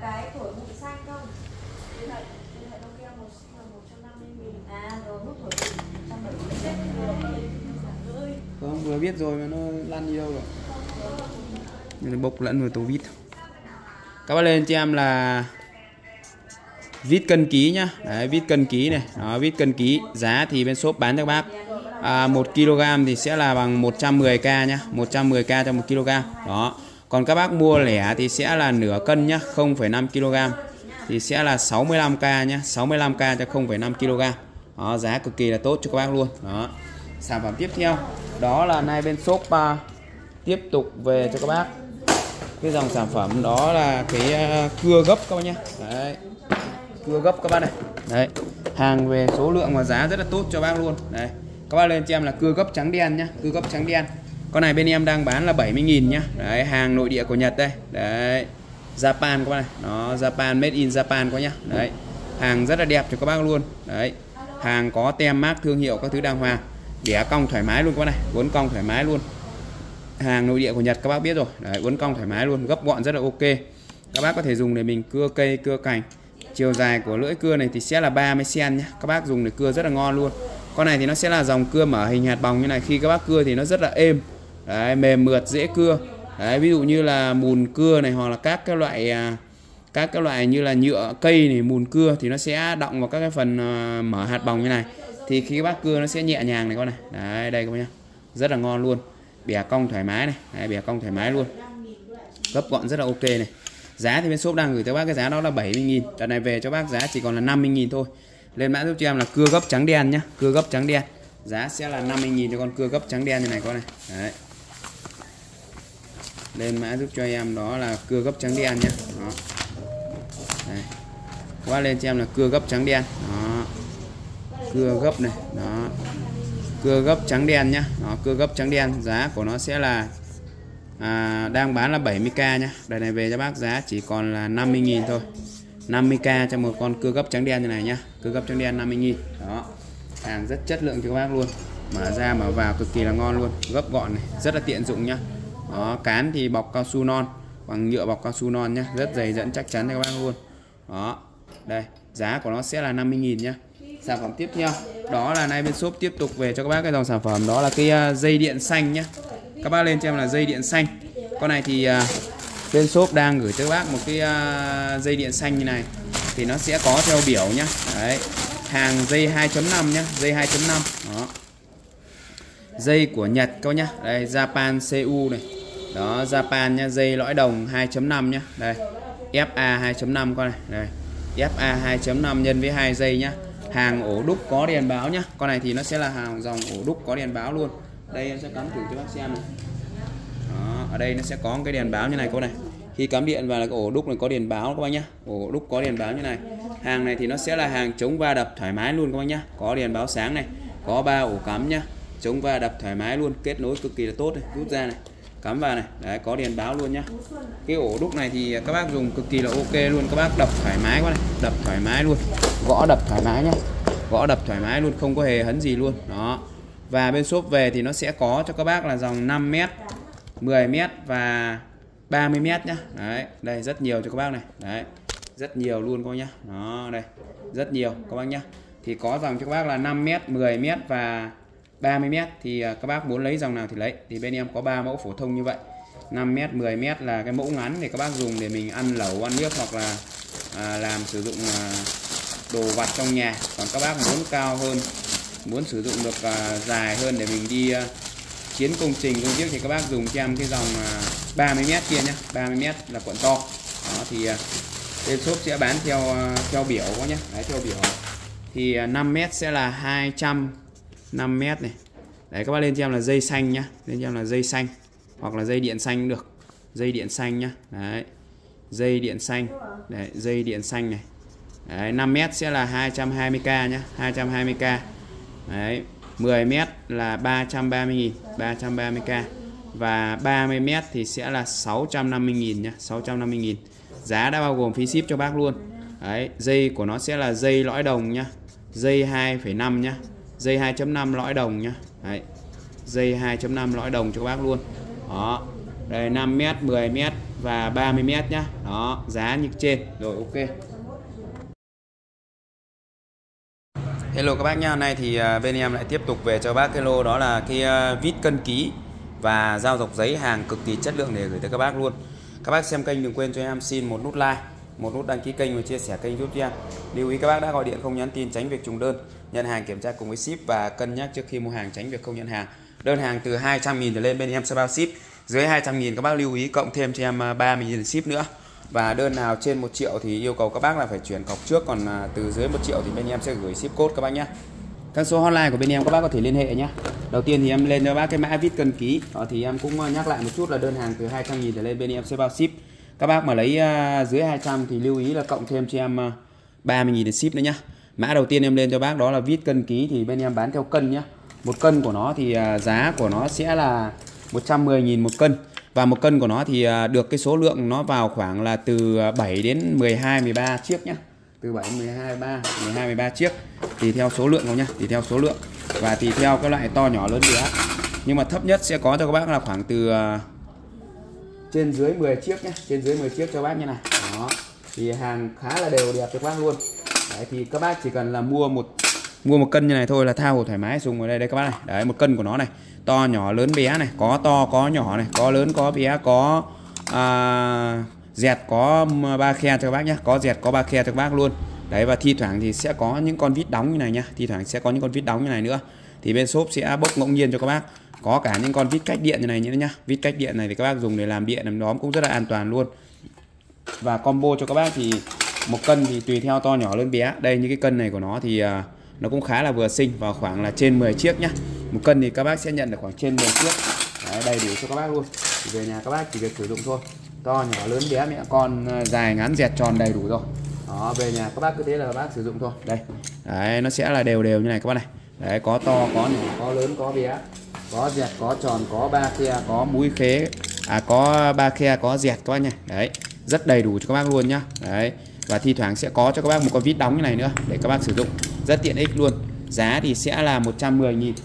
Speaker 1: Không, vừa biết rồi mà nó lăn đi đâu rồi. Nó bốc lẫn vào tô vít. Các bác lên cho em là vít cân ký nhá. Đấy, vít cân ký này. Đó, vít cân ký. Giá thì bên shop bán cho các bác à, một ki lô gam thì sẽ là bằng một trăm mười k nhá, một trăm mười k cho một ki lô gam. Đó. Còn các bác mua lẻ thì sẽ là nửa cân nhá, không phẩy năm ki lô gam thì sẽ là sáu mươi lăm k nhá, sáu mươi lăm k cho không phẩy năm ki lô gam. Đó, giá cực kỳ là tốt cho các bác luôn. Đó. Sản phẩm tiếp theo đó là nay bên shop uh, tiếp tục về cho các bác cái dòng sản phẩm đó là cái uh, cưa gấp các bác nhé. Đấy, cưa gấp các bác này. Đấy, hàng về số lượng và giá rất là tốt cho bác luôn. Đấy, các bác lên cho em là cưa gấp trắng đen nhá, cưa gấp trắng đen. Con này bên em đang bán là bảy mươi nghìn nhá. Đấy, hàng nội địa của Nhật đây. Đấy, Japan các bác này. Nó Japan, made in Japan có nhá. Đấy, hàng rất là đẹp cho các bác luôn. Đấy, hàng có tem mác thương hiệu các thứ đàng hoàng. Bẻ cong thoải mái luôn các bác này, uốn cong thoải mái luôn. Hàng nội địa của Nhật các bác biết rồi. Đấy, uốn cong thoải mái luôn, gấp gọn rất là ok. Các bác có thể dùng để mình cưa cây, cưa cành. Chiều dài của lưỡi cưa này thì sẽ là ba mươi xăng-ti-mét nhé. Các bác dùng để cưa rất là ngon luôn. Con này thì nó sẽ là dòng cưa mở hình hạt bòng như này. Khi các bác cưa thì nó rất là êm. Đấy, mềm mượt, dễ cưa. Đấy, ví dụ như là mùn cưa này hoặc là các cái loại các cái loại như là nhựa cây này, mùn cưa thì nó sẽ đọng vào các cái phần mở hạt bòng như này. Thì khi các bác cưa nó sẽ nhẹ nhàng này con này. Đấy, đây các bác nhá. Rất là ngon luôn. Bẻ cong thoải mái này. Đấy, bẻ cong thoải mái luôn. Gấp gọn rất là ok này. Giá thì bên shop đang gửi tới bác cái giá đó là bảy mươi nghìn. Đợt này về cho bác giá chỉ còn là năm mươi nghìn thôi. Lên mã giúp cho em là cưa gấp trắng đen nhá. Cưa gấp trắng đen. Giá sẽ là năm mươi nghìn cho con cưa gấp trắng đen như này con này. Đấy. Lên mã giúp cho em đó là cưa gấp trắng đen nhá. Đó. Đây. Qua lên cho em là cưa gấp trắng đen. Đó. Cưa gấp này. Đó. Cưa gấp trắng đen nhá. Đó, cưa gấp trắng đen. Giá của nó sẽ là à, đang bán là bảy mươi k nhá. Đợt này về cho bác giá chỉ còn là năm mươi nghìn thôi. năm mươi k cho một con cưa gấp trắng đen như này nhá. Cưa gấp trắng đen năm mươi nghìn. Đó. Hàng rất chất lượng cho các bác luôn. Mở ra mở vào cực kỳ là ngon luôn. Gấp gọn này, rất là tiện dụng nhá. Đó, cán thì bọc cao su non, bằng nhựa bọc cao su non nhá, rất dày dẫn chắc chắn cho các bác luôn. Đó. Đây, giá của nó sẽ là năm mươi nghìn nhá. Sản phẩm tiếp theo đó là nay bên shop tiếp tục về cho các bác cái dòng sản phẩm đó là cái uh, dây điện xanh nhá. Các bác lên cho em là dây điện xanh. Con này thì uh, bên shop đang gửi tới các bác một cái uh, dây điện xanh như này. thì nó sẽ có theo biểu nhá. Đấy, hàng dây hai chấm năm nhá, dây hai chấm năm. Đó. Dây của Nhật các bác nhá. Đây, Japan xê u này. Đó, Japan nhá, dây lõi đồng hai chấm năm nhá. Đây, ép a hai chấm năm con này. Đây, ép a hai chấm năm nhân với hai dây nhá. Hàng ổ đúc có đèn báo nhá. Con này thì nó sẽ là hàng dòng ổ đúc có đèn báo luôn. Đây em sẽ cắm thử cho bác xem này. Đó, ở đây nó sẽ có một cái đèn báo như này cô này. Khi cắm điện vào là cái ổ đúc này có đèn báo các bác nhá. Ổ đúc có đèn báo như này. Hàng này thì nó sẽ là hàng chống va đập thoải mái luôn các bác nhá. Có đèn báo sáng này, có ba ổ cắm nhá. Chống va đập thoải mái luôn, kết nối cực kỳ là tốt này, rút ra này, cắm vào này. Đấy, có đèn báo luôn nhá. Cái ổ đúc này thì các bác dùng cực kỳ là ok luôn, các bác đập thoải mái quá này, đập thoải mái luôn. Gõ đập thoải mái nhá. Gõ đập thoải mái luôn, không có hề hấn gì luôn. Đó. Và bên shop về thì nó sẽ có cho các bác là dòng năm mét, mười mét và ba mươi mét nhá. Đấy, đây rất nhiều cho các bác này. Đấy. Rất nhiều luôn các bác nhá. Đó, đây. Rất nhiều các bác nhá. Thì có dòng cho các bác là năm mét, mười mét và ba mươi mét, thì các bác muốn lấy dòng nào thì lấy. Thì bên em có ba mẫu phổ thông như vậy. năm mét, mười mét là cái mẫu ngắn để các bác dùng để mình ăn lẩu, ăn nước hoặc là à, làm sử dụng à, đồ vặt trong nhà. Còn các bác muốn cao hơn, muốn sử dụng được à, dài hơn để mình đi à, chiến công trình công việc thì các bác dùng cho em cái dòng à, ba mươi mét kia nhá. ba mươi mét là cuộn to. Đó thì à, bên shop sẽ bán theo à, theo biểu quá nhá. Đấy, theo biểu. Thì à, năm mét sẽ là hai trăm năm mét này. Đấy, các bác lên cho em là dây xanh nhá. Lên cho em là dây xanh hoặc là dây điện xanh cũng được. Dây điện xanh nhá. Đấy. Dây điện xanh. Đấy, dây điện xanh này. Đấy, năm mét sẽ là hai trăm hai mươi k nhá, hai trăm hai mươi k. Đấy, mười mét là ba trăm ba mươi nghìn, ba trăm ba mươi k. Và ba mươi mét thì sẽ là sáu trăm năm mươi nghìn nhá, sáu trăm năm mươi nghìn. Giá đã bao gồm phí ship cho bác luôn. Đấy, dây của nó sẽ là dây lõi đồng nhá. Dây hai phẩy năm nhá. Dây hai chấm năm lõi đồng nhá. Đấy. Dây hai chấm năm lõi đồng cho các bác luôn. Đó. Đây năm mét, mười mét và ba mươi mét nhá. Đó, giá như trên. Rồi ok. Hello các bác nhá. Hôm nay thì bên em lại tiếp tục về cho bác cái lô đó là cái vít cân ký và dao dọc giấy, hàng cực kỳ chất lượng để gửi tới các bác luôn. Các bác xem kênh đừng quên cho em xin một nút like, một nút đăng ký kênh và chia sẻ kênh giúp cho em. Lưu ý các bác đã gọi điện không nhắn tin tránh việc trùng đơn, nhận hàng kiểm tra cùng với ship và cân nhắc trước khi mua hàng tránh việc không nhận hàng. Đơn hàng từ hai trăm nghìn trở lên bên em sẽ bao ship, dưới hai trăm nghìn các bác lưu ý cộng thêm cho em ba mươi nghìn ship nữa. Và đơn nào trên một triệu thì yêu cầu các bác là phải chuyển cọc trước, còn từ dưới một triệu thì bên em sẽ gửi ship code các bác nhé. Các số hotline của bên em các bác có thể liên hệ nhé. Đầu tiên thì em lên cho bác cái mã vít cân ký. Đó, thì em cũng nhắc lại một chút là đơn hàng từ hai trăm nghìn trở lên bên em sẽ bao ship. Các bác mà lấy uh, dưới hai trăm thì lưu ý là cộng thêm cho em uh, ba mươi nghìn ship nữa nhá. Mã đầu tiên em lên cho bác đó là vít cân ký, thì bên em bán theo cân nhá. Một cân của nó thì uh, giá của nó sẽ là một trăm mười nghìn một cân. Và một cân của nó thì uh, được cái số lượng nó vào khoảng là từ bảy đến mười hai, mười ba chiếc nhá. Từ bảy, mười hai, mười hai, mười ba chiếc. Tùy theo số lượng không nhá, tùy theo số lượng. Và tùy theo cái loại to nhỏ lớn bé. Nhưng mà thấp nhất sẽ có cho các bác là khoảng từ uh, trên dưới mười chiếc nhé, trên dưới mười chiếc cho bác như này. Đó. Thì hàng khá là đều đẹp cho các bác luôn. Đấy, thì các bác chỉ cần là mua một mua một cân như này thôi là tha hồ thoải mái dùng ở đây đây các bác này. Đấy, một cân của nó này, to nhỏ lớn bé này, có to có nhỏ này, có lớn có bé, có à, dẹt có ba khe cho các bác nhé, có dẹt có ba khe cho các bác luôn. Đấy, và thi thoảng thì sẽ có những con vít đóng như này nhá, thi thoảng sẽ có những con vít đóng như này nữa. Thì bên shop sẽ bốc ngẫu nhiên cho các bác. Có cả những con vít cách điện như này nữa nhá. Vít cách điện này thì các bác dùng để làm điện làm đóm cũng rất là an toàn luôn. Và combo cho các bác thì một cân thì tùy theo to nhỏ lớn bé. Đây những cái cân này của nó thì uh, nó cũng khá là vừa xinh, vào khoảng là trên mười chiếc nhá. Một cân thì các bác sẽ nhận được khoảng trên mười chiếc. Đấy, đầy đủ cho các bác luôn. Thì về nhà các bác chỉ việc sử dụng thôi. To nhỏ lớn bé mẹ con dài ngắn dẹt tròn đầy đủ rồi. Đó, về nhà các bác cứ thế là các bác sử dụng thôi. Đây. Đấy, nó sẽ là đều đều như này các bác này. Đấy, có to có nhỏ, có lớn có bé. Có dẹt, có tròn, có ba khe, có mũi khế, à có ba khe, có dẹt các bác nha. Đấy, rất đầy đủ cho các bác luôn nhá. Đấy, và thi thoảng sẽ có cho các bác một con vít đóng như này nữa để các bác sử dụng, rất tiện ích luôn. Giá thì sẽ là một trăm mười nghìn.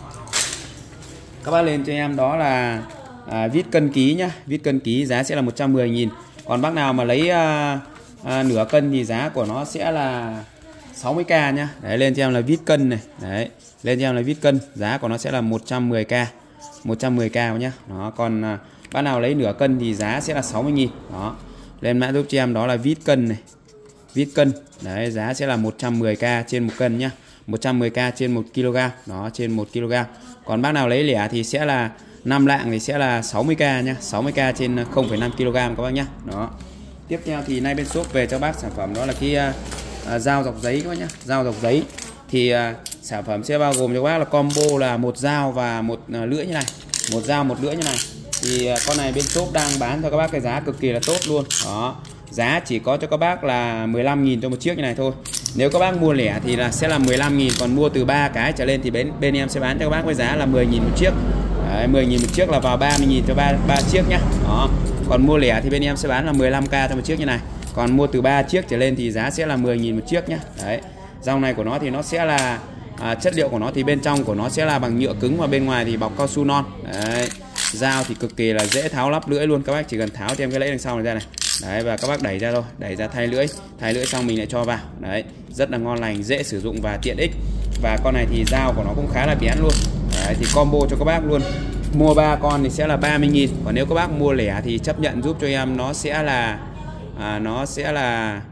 Speaker 1: Các bác lên cho em đó là à, vít cân ký nhá, vít cân ký giá sẽ là một trăm mười nghìn. Còn bác nào mà lấy à, à, nửa cân thì giá của nó sẽ là sáu mươi k nhá. Đấy, lên cho em là vít cân này. Đấy, lên cho em là vít cân, giá của nó sẽ là một trăm mười k, một trăm mười k nhá. Đó, còn à, bác nào lấy nửa cân thì giá sẽ là sáu mươi nghìn. Đó. Lên mã giúp cho em đó là vít cân này. vít cân. Đấy, giá sẽ là một trăm mười k trên một cân nhá. một trăm mười k trên một ki lô gam, đó, trên một ki lô gam. Còn bác nào lấy lẻ thì sẽ là năm lạng thì sẽ là sáu mươi k nhá, sáu mươi k trên không phẩy năm ki lô gam các bác nhá. Đó. Tiếp theo thì nay bên shop về cho bác sản phẩm đó là cái uh, dao dọc giấy các bác nhá, dao dọc giấy. Thì uh, sản phẩm sẽ bao gồm cho bác là combo là một dao và một uh, lưỡi như này, một dao một lưỡi như này. Thì uh, con này bên shop đang bán cho các bác cái giá cực kỳ là tốt luôn. Đó. Giá chỉ có cho các bác là mười lăm nghìn cho một chiếc như này thôi. Nếu các bác mua lẻ thì là sẽ là mười lăm nghìn, còn mua từ ba cái trở lên thì bên bên em sẽ bán cho các bác với giá là mười nghìn một chiếc. Đấy, mười nghìn một chiếc là vào ba mươi nghìn cho ba ba chiếc nhá. Đó. Còn mua lẻ thì bên em sẽ bán là mười lăm k cho một chiếc như này. Còn mua từ ba chiếc trở lên thì giá sẽ là mười nghìn một chiếc nhá. Đấy. Dao này của nó thì nó sẽ là à, chất liệu của nó thì bên trong của nó sẽ là bằng nhựa cứng và bên ngoài thì bọc cao su non. Đấy. Dao thì cực kỳ là dễ tháo lắp lưỡi luôn, các bác chỉ cần tháo thêm cái lẫy đằng sau này ra này. Đấy, và các bác đẩy ra thôi, đẩy ra thay lưỡi, thay lưỡi xong mình lại cho vào. Đấy, rất là ngon lành, dễ sử dụng và tiện ích. Và con này thì dao của nó cũng khá là bén luôn. Đấy, thì combo cho các bác luôn. Mua ba con thì sẽ là ba mươi nghìn, còn nếu các bác mua lẻ thì chấp nhận giúp cho em nó sẽ là à, nó sẽ là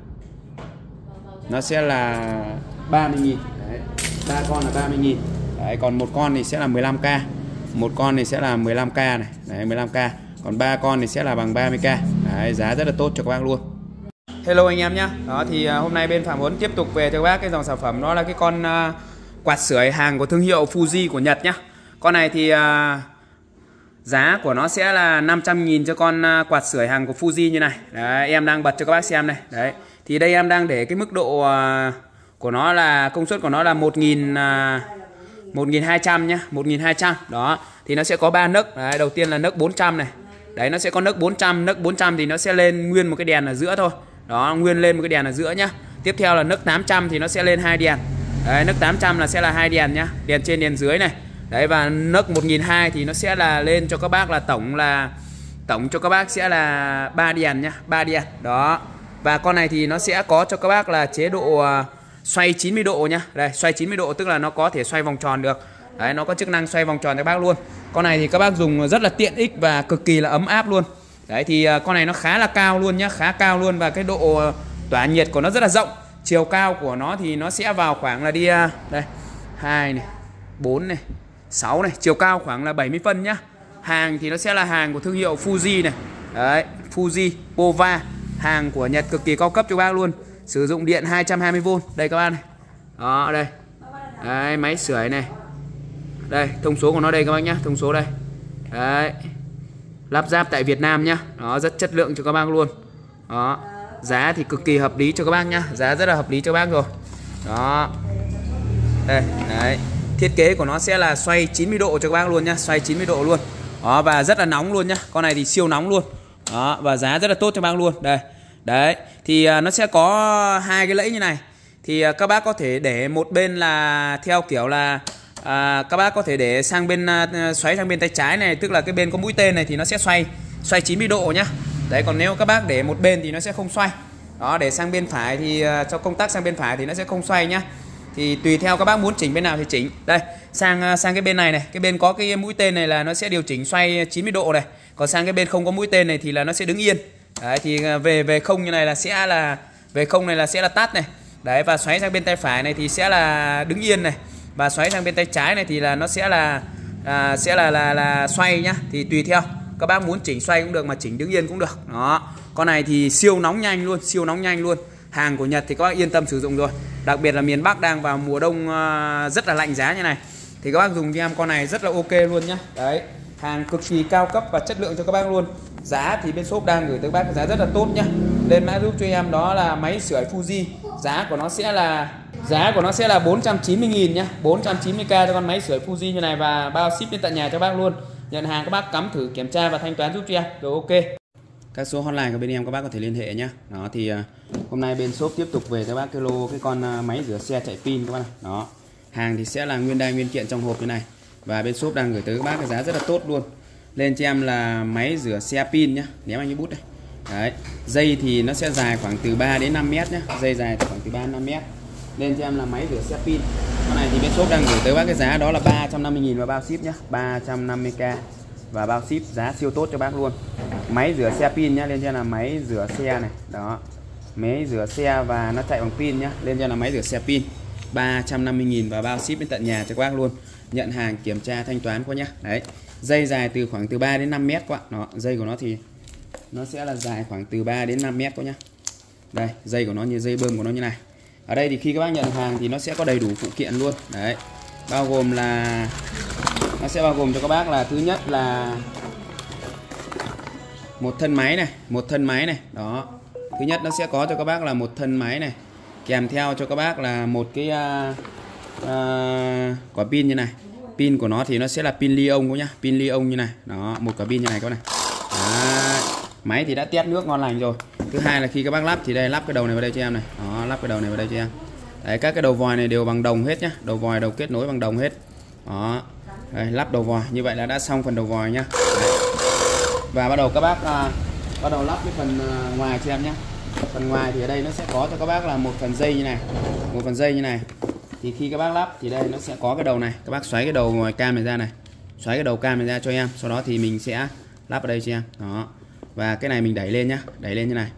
Speaker 1: nó sẽ là ba mươi nghìn. Đấy, ba con là ba mươi nghìn. Đấy, còn một con thì sẽ là mười lăm k. Một con thì sẽ là mười lăm k này, đấy, mười lăm k. Còn ba con thì sẽ là bằng ba mươi k. Đấy, giá rất là tốt cho các bác luôn. Hello anh em nhá. Đó thì uh, hôm nay bên Phạm Huấn tiếp tục về cho các bác cái dòng sản phẩm, đó là cái con uh, quạt sưởi hàng của thương hiệu Fuji của Nhật nhá. Con này thì uh, giá của nó sẽ là năm trăm nghìn cho con uh, quạt sưởi hàng của Fuji như này. Đấy, em đang bật cho các bác xem này. Đấy. Thì đây em đang để cái mức độ uh, của nó là công suất của nó là một nghìn một nghìn hai trăm nhá, một nghìn hai trăm. Đó, thì nó sẽ có ba nấc. Đấy, đầu tiên là nấc bốn trăm này. Đấy, nó sẽ có nấc bốn trăm, nấc bốn trăm thì nó sẽ lên nguyên một cái đèn ở giữa thôi. Đó, nguyên lên một cái đèn ở giữa nhá. Tiếp theo là nấc tám trăm thì nó sẽ lên hai đèn. Đấy, nấc tám trăm là sẽ là hai đèn nhá, đèn trên đèn dưới này. Đấy, và nấc một nghìn hai trăm thì nó sẽ là lên cho các bác là tổng là tổng cho các bác sẽ là ba đèn nhá, ba đèn. Đó. Và con này thì nó sẽ có cho các bác là chế độ uh, xoay chín mươi độ nhá. Đây, xoay chín mươi độ tức là nó có thể xoay vòng tròn được. Đấy, nó có chức năng xoay vòng tròn cho các bác luôn. Con này thì các bác dùng rất là tiện ích và cực kỳ là ấm áp luôn. Đấy, thì uh, con này nó khá là cao luôn nhá, khá cao luôn, và cái độ uh, tỏa nhiệt của nó rất là rộng. Chiều cao của nó thì nó sẽ vào khoảng là đi uh, đây, hai này, bốn này, sáu này, chiều cao khoảng là bảy mươi phân nhá. Hàng thì nó sẽ là hàng của thương hiệu Fuji này. Đấy, Fuji Pova, hàng của Nhật cực kỳ cao cấp cho các bác luôn. Sử dụng điện hai trăm hai mươi vôn. Đây các bác này. Đó, đây. Đấy, máy sưởi này. Đây, thông số của nó đây các bác nhá, thông số đây. Đấy. Lắp ráp tại Việt Nam nhá. Đó, rất chất lượng cho các bác luôn. Đó. Giá thì cực kỳ hợp lý cho các bác nhá. Giá rất là hợp lý cho các bác rồi. Đó. Đây, đấy. Thiết kế của nó sẽ là xoay chín mươi độ cho các bác luôn nhá, xoay chín mươi độ luôn. Đó, và rất là nóng luôn nhá. Con này thì siêu nóng luôn. Đó, và giá rất là tốt cho bác luôn. Đây. Đấy, thì uh, nó sẽ có hai cái lẫy như này. Thì uh, các bác có thể để một bên là theo kiểu là uh, các bác có thể để sang bên uh, xoáy sang bên tay trái này, tức là cái bên có mũi tên này thì nó sẽ xoay xoay chín mươi độ nhá. Đấy, còn nếu các bác để một bên thì nó sẽ không xoay. Đó, để sang bên phải thì uh, cho công tắc sang bên phải thì nó sẽ không xoay nhá. Thì tùy theo các bác muốn chỉnh bên nào thì chỉnh. Đây, sang uh, sang cái bên này này, cái bên có cái mũi tên này là nó sẽ điều chỉnh xoay chín mươi độ này. Còn sang cái bên không có mũi tên này thì là nó sẽ đứng yên. Đấy, thì về về không như này là sẽ là về không này là sẽ là tắt này. Đấy, và xoáy sang bên tay phải này thì sẽ là đứng yên này, và xoáy sang bên tay trái này thì là nó sẽ là à, sẽ là là là xoay nhá. Thì tùy theo các bác muốn chỉnh xoay cũng được mà chỉnh đứng yên cũng được. Đó, con này thì siêu nóng nhanh luôn, siêu nóng nhanh luôn. Hàng của Nhật thì các bác yên tâm sử dụng rồi. Đặc biệt là miền Bắc đang vào mùa đông uh, rất là lạnh giá như này thì các bác dùng cho em con này rất là ok luôn nhá. Đấy, hàng cực kỳ cao cấp và chất lượng cho các bác luôn. Giá thì bên shop đang gửi tới các bác giá rất là tốt nhá. Lên mã giúp cho em đó là máy sưởi Fuji. Giá của nó sẽ là giá của nó sẽ là bốn trăm chín mươi nghìn nhá, bốn trăm chín mươi k cho con máy sưởi Fuji như này, và bao ship đến tận nhà cho bác luôn. Nhận hàng các bác cắm thử kiểm tra và thanh toán giúp cho em. Rồi ok. Các số hotline của bên em các bác có thể liên hệ nhá. Đó thì uh, hôm nay bên shop tiếp tục về cho bác cái lô cái con uh, máy rửa xe chạy pin các bác này. Đó. Hàng thì sẽ là nguyên đai nguyên kiện trong hộp như này. Và bên shop đang gửi tới các bác cái giá rất là tốt luôn. Lên cho em là máy rửa xe pin nhá, ném anh cái bút đây. Đấy, dây thì nó sẽ dài khoảng từ ba đến năm mét nhá, dây dài khoảng từ ba đến năm mét. Lên cho em là máy rửa xe pin. Con này thì bên shop đang gửi tới bác cái giá đó là ba trăm năm mươi nghìn và bao ship nhá, ba trăm năm mươi k và bao ship, giá siêu tốt cho bác luôn. Máy rửa xe pin nhá, lên cho em là máy rửa xe này. Đó. Máy rửa xe và nó chạy bằng pin nhá. Lên cho là máy rửa xe pin ba trăm năm mươi nghìn và bao ship đến tận nhà cho các bác luôn. Nhận hàng, kiểm tra, thanh toán qua nhá. Đấy. Dây dài từ khoảng từ ba đến năm mét các bạn. Đó, dây của nó thì nó sẽ là dài khoảng từ ba đến năm mét các nhá. Đây, dây của nó như dây bơm của nó như này. Ở đây thì khi các bác nhận hàng thì nó sẽ có đầy đủ phụ kiện luôn. Đấy. Bao gồm là nó sẽ bao gồm cho các bác là thứ nhất là một thân máy này, một thân máy này, đó. Thứ nhất nó sẽ có cho các bác là một thân máy này, kèm theo cho các bác là một cái uh, uh, quả pin như này. Pin của nó thì nó sẽ là pin li-ion nhá, pin li-ion như này, đó, một quả pin như này các này. Đó. Máy thì đã test nước ngon lành rồi. Thứ hai là khi các bác lắp thì đây, lắp cái đầu này vào đây cho em này, đó, lắp cái đầu này vào đây cho em. Đấy, các cái đầu vòi này đều bằng đồng hết nhá, đầu vòi đầu kết nối bằng đồng hết. Đó. Đây, lắp đầu vòi như vậy là đã xong phần đầu vòi nhá. Đấy. Và bắt đầu các bác uh, bắt đầu lắp cái phần uh, ngoài cho em nhé. Phần ngoài thì ở đây nó sẽ có cho các bác là một phần dây như này, một phần dây như này. Thì khi các bác lắp thì đây nó sẽ có cái đầu này, các bác xoáy cái đầu ngoài cam này ra này, xoáy cái đầu cam này ra cho em. Sau đó thì mình sẽ lắp ở đây cho em. Đó. Và cái này mình đẩy lên nhá, đẩy lên như này,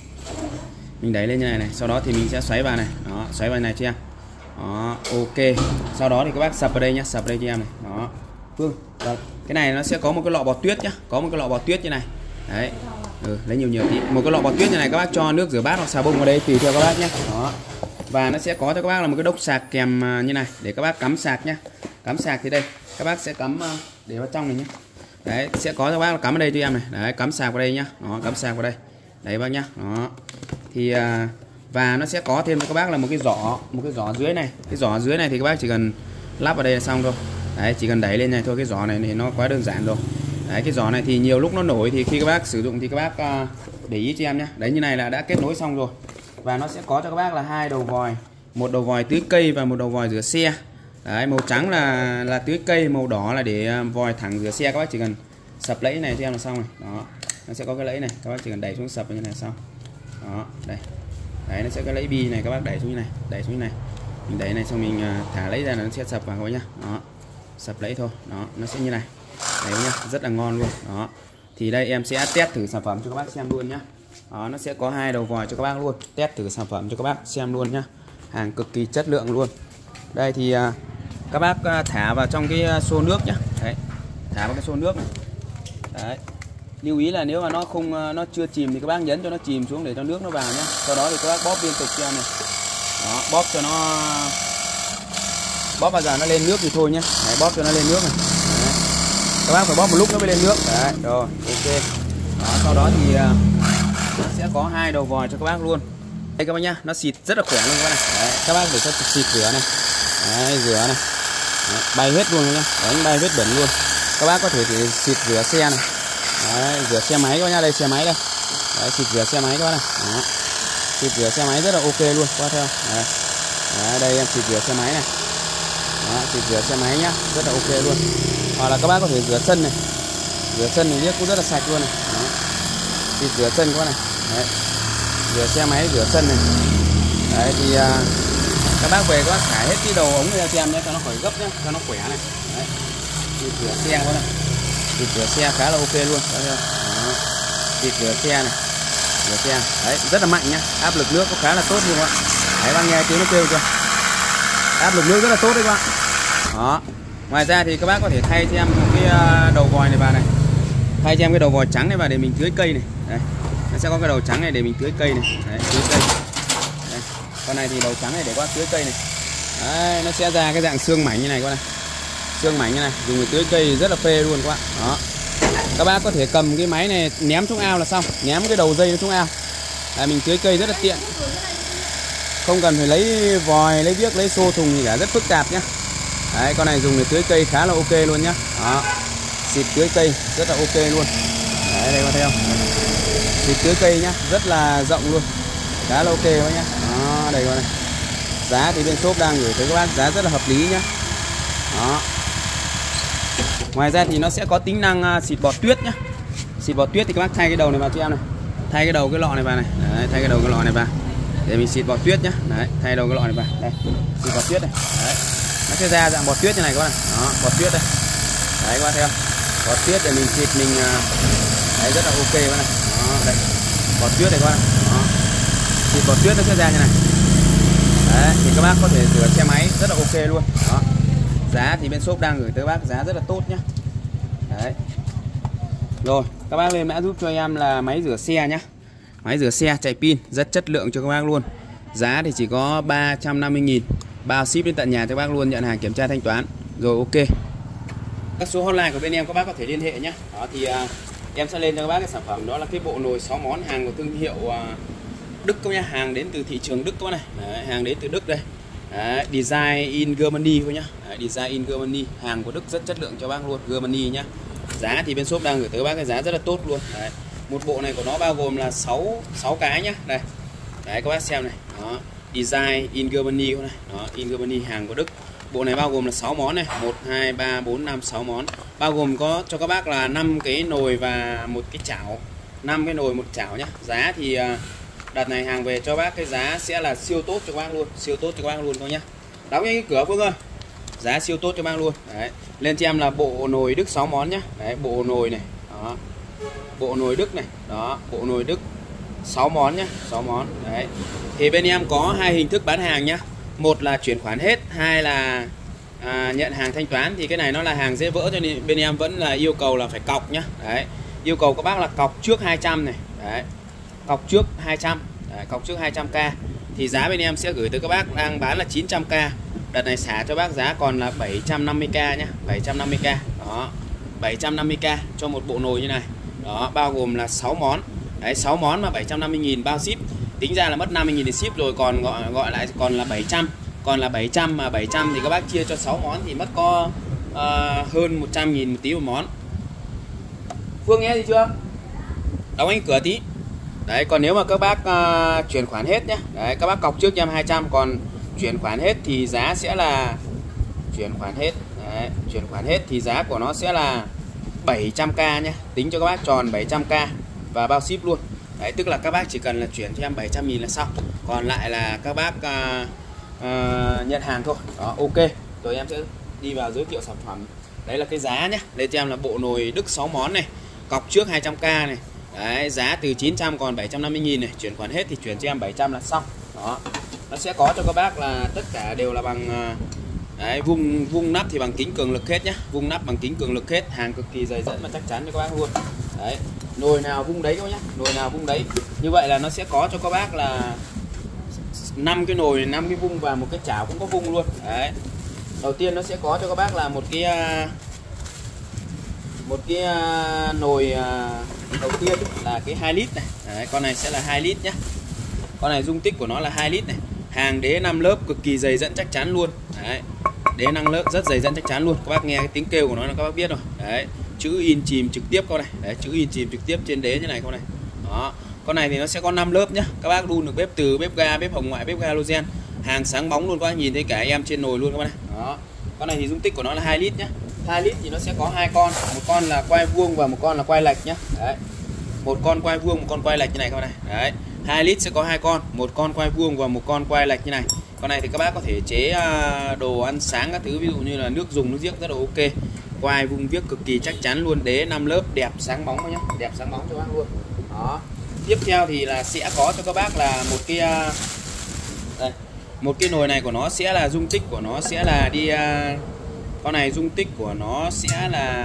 Speaker 1: mình đẩy lên như này này. Sau đó thì mình sẽ xoáy vào này, đó, xoáy vào này cho em. Đó, ok. Sau đó thì các bác sập vào đây nhá, sập vào đây cho em này. Đó. Phương, rồi. Cái này nó sẽ có một cái lọ bọt tuyết nhá, có một cái lọ bọt tuyết như này. Đấy. Ừ, lấy nhiều nhiều tí. Một cái lọ bọt tuyết như này các bác cho nước rửa bát hoặc xà bông vào đây tùy theo các bác nhé. Đó. Và nó sẽ có cho các bác là một cái đốc sạc kèm như này để các bác cắm sạc nhá. Cắm sạc thì đây các bác sẽ cắm để vào trong này nhé. Đấy, sẽ có cho các bác là cắm ở đây cho em này. Đấy, cắm sạc vào đây nhá. Đó, cắm sạc vào đây. Đấy bác nhá. Đó. Thì và nó sẽ có thêm cho các bác là một cái giỏ, một cái giỏ dưới này. Cái giỏ dưới này thì các bác chỉ cần lắp vào đây là xong thôi. Đấy, chỉ cần đẩy lên này thôi. Cái giỏ này thì nó quá đơn giản rồi. Đấy, cái giỏ này thì nhiều lúc nó nổi thì khi các bác sử dụng thì các bác uh, để ý cho em nhé. Đấy, như này là đã kết nối xong rồi. Và nó sẽ có cho các bác là hai đầu vòi, một đầu vòi tưới cây và một đầu vòi rửa xe. Đấy, màu trắng là là tưới cây, màu đỏ là để vòi thẳng rửa xe. Các bác chỉ cần sập lẫy này cho em là xong rồi. Đó, nó sẽ có cái lẫy này, các bác chỉ cần đẩy xuống sập như này xong. Đó, đây. Đấy, nó sẽ có cái lẫy bi này, các bác đẩy xuống như này, đẩy xuống như này. Mình đẩy này xong mình uh, thả lẫy ra là nó sẽ sập vào các bác nhá. Đó, sập lẫy thôi. Đó, nó sẽ như này. Đấy nhá, rất là ngon luôn. Đó. Thì đây em sẽ test thử sản phẩm cho các bác xem luôn nhá. Đó, nó sẽ có hai đầu vòi cho các bác luôn. Test thử sản phẩm cho các bác xem luôn nhá. Hàng cực kỳ chất lượng luôn. Đây thì uh, các bác uh, thả vào trong cái uh, xô nước nhá. Đấy. Thả vào cái xô nước này. Đấy. Lưu ý là nếu mà nó không uh, nó chưa chìm thì các bác nhấn cho nó chìm xuống để cho nước nó vào nhá. Sau đó thì các bác bóp liên tục cho em này. Đó, bóp cho nó bóp bao giờ nó lên nước thì thôi nhá. Đấy, bóp cho nó lên nước này. Đấy. Các bác phải bóp một lúc nó mới lên nước. Đấy, rồi, ok. Đó, sau đó thì uh, sẽ có hai đầu vòi cho các bác luôn. Đây các bác nhá, nó xịt rất là khỏe luôn các bác này. Đấy, các bác để cho xịt rửa này. Đấy, rửa này. Đấy, bay hết luôn nhá. Đấy, bay hết bẩn luôn. Các bác có thể thì xịt rửa xe này. Đấy, rửa xe máy các bác nhá, đây xe máy đây. Đấy, xịt rửa xe máy các bác này. Đó. Xịt rửa xe máy rất là ok luôn, qua theo. Đấy. Đấy, đây em xịt rửa xe máy này. Đó, xịt rửa xe máy nhá, rất là ok luôn. Hoặc là các bác có thể rửa sân này, rửa sân này cũng rất là sạch luôn này. Đó. Xịt rửa sân các bác này. Đấy. Rửa xe máy, rửa sân này. Đấy thì uh, các bác về các bác xả hết cái đầu ống ra cho em nhé, cho nó khỏi gấp nhé, cho nó khỏe này. Đấy. Xịt rửa xe các này. Xịt rửa xe khá là ok luôn. Đó. Xịt rửa xe này, rửa xe. Đấy, rất là mạnh nhá, áp lực nước có khá là tốt luôn các bạn. Đấy, bác nghe tiếng nó kêu chưa? Áp lực nước rất là tốt đấy các bạn. Đó. Ngoài ra thì các bác có thể thay cho em một cái đầu vòi này vào này. Thay cho em cái đầu vòi trắng này vào để mình tưới cây này. Đây. Nó sẽ có cái đầu trắng này để mình tưới cây này. Đấy, tưới cây. Đây. Con này thì đầu trắng này để qua tưới cây này. Đấy, nó sẽ ra cái dạng xương mảnh như này các bạn này. Xương mảnh như này, dùng để tưới cây rất là phê luôn các bạn. Đó. Các bác có thể cầm cái máy này ném xuống ao là xong, ném cái đầu dây nó xuống ao. Là mình tưới cây rất là tiện. Không cần phải lấy vòi, lấy viếc, lấy xô thùng gì cả, rất phức tạp nhá. Đấy, con này dùng để tưới cây khá là ok luôn nhá. Đó. Xịt tưới cây rất là ok luôn. Đấy, đây có thấy không? Xịt tưới cây nhá, rất là rộng luôn. Khá là ok các bác nhá. Đó, đây con này. Giá thì bên shop đang gửi tới các bác giá rất là hợp lý nhá. Đó. Ngoài ra thì nó sẽ có tính năng uh, xịt bọt tuyết nhá. Xịt bọt tuyết thì các bác thay cái đầu này vào cho em này. Thay cái đầu cái lọ này vào này. Đấy, thay cái đầu cái lọ này vào. Để mình xịt bọt tuyết nhá. Đấy, thay đầu cái lọ này vào. Đây, xịt bọt tuyết này. Đấy. Nó sẽ ra dạng bọt tuyết như này các bạn. Đó, bọt tuyết đây. Đấy các bạn thấy không? Bọt tuyết để mình xịt mình đấy rất là ok các bạn này. Đó, đây. Bọt tuyết này các bạn. Đó. thì bọt tuyết nó sẽ ra như này. Đấy, thì các bác có thể rửa xe máy rất là ok luôn. Đó. Giá thì bên shop đang gửi tới các bác giá rất là tốt nhá. Đấy. Rồi, các bác lên mã giúp cho em là máy rửa xe nhá. Máy rửa xe chạy pin rất chất lượng cho các bác luôn. Giá thì chỉ có ba trăm năm mươi nghìn, bao ship đến tận nhà cho các bác luôn, nhận hàng kiểm tra thanh toán. Rồi ok. Các số hotline của bên em các bác có thể liên hệ nhé. Đó thì uh, em sẽ lên cho các bác cái sản phẩm đó là cái bộ nồi sáu món hàng của thương hiệu uh, Đức các nhá, hàng đến từ thị trường Đức các này. Đấy, hàng đến từ Đức đây. Đấy, design in Germany thôi nhá. Đấy, design in Germany, hàng của Đức rất chất lượng cho bác luôn, Germany nhá. Giá thì bên shop đang gửi tới các bác cái giá rất là tốt luôn. Đấy. Một bộ này của nó bao gồm là sáu sáu cái nhá. Đây. Đấy các bác xem này. Đó, design in Germany này. Đó, in Germany hàng của Đức. Bộ này bao gồm là sáu món này, một hai ba bốn năm sáu món. Bao gồm có cho các bác là năm cái nồi và một cái chảo. năm cái nồi một chảo nhá. Giá thì đợt này hàng về cho bác cái giá sẽ là siêu tốt cho các bác luôn, siêu tốt cho các bác luôn thôi nhá. Đóng cái cửa Phương ơi. Giá siêu tốt cho bác luôn. Đấy. Lên cho em là bộ nồi Đức sáu món nhá. Đấy, bộ nồi này. Đó. Bộ nồi Đức này. Đó, bộ nồi Đức sáu món nhá, sáu món. Đấy. Thì bên em có hai hình thức bán hàng nhá. Một là chuyển khoản hết, hai là à, nhận hàng thanh toán. Thì cái này nó là hàng dễ vỡ cho nên bên em vẫn là yêu cầu là phải cọc nhá. Đấy. Yêu cầu các bác là cọc trước hai trăm này. Đấy. Cọc trước hai trăm. Đấy, cọc trước hai trăm k. Thì giá bên em sẽ gửi tới các bác đang bán là chín trăm k. Đợt này xả cho bác giá còn là bảy trăm năm mươi k nhá, bảy trăm năm mươi k. Đó. bảy trăm năm mươi k cho một bộ nồi như này. Đó, bao gồm là sáu món. Đấy, sáu món mà bảy trăm năm mươi nghìn bao ship. Tính ra là mất năm mươi nghìn để ship rồi, còn gọi gọi lại còn là bảy trăm. Còn là bảy trăm mà bảy trăm thì các bác chia cho sáu món thì mất có uh, hơn một trăm nghìn một tí một món. Phương nghe gì chưa? Đóng anh cửa tí. Đấy, còn nếu mà các bác uh, chuyển khoản hết nhé. Đấy, các bác cọc trước cho em hai trăm, còn chuyển khoản hết thì giá sẽ là chuyển khoản hết. Đấy, chuyển khoản hết thì giá của nó sẽ là bảy trăm k nhé. Tính cho các bác tròn bảy trăm k và bao ship luôn. Đấy, tức là các bác chỉ cần là chuyển cho em bảy trăm nghìn là xong. Còn lại là các bác uh, uh, nhận hàng thôi. Đó, ok. Rồi em sẽ đi vào giới thiệu sản phẩm. Đấy là cái giá nhé. Đây cho em là bộ nồi Đức sáu món này. Cọc trước hai trăm k này. Đấy, giá từ chín trăm còn bảy trăm năm mươi nghìn này. Chuyển khoản hết thì chuyển cho em bảy trăm là xong. Đó. Nó sẽ có cho các bác là tất cả đều là bằng đấy, vung vung nắp thì bằng kính cường lực hết nhá. Vung nắp bằng kính cường lực hết. Hàng cực kỳ dày dẫn và chắc chắn cho các bác luôn. Đấy. Nồi nào vung đấy các bác nhá. Nồi nào vung đấy. Như vậy là nó sẽ có cho các bác là năm cái nồi, năm cái vung và một cái chảo cũng có vung luôn. Đấy. Đầu tiên nó sẽ có cho các bác là một cái một cái nồi đầu tiên là cái hai lít này. Đấy, con này sẽ là hai lít nhá. Con này dung tích của nó là hai lít này. Hàng đế năm lớp cực kỳ dày dẫn chắc chắn luôn. Đấy. Đế năm lớp rất dày dẫn chắc chắn luôn. Các bác nghe cái tiếng kêu của nó là các bác biết rồi. Đấy. Chữ in chìm trực tiếp con này. Đấy, chữ in chìm trực tiếp trên đế như này con này. Đó. Con này thì nó sẽ có năm lớp nhá. Các bác đun được bếp từ, bếp ga, bếp hồng ngoại, bếp ga halogen. Hàng sáng bóng luôn, các bác nhìn thấy cả em trên nồi luôn các bác này. Đó. Con này thì dung tích của nó là hai lít nhá. hai lít thì nó sẽ có hai con, một con là quay vuông và một con là quay lệch nhá. Đấy. Một con quay vuông, một con quay lệch như này các bác này. Đấy. hai lít sẽ có hai con, một con quay vuông và một con quay lệch như này. Con này thì các bác có thể chế đồ ăn sáng các thứ, ví dụ như là nước dùng, nước giếc rất là ok. Quay vuông viết cực kỳ chắc chắn luôn, đế năm lớp đẹp sáng bóng nhá, đẹp sáng bóng cho bác luôn. Đó. Tiếp theo thì là sẽ có cho các bác là một cái đây, một cái nồi này của nó sẽ là dung tích của nó sẽ là đi con này dung tích của nó sẽ là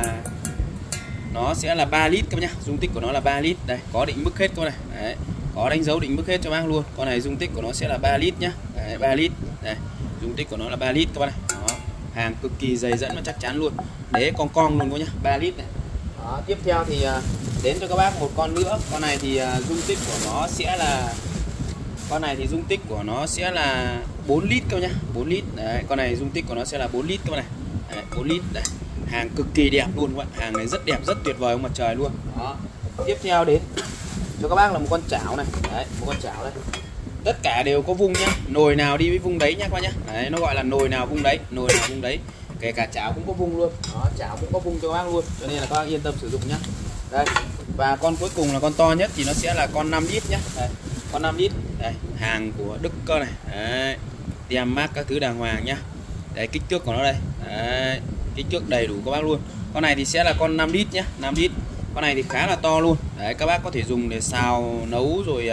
Speaker 1: nó sẽ là ba lít các bác nhá. Dung tích của nó là ba lít. Đây, có định mức hết các bác này. Đấy. Có đánh dấu định mức hết cho bác luôn. Con này dung tích của nó sẽ là ba lít nhá. Đấy, ba lít. Đây, dung tích của nó là ba lít các bác này. Đó. Hàng cực kỳ dày dẫn và chắc chắn luôn. Đế con cong luôn các nhá, ba lít này. Đó, tiếp theo thì đến cho các bác một con nữa. Con này thì dung tích của nó sẽ là con này thì dung tích của nó sẽ là bốn lít các nhá, bốn lít. Đấy, con này dung tích của nó sẽ là bốn lít các bạn này. Đấy, bốn lít đây. Hàng cực kỳ đẹp luôn các bạn. Hàng này rất đẹp, rất tuyệt vời ông mặt trời luôn. Đó. Tiếp theo đến cho các bác là một con chảo này. Đấy, một con chảo đây. Tất cả đều có vung nhá. Nồi nào đi với vung đấy nhá các bác nhá. Đấy, nó gọi là nồi nào vung đấy, nồi nào vung đấy. Kể cả chảo cũng có vung luôn. Đó, chảo cũng có vung cho các bác luôn. Cho nên là các bác yên tâm sử dụng nhá. Đây. Và con cuối cùng là con to nhất thì nó sẽ là con năm lít nhá. Đây. Con năm lít. Đây, hàng của Đức cơ này. Đấy. Tem mác các thứ đàng hoàng nhá. Đấy, kích thước của nó đây. Đấy, kích thước đầy đủ các bác luôn. Con này thì sẽ là con năm lít nhá, năm lít. Con này thì khá là to luôn. Đấy, các bác có thể dùng để xào nấu rồi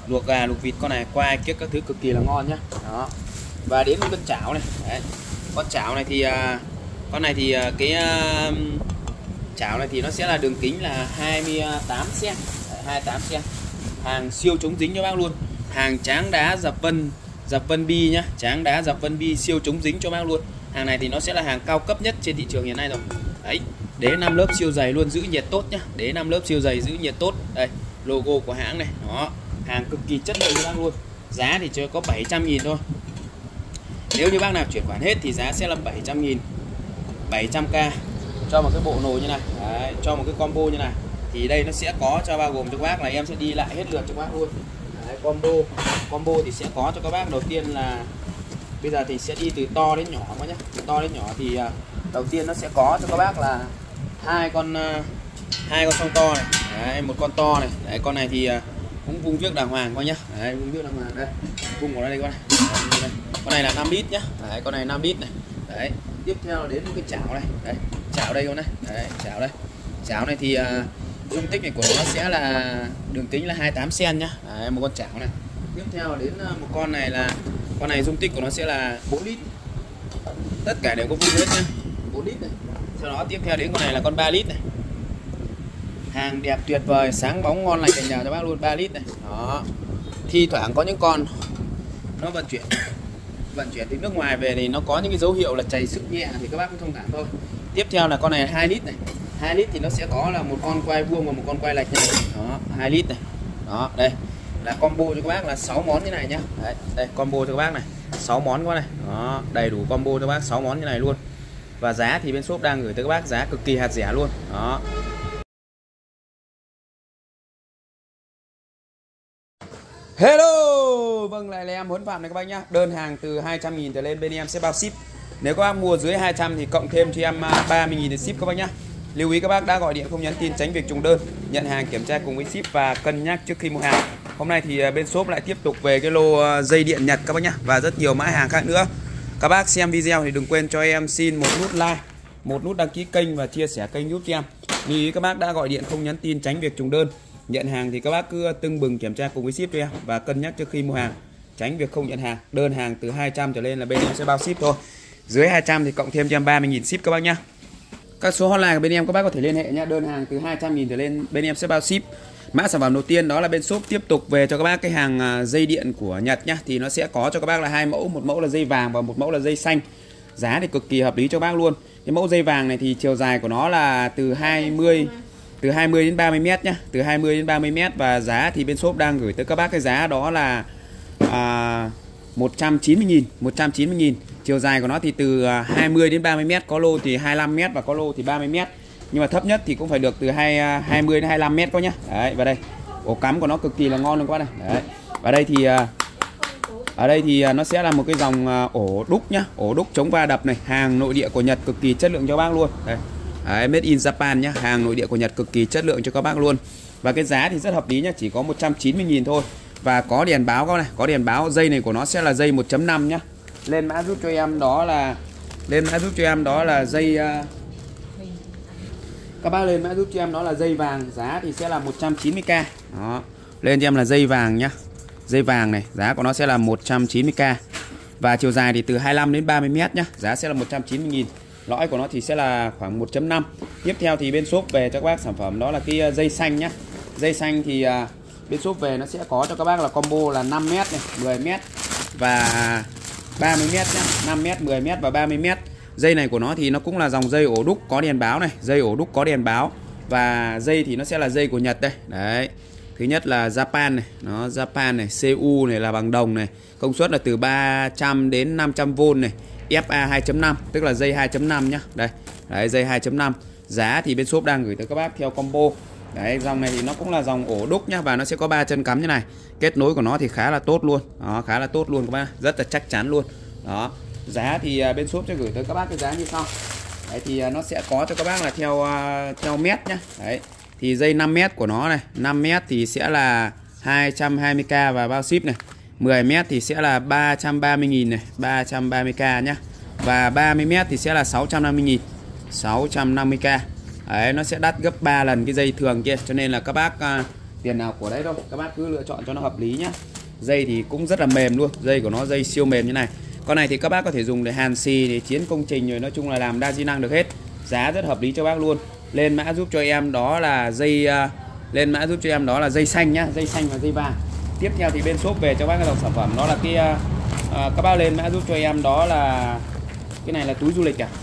Speaker 1: luộc gà luộc vịt con này qua kiếc các thứ cực kỳ là ngon nhá. Đó. Và đến con chảo này. Đấy. Con chảo này thì uh, con này thì uh, cái uh, chảo này thì nó sẽ là đường kính là hai mươi tám xăng ti mét, hai mươi tám xăng ti mét. Hàng siêu chống dính cho bác luôn. Hàng tráng đá dập vân, dập vân bi nhá, tráng đá dập vân bi siêu chống dính cho bác luôn. Hàng này thì nó sẽ là hàng cao cấp nhất trên thị trường hiện nay rồi. Đấy, đế năm lớp siêu dày luôn, giữ nhiệt tốt nhá. Đế năm lớp siêu dày giữ nhiệt tốt. Đây, logo của hãng này. Đó, hàng cực kỳ chất lượng cho bác luôn. Giá thì chỉ có bảy trăm nghìn thôi. Nếu như bác nào chuyển khoản hết thì giá sẽ là bảy trăm nghìn, bảy trăm k cho một cái bộ nồi như này. Đấy, cho một cái combo như này. Thì đây nó sẽ có cho bao gồm cho các bác là em sẽ đi lại hết lượt cho các bác luôn. Đấy, combo combo thì sẽ có cho các bác đầu tiên là bây giờ thì sẽ đi từ to đến nhỏ các nhé. Từ to đến nhỏ thì uh, đầu tiên nó sẽ có cho các bác là hai con uh, hai con song to này. Đấy, một con to này. Đấy, con này thì uh, cũng vung viếc đàng hoàng coi nhá. Đấy, vung viếc đàng hoàng đây. Vung của nó đây con này. Đấy, đây. Con này là năm lít nhá. Đấy, con này năm lít này. Đấy, tiếp theo đến một cái chảo này. Đấy, chảo đây con này. Đấy, chảo đây. Chảo này thì uh, dung tích này của nó sẽ là đường kính là hai mươi tám xăng ti mét nhá. Đấy, một con chảo này. Tiếp theo đến một con này là con này dung tích của nó sẽ là bốn lít. Tất cả đều có vung hết nhá. bốn lít này. Sau đó tiếp theo đến con này là con ba lít này. Hàng đẹp tuyệt vời, sáng bóng ngon lành cành nhào cho bác luôn, ba lít này. Đó. Thi thoảng có những con nó vận chuyển vận chuyển từ nước ngoài về thì nó có những cái dấu hiệu là chảy sức nhẹ thì các bác cũng thông cảm thôi. Tiếp theo là con này hai lít này. hai lít thì nó sẽ có là một con quay vuông và một con quay lệch này. Đó, hai lít này. Đó, đây là combo cho các bác là sáu món như này nhá. Đấy, đây combo cho các bác này, sáu món quá này. Đó, đầy đủ combo cho các bác sáu món như này luôn. Và giá thì bên shop đang gửi tới các bác giá cực kỳ hạt rẻ luôn. Đó. Hello, vâng lại là em Huấn Phạm này các bác nhá. Đơn hàng từ hai trăm nghìn trở lên bên em sẽ bao ship. Nếu các bác mua dưới hai trăm thì cộng thêm cho em ba mươi nghìn để ship các bác nhá. Lưu ý các bác đã gọi điện không nhắn tin tránh việc trùng đơn, nhận hàng kiểm tra cùng với ship và cân nhắc trước khi mua hàng. Hôm nay thì bên shop lại tiếp tục về cái lô dây điện Nhật các bác nhá, và rất nhiều mã hàng khác nữa. Các bác xem video thì đừng quên cho em xin một nút like, một nút đăng ký kênh và chia sẻ kênh giúp cho em. Lưu ý các bác đã gọi điện không nhắn tin tránh việc trùng đơn, nhận hàng thì các bác cứ tưng bừng kiểm tra cùng với ship cho em và cân nhắc trước khi mua hàng, tránh việc không nhận hàng. Đơn hàng từ hai trăm trở lên là bên em sẽ bao ship thôi. Dưới hai trăm thì cộng thêm cho em ba mươi nghìn ship các bác nhá. Các số hotline của bên em các bác có thể liên hệ nhé. Đơn hàng từ hai trăm nghìn trở lên bên em sẽ bao ship. Mã sản phẩm đầu tiên đó là bên shop tiếp tục về cho các bác cái hàng dây điện của Nhật nhá. Thì nó sẽ có cho các bác là hai mẫu, một mẫu là dây vàng và một mẫu là dây xanh. Giá thì cực kỳ hợp lý cho các bác luôn. Cái mẫu dây vàng này thì chiều dài của nó là từ hai mươi từ hai mươi đến ba mươi mét nhá, từ hai mươi đến ba mươi mét, và giá thì bên shop đang gửi tới các bác cái giá đó là à, một trăm chín mươi nghìn, một trăm chín mươi nghìn. Chiều dài của nó thì từ hai mươi đến ba mươi mét, có lô thì hai mươi lăm mét và có lô thì ba mươi mét. Nhưng mà thấp nhất thì cũng phải được từ hai mươi đến hai mươi lăm mét có nhá. Đấy, và đây, ổ cắm của nó cực kỳ là ngon luôn các bác này. Đấy. Và đây thì ở đây thì nó sẽ là một cái dòng ổ đúc nhá, ổ đúc chống va đập này, hàng nội địa của Nhật cực kỳ chất lượng cho bác luôn. Đây. Đấy, made in Japan nhá, hàng nội địa của Nhật cực kỳ chất lượng cho các bác luôn. Và cái giá thì rất hợp lý nhá, chỉ có một trăm chín mươi nghìn thôi. Và có đèn báo các bác này, có đèn báo. Dây này của nó sẽ là dây một chấm năm nhá. Lên mã giúp cho em đó là lên mã giúp cho em đó là dây uh, các bác lên mã giúp cho em đó là dây vàng, giá thì sẽ là một trăm chín mươi k. Đó. Lên cho em là dây vàng nhá. Dây vàng này, giá của nó sẽ là một trăm chín mươi k. Và chiều dài thì từ hai mươi lăm đến ba mươi mét nhá, giá sẽ là một trăm chín mươi nghìn. Lõi của nó thì sẽ là khoảng một chấm năm. Tiếp theo thì bên shop về cho các bác sản phẩm đó là cái dây xanh nhá. Dây xanh thì uh, bên shop về nó sẽ có cho các bác là combo là năm mét này, mười mét và ba mươi mét nhá, năm mét, mười mét và ba mươi mét. Dây này của nó thì nó cũng là dòng dây ổ đúc có đèn báo này, dây ổ đúc có đèn báo. Và dây thì nó sẽ là dây của Nhật đây. Đấy. Thứ nhất là Japan này, nó Japan này, xê u này là bằng đồng này, công suất là từ ba trăm đến năm trăm vôn này, ép a hai chấm năm, tức là dây hai chấm năm nhá. Đây. Đấy, dây hai chấm năm. Giá thì bên shop đang gửi tới các bác theo combo. Đấy, dòng này thì nó cũng là dòng ổ đúc nhá, và nó sẽ có ba chân cắm như này. Kết nối của nó thì khá là tốt luôn. Đó, khá là tốt luôn các bác, rất là chắc chắn luôn. Đó. Giá thì bên shop sẽ gửi tới các bác cái giá như sau. Đấy, thì nó sẽ có cho các bác là theo theo mét nhá. Đấy. Thì dây năm mét của nó này, năm mét thì sẽ là hai trăm hai mươi k và bao ship này. mười mét thì sẽ là ba trăm ba mươi nghìn này, ba trăm ba mươi k nhá. Và ba mươi mét thì sẽ là sáu trăm năm mươi nghìn, sáu trăm năm mươi k. Đấy, nó sẽ đắt gấp ba lần cái dây thường kia, cho nên là các bác uh, tiền nào của đấy thôi, các bác cứ lựa chọn cho nó hợp lý nhá. Dây thì cũng rất là mềm luôn, dây của nó dây siêu mềm như này. Con này thì các bác có thể dùng để hàn xì, để chiến công trình, rồi nói chung là làm đa di năng được hết. Giá rất hợp lý cho bác luôn. Lên mã giúp cho em đó là dây uh, lên mã giúp cho em đó là dây xanh nhá, dây xanh và dây vàng. Tiếp theo thì bên shop về cho bác cái dòng sản phẩm đó là cái uh, uh, các bác lên mã giúp cho em đó là cái này là túi du lịch à.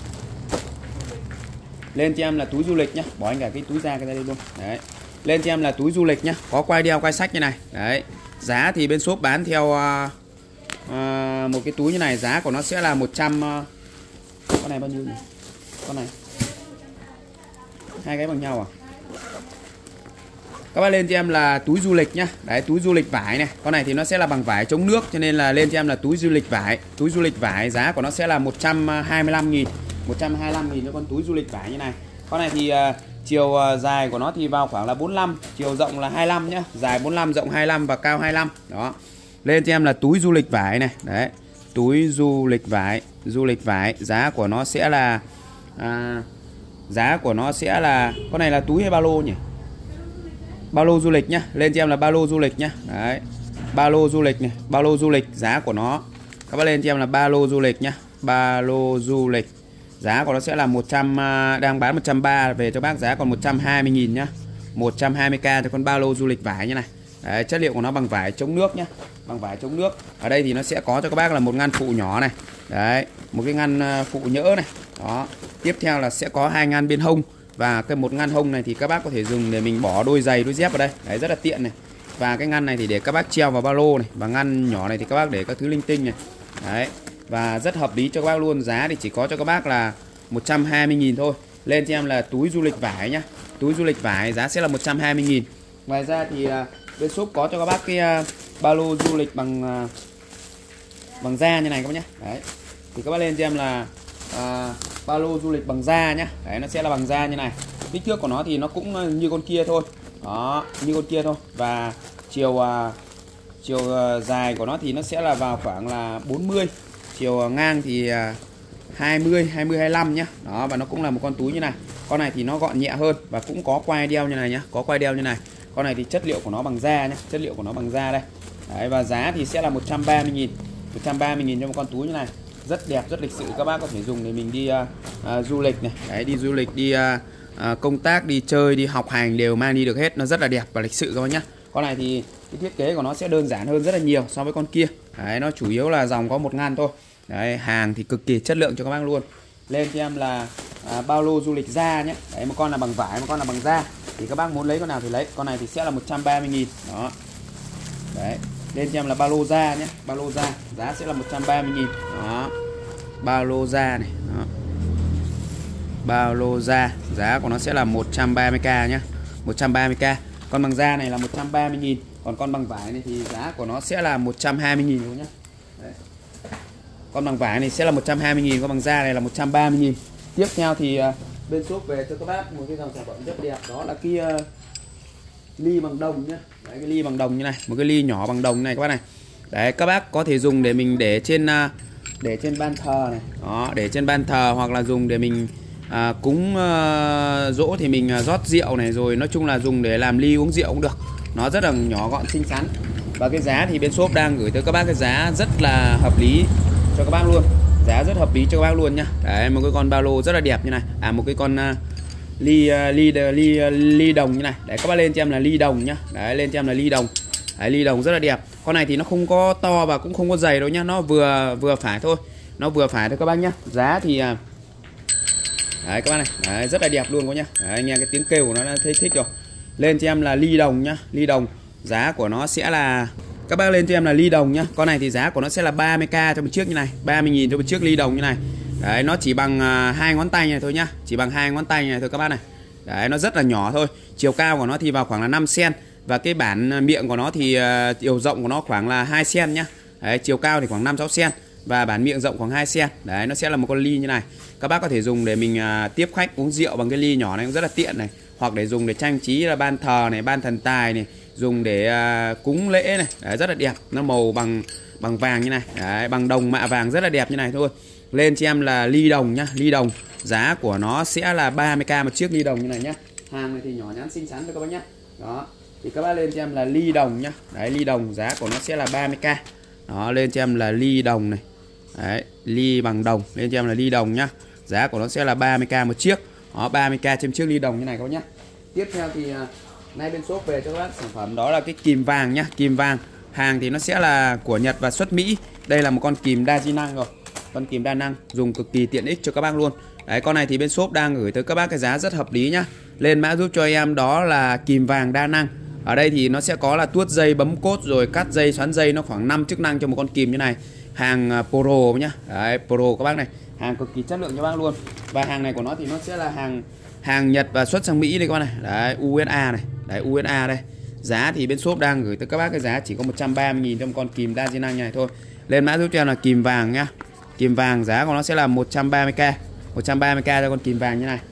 Speaker 1: Lên cho em là túi du lịch nhá, bỏ anh cả cái túi ra cái đây luôn. Đấy. Lên cho em là túi du lịch nhá, có quai đeo quai sách như này. Đấy. Giá thì bên shop bán theo uh, uh, một cái túi như này, giá của nó sẽ là một trăm uh, con này bao nhiêu nhỉ? Con này hai cái bằng nhau à? Các bác lên cho em là túi du lịch nhá. Đấy, túi du lịch vải này. Con này thì nó sẽ là bằng vải chống nước, cho nên là lên cho em là túi du lịch vải. Túi du lịch vải giá của nó sẽ là một trăm hai mươi lăm nghìn. một trăm hai mươi lăm nghìn cho con túi du lịch vải như này. Con này thì uh, chiều uh, dài của nó thì vào khoảng là bốn mươi lăm, chiều rộng là hai mươi lăm nhá. Dài bốn mươi lăm, rộng hai mươi lăm và cao hai mươi lăm. Đó. Lên cho em là túi du lịch vải này. Đấy. Túi du lịch vải, du lịch vải, giá của nó sẽ là à, giá của nó sẽ là, con này là túi hay ba lô nhỉ? Ba lô du lịch nhá. Lên cho em là ba lô du lịch nhá. Đấy. Ba lô du lịch này, ba lô du lịch, giá của nó các bác lên cho em là ba lô du lịch nhá. Ba lô du lịch. Giá của nó sẽ là một trăm, đang bán một trăm ba mươi, về cho bác giá còn một trăm hai mươi nghìn nhá. một trăm hai mươi k cho con ba lô du lịch vải như này. Đấy, chất liệu của nó bằng vải chống nước nhá. Bằng vải chống nước. Ở đây thì nó sẽ có cho các bác là một ngăn phụ nhỏ này. Đấy, một cái ngăn phụ nhỡ này. Đó. Tiếp theo là sẽ có hai ngăn bên hông, và cái một ngăn hông này thì các bác có thể dùng để mình bỏ đôi giày, đôi dép vào đây. Đấy, rất là tiện này. Và cái ngăn này thì để các bác treo vào ba lô này, và ngăn nhỏ này thì các bác để các thứ linh tinh này. Đấy. Và rất hợp lý cho các bác luôn. Giá thì chỉ có cho các bác là một trăm hai mươi nghìn thôi. Lên cho em là túi du lịch vải nhá. Túi du lịch vải giá sẽ là một trăm hai mươi nghìn. Ngoài ra thì uh, bên shop có cho các bác cái uh, ba lô du lịch bằng uh, bằng da như này các bác nhé. Đấy. Thì các bác lên cho em là uh, ba lô du lịch bằng da nhá. Đấy, nó sẽ là bằng da như này. Kích thước của nó thì nó cũng như con kia thôi. Đó, như con kia thôi. Và chiều uh, chiều uh, dài của nó thì nó sẽ là vào khoảng là bốn mươi. Chiều uh, ngang thì uh, hai mươi, hai mươi, hai mươi lăm nhá. Đó, và nó cũng là một con túi như này. Con này thì nó gọn nhẹ hơn và cũng có quai đeo như này nhá, có quai đeo như này. Con này thì chất liệu của nó bằng da nhá, chất liệu của nó bằng da đây. Đấy, và giá thì sẽ là một trăm ba mươi nghìn. một trăm ba mươi nghìn cho một con túi như này. Rất đẹp, rất lịch sự, các bác có thể dùng để mình đi uh, uh, du lịch này. Đấy, đi du lịch, đi uh, uh, công tác, đi chơi, đi học hành đều mang đi được hết. Nó rất là đẹp và lịch sự các bác nhá. Con này thì cái thiết kế của nó sẽ đơn giản hơn rất là nhiều so với con kia. Đấy, nó chủ yếu là dòng có một ngăn thôi. Đấy, hàng thì cực kỳ chất lượng cho các bác luôn. Lên cho em là à, bao lô du lịch da nhé. Đấy, một con là bằng vải, một con là bằng da. Thì các bác muốn lấy con nào thì lấy. Con này thì sẽ là một trăm ba mươi nghìn. Đó. Đấy, lên cho em là ba lô da nhé. Ba lô da, giá sẽ là một trăm ba mươi nghìn. Đó. Ba lô da này. Đó. Ba lô da, giá của nó sẽ là một trăm ba mươi k nhé. một trăm ba mươi k. Con bằng da này là một trăm ba mươi nghìn. Còn con bằng vải này thì giá của nó sẽ là một trăm hai mươi nghìn luôn nhé. Đấy. Con bằng vải này sẽ là một trăm hai mươi nghìn, con bằng da này là một trăm ba mươi nghìn. Tiếp theo thì uh, bên shop về cho các bác một cái dòng sản phẩm rất đẹp, đó là cái uh, ly bằng đồng nhá. Đấy, cái ly bằng đồng như này, một cái ly nhỏ bằng đồng như này các bác này. Đấy, các bác có thể dùng để mình để trên uh, để trên ban thờ này. Đó, để trên ban thờ, hoặc là dùng để mình uh, cúng uh, dỗ thì mình uh, rót rượu này, rồi nói chung là dùng để làm ly uống rượu cũng được. Nó rất là nhỏ gọn xinh xắn. Và cái giá thì bên shop đang gửi tới các bác cái giá rất là hợp lý cho các bác luôn. Giá rất hợp lý cho các bác luôn nhá. Đấy, một cái con ba lô rất là đẹp như này. À, một cái con uh, ly, uh, ly, uh, ly, uh, ly đồng như này. Đấy, các bác lên cho em là ly đồng nhá. Đấy, lên cho em là ly đồng. Đấy, ly đồng rất là đẹp. Con này thì nó không có to và cũng không có dày đâu nhá. Nó vừa vừa phải thôi. Nó vừa phải thôi các bác nhá. Giá thì uh... đấy các bác này. Đấy, rất là đẹp luôn các nhá. Đấy, nghe cái tiếng kêu của nó đã thấy thích rồi. Lên cho em là ly đồng nhá. Ly đồng. Giá của nó sẽ là, các bác lên cho em là ly đồng nhá. Con này thì giá của nó sẽ là ba mươi k cho một chiếc như này, ba mươi nghìn cho một chiếc ly đồng như này. Đấy, nó chỉ bằng uh, hai ngón tay này thôi nhá. Chỉ bằng hai ngón tay này thôi các bác này. Đấy, nó rất là nhỏ thôi. Chiều cao của nó thì vào khoảng là năm xăng ti mét. Và cái bản miệng của nó thì uh, chiều rộng của nó khoảng là hai xăng ti mét nhá. Đấy, chiều cao thì khoảng năm sáu xăng ti mét. Và bản miệng rộng khoảng hai xăng ti mét. Đấy, nó sẽ là một con ly như này. Các bác có thể dùng để mình uh, tiếp khách uống rượu bằng cái ly nhỏ này cũng rất là tiện này. Hoặc để dùng để trang trí là ban thờ này, ban thần tài này, dùng để uh, cúng lễ này. Đấy, rất là đẹp. Nó màu bằng bằng vàng như này. Đấy, bằng đồng mạ vàng rất là đẹp như này thôi. Lên cho em là ly đồng nhá, ly đồng. Giá của nó sẽ là ba mươi k một chiếc ly đồng như này nhá. Hàng này thì nhỏ nhắn xinh xắn thôi các bác nhá. Đó. thì các bác lên cho em là ly đồng nhá. Đấy, ly đồng giá của nó sẽ là ba mươi k. Đó, lên cho em là ly đồng này. Đấy, ly bằng đồng, lên cho em là ly đồng nhá. Giá của nó sẽ là ba mươi k một chiếc. Đó, ba mươi k trên chiếc ly đồng như này các bác nhá. Tiếp theo thì nay bên shop về cho các bác sản phẩm đó là cái kìm vàng nhá, kìm vàng. Hàng thì nó sẽ là của Nhật và xuất Mỹ. Đây là một con kìm đa di năng rồi. Con kìm đa năng dùng cực kỳ tiện ích cho các bác luôn. Đấy, con này thì bên shop đang gửi tới các bác cái giá rất hợp lý nhá. Lên mã giúp cho em đó là kìm vàng đa năng. Ở đây thì nó sẽ có là tuốt dây, bấm cốt rồi cắt dây, xoắn dây, nó khoảng năm chức năng cho một con kìm như này. Hàng Pro nhá. Đấy, Pro các bác này, hàng cực kỳ chất lượng cho bác luôn. Và hàng này của nó thì nó sẽ là hàng hàng Nhật và xuất sang Mỹ đây các bác này. Đấy, u ét a này. Đấy, u ét a đây. Giá thì bên shop đang gửi tới các bác cái giá chỉ có một trăm ba mươi nghìn trong con kìm đa di năng này thôi. Lên mã giúp cho em là kìm vàng nhá. Kìm vàng giá của nó sẽ là một trăm ba mươi k. một trăm ba mươi k cho con kìm vàng như này.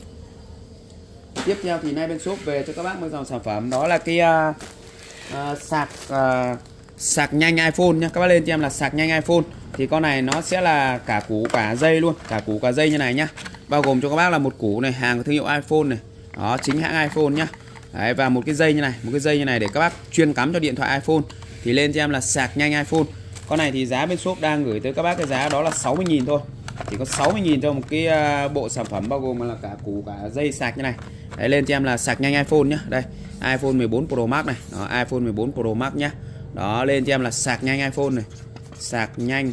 Speaker 1: Tiếp theo thì nay bên shop về cho các bác một dòng sản phẩm đó là cái uh, uh, sạc uh, sạc nhanh iPhone nhá. Các bác lên cho em là sạc nhanh iPhone. Thì con này nó sẽ là cả củ cả dây luôn, cả củ cả dây như này nhá. Bao gồm cho các bác là một củ này, hàng của thương hiệu iPhone này. Đó, chính hãng iPhone nhá. Đấy, và một cái dây như này, một cái dây như này để các bác chuyên cắm cho điện thoại iPhone. Thì lên cho em là sạc nhanh iPhone. Con này thì giá bên shop đang gửi tới các bác cái giá đó là sáu mươi nghìn thôi. Chỉ có sáu mươi nghìn cho một cái uh, bộ sản phẩm bao gồm là cả củ cả dây sạc như này. Đấy, lên cho em là sạc nhanh iPhone nhá. Đây, iPhone mười bốn Pro Max này. Đó, iPhone mười bốn Pro Max nhá. Đó, lên cho em là sạc nhanh iPhone này. Sạc nhanh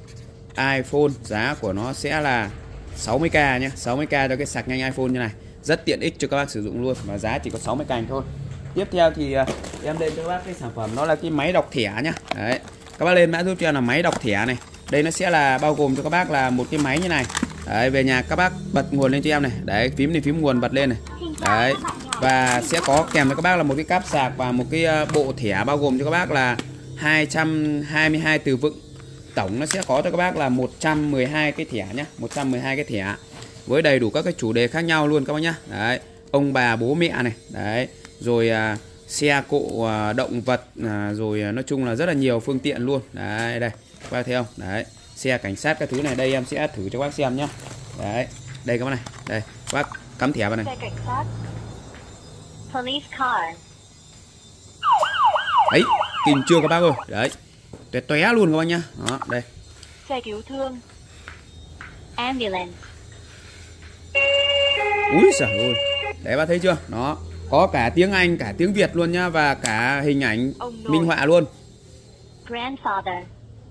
Speaker 1: iPhone, giá của nó sẽ là sáu mươi k nhá. sáu mươi k cho cái sạc nhanh iPhone như này. Rất tiện ích cho các bác sử dụng luôn. Và giá chỉ có sáu mươi k thôi. Tiếp theo thì uh, em lên cho các bác cái sản phẩm đó là cái máy đọc thẻ nhá. Đấy, các bác lên mã giúp cho em là máy đọc thẻ này. Đây nó sẽ là bao gồm cho các bác là một cái máy như này. Đấy, về nhà các bác bật nguồn lên cho em này. Đấy, phím này phím nguồn bật lên này. Đấy, và sẽ có kèm cho các bác là một cái cáp sạc và một cái bộ thẻ bao gồm cho các bác là hai trăm hai mươi hai từ vựng. Tổng nó sẽ có cho các bác là một trăm mười hai cái thẻ nhá, một trăm mười hai cái thẻ với đầy đủ các cái chủ đề khác nhau luôn các bác nhá. Đấy, ông bà bố mẹ này. Đấy, rồi à, xe cộ à, động vật à, rồi à, nói chung là rất là nhiều phương tiện luôn. Đấy, đây các bác thấy không? Đấy, xe cảnh sát các thứ này, đây em sẽ thử cho các bác xem nhá. Đấy, đây các bác này, đây các bác cắm thẻ vào này.
Speaker 3: Xe cảnh sát. Police car.
Speaker 1: Đấy, kinh chưa các bác ơi. Đấy, tóe tóe luôn các bác nhá. Đó, đây.
Speaker 3: Xe cứu thương. Ambulance.
Speaker 1: Úi giời ơi. Đấy bác thấy chưa? Nó có cả tiếng Anh, cả tiếng Việt luôn nhá. Và cả hình ảnh minh họa luôn.
Speaker 3: Grandfather.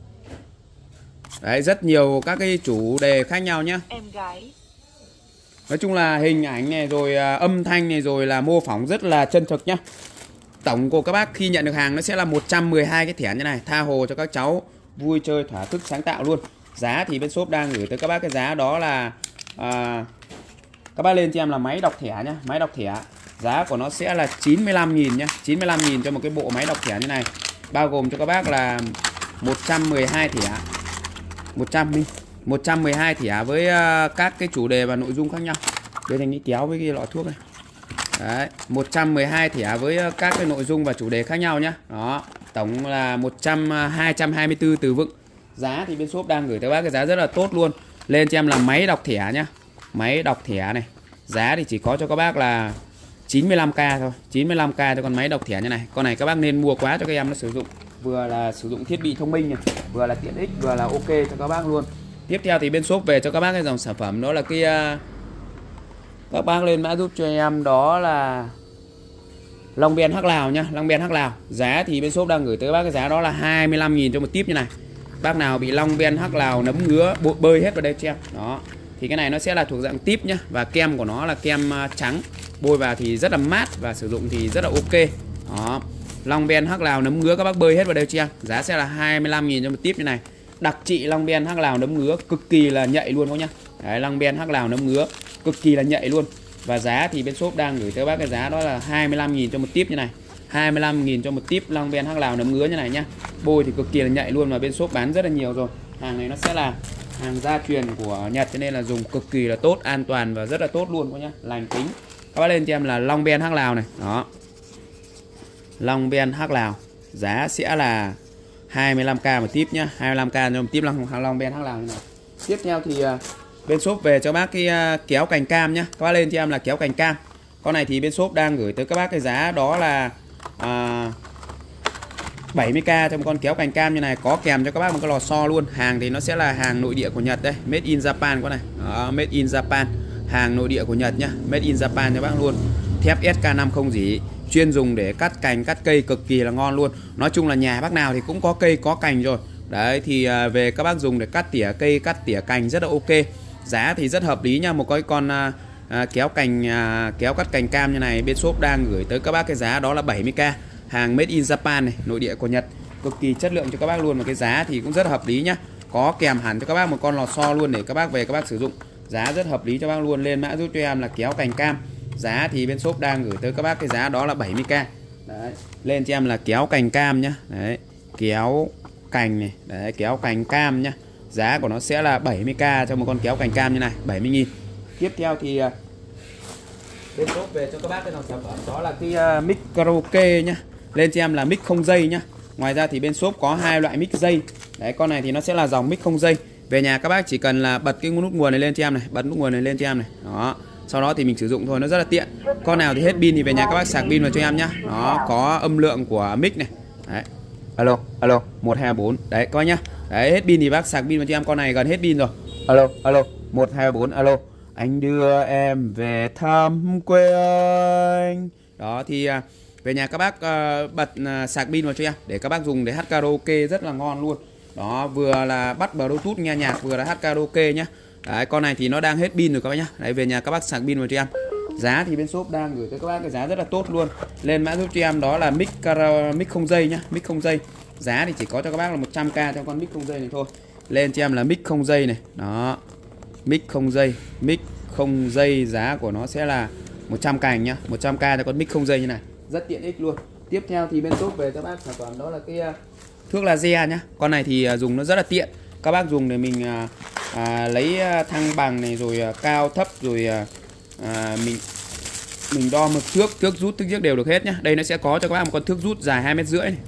Speaker 1: Đấy, rất nhiều các cái chủ đề khác nhau nhá.
Speaker 3: Em gái.
Speaker 1: Nói chung là hình ảnh này rồi âm thanh này rồi là mô phỏng rất là chân thực nhá. Tổng của các bác khi nhận được hàng nó sẽ là một trăm mười hai cái thẻ như này, tha hồ cho các cháu vui chơi thỏa thức sáng tạo luôn. Giá thì bên shop đang gửi tới các bác cái giá đó là à, các bác lên cho em là máy đọc thẻ nhá, máy đọc thẻ. Giá của nó sẽ là chín mươi lăm nghìn nhá, chín mươi lăm nghìn cho một cái bộ máy đọc thẻ như này. Bao gồm cho các bác là một trăm mười hai thẻ. một trăm một trăm mười hai thẻ với uh, các cái chủ đề và nội dung khác nhau. Đây thành cái kéo với cái lọ thuốc này. Đấy, một trăm mười hai thẻ với uh, các cái nội dung và chủ đề khác nhau nhá. Đó, tổng là một trăm hai trăm hai mươi tư từ vựng. Giá thì bên shop đang gửi tới bác cái giá rất là tốt luôn. Lên cho em là máy đọc thẻ nhá. Máy đọc thẻ này. Giá thì chỉ có cho các bác là chín mươi lăm k thôi, chín mươi lăm k cho con máy đọc thẻ như này. Con này các bác nên mua quá cho các em nó sử dụng. Vừa là sử dụng thiết bị thông minh này, vừa là tiện ích, vừa là ok cho các bác luôn. Tiếp theo thì bên shop về cho các bác cái dòng sản phẩm đó là cái uh, các bác lên mã giúp cho em đó là Long Ben Hắc Lào nhá, Long Ben Hắc Lào. Giá thì bên shop đang gửi tới bác cái giá đó là hai mươi lăm nghìn cho một típ như này. Bác nào bị Long Ben Hắc Lào nấm ngứa bơi hết vào đây cho em. Đó. Thì cái này nó sẽ là thuộc dạng típ nhá, và kem của nó là kem trắng. Bôi vào thì rất là mát và sử dụng thì rất là ok. Đó. Long Ben Hắc Lào nấm ngứa các bác bơi hết vào đây cho em. Giá sẽ là hai mươi lăm nghìn cho một típ như này. Đặc trị Long Ben Hắc Lào nấm ngứa cực kỳ là nhạy luôn các nhá. Đấy, Long Ben Hắc Lào nấm ngứa cực kỳ là nhạy luôn. Và giá thì bên shop đang gửi tới bác cái giá đó là hai mươi lăm nghìn cho một típ như này. hai mươi lăm nghìn cho một típ Long Ben Hắc Lào nấm ngứa như này nhá. Bôi thì cực kỳ là nhạy luôn, và bên shop bán rất là nhiều rồi. Hàng này nó sẽ là hàng gia truyền của Nhật cho nên là dùng cực kỳ là tốt, an toàn và rất là tốt luôn các nhá, lành tính. Các bác lên cho em là Long Ben Hắc Lào này. Đó. Long Ben Hắc Lào. Giá sẽ là hai mươi lăm k một típ nhá, hai mươi lăm k cho một típ Long, Long Ben Hắc Lào như này. Tiếp theo thì uh, bên shop về cho bác cái uh, kéo cành cam nhá. Các bác lên cho em là kéo cành cam. Con này thì bên shop đang gửi tới các bác cái giá đó là à, bảy mươi k cho một con kéo cành cam như này, có kèm cho các bác một cái lò xo luôn. Hàng thì nó sẽ là hàng nội địa của Nhật đây, made in Japan con này. Đó, made in Japan, hàng nội địa của Nhật nhá, made in Japan cho bác luôn. Thép ét ca năm không rỉ, chuyên dùng để cắt cành cắt cây, cực kỳ là ngon luôn. Nói chung là nhà bác nào thì cũng có cây có cành rồi. Đấy thì à, về các bác dùng để cắt tỉa cây, cắt tỉa cành rất là ok. Giá thì rất hợp lý nha. Một cái con à, à, kéo cành à, kéo cắt cành cam như này bên shop đang gửi tới các bác cái giá đó là bảy mươi k. Hàng made in Japan này, nội địa của Nhật, cực kỳ chất lượng cho các bác luôn. Và cái giá thì cũng rất hợp lý nhá. Có kèm hẳn cho các bác một con lò xo luôn để các bác về các bác sử dụng. Giá rất hợp lý cho bác luôn. Lên mã giúp cho em là kéo cành cam. Giá thì bên shop đang gửi tới các bác cái giá đó là bảy mươi k. Đấy, lên cho em là kéo cành cam nhá. Đấy, kéo cành này, đấy, kéo cành cam nhá. Giá của nó sẽ là bảy mươi k cho một con kéo cành cam như này, bảy mươi nghìn. Tiếp theo thì bên shop về cho các bác cái dòng sản phẩm đó là cái uh, mic karaoke nhá. Lên cho em là mic không dây nhá. Ngoài ra thì bên shop có hai loại mic dây. Đấy, con này thì nó sẽ là dòng mic không dây. Về nhà các bác chỉ cần là bật cái nút nguồn này lên cho em này, bật nút nguồn này lên cho em này. Đó. Sau đó thì mình sử dụng thôi, nó rất là tiện. Con nào thì hết pin thì về nhà các bác sạc pin vào cho em nhá. Nó có âm lượng của mic này. Đấy. Alo, alo, một hai bốn. Đấy coi nhá. Đấy, hết pin thì bác sạc pin vào cho em, con này gần hết pin rồi. Alo, alo, một hai bốn, alo. Anh đưa em về thăm quê anh. Đó thì về nhà các bác uh, bật uh, sạc pin vào cho em để các bác dùng để hát karaoke rất là ngon luôn. Đó, vừa là bắt Bluetooth nghe nhạc vừa là hát karaoke nhá. Đấy, con này thì nó đang hết pin rồi các bác nhá. Đấy, về nhà các bác sạc pin vào cho em. Giá thì bên shop đang gửi tới các bác cái giá rất là tốt luôn. Lên mã giúp cho em đó là mic cara, mic không dây nhá, mic không dây. Giá thì chỉ có cho các bác là một trăm k cho con mic không dây này thôi. Lên cho em là mic không dây này. Đó. Mic không dây, mic không dây giá của nó sẽ là một trăm cành nhá, một trăm k cho con mic không dây như này. Rất tiện ích luôn. Tiếp theo thì bên shop về cho bác sản phẩm đó là cái thước laser nhá. Con này thì dùng nó rất là tiện. Các bác dùng để mình à, à, lấy thăng bằng này rồi à, cao thấp rồi à, à, mình mình đo mực thước, thước rút, thước chiếc đều được hết nhá. Đây nó sẽ có cho các bác một con thước rút dài hai mét rưỡi này.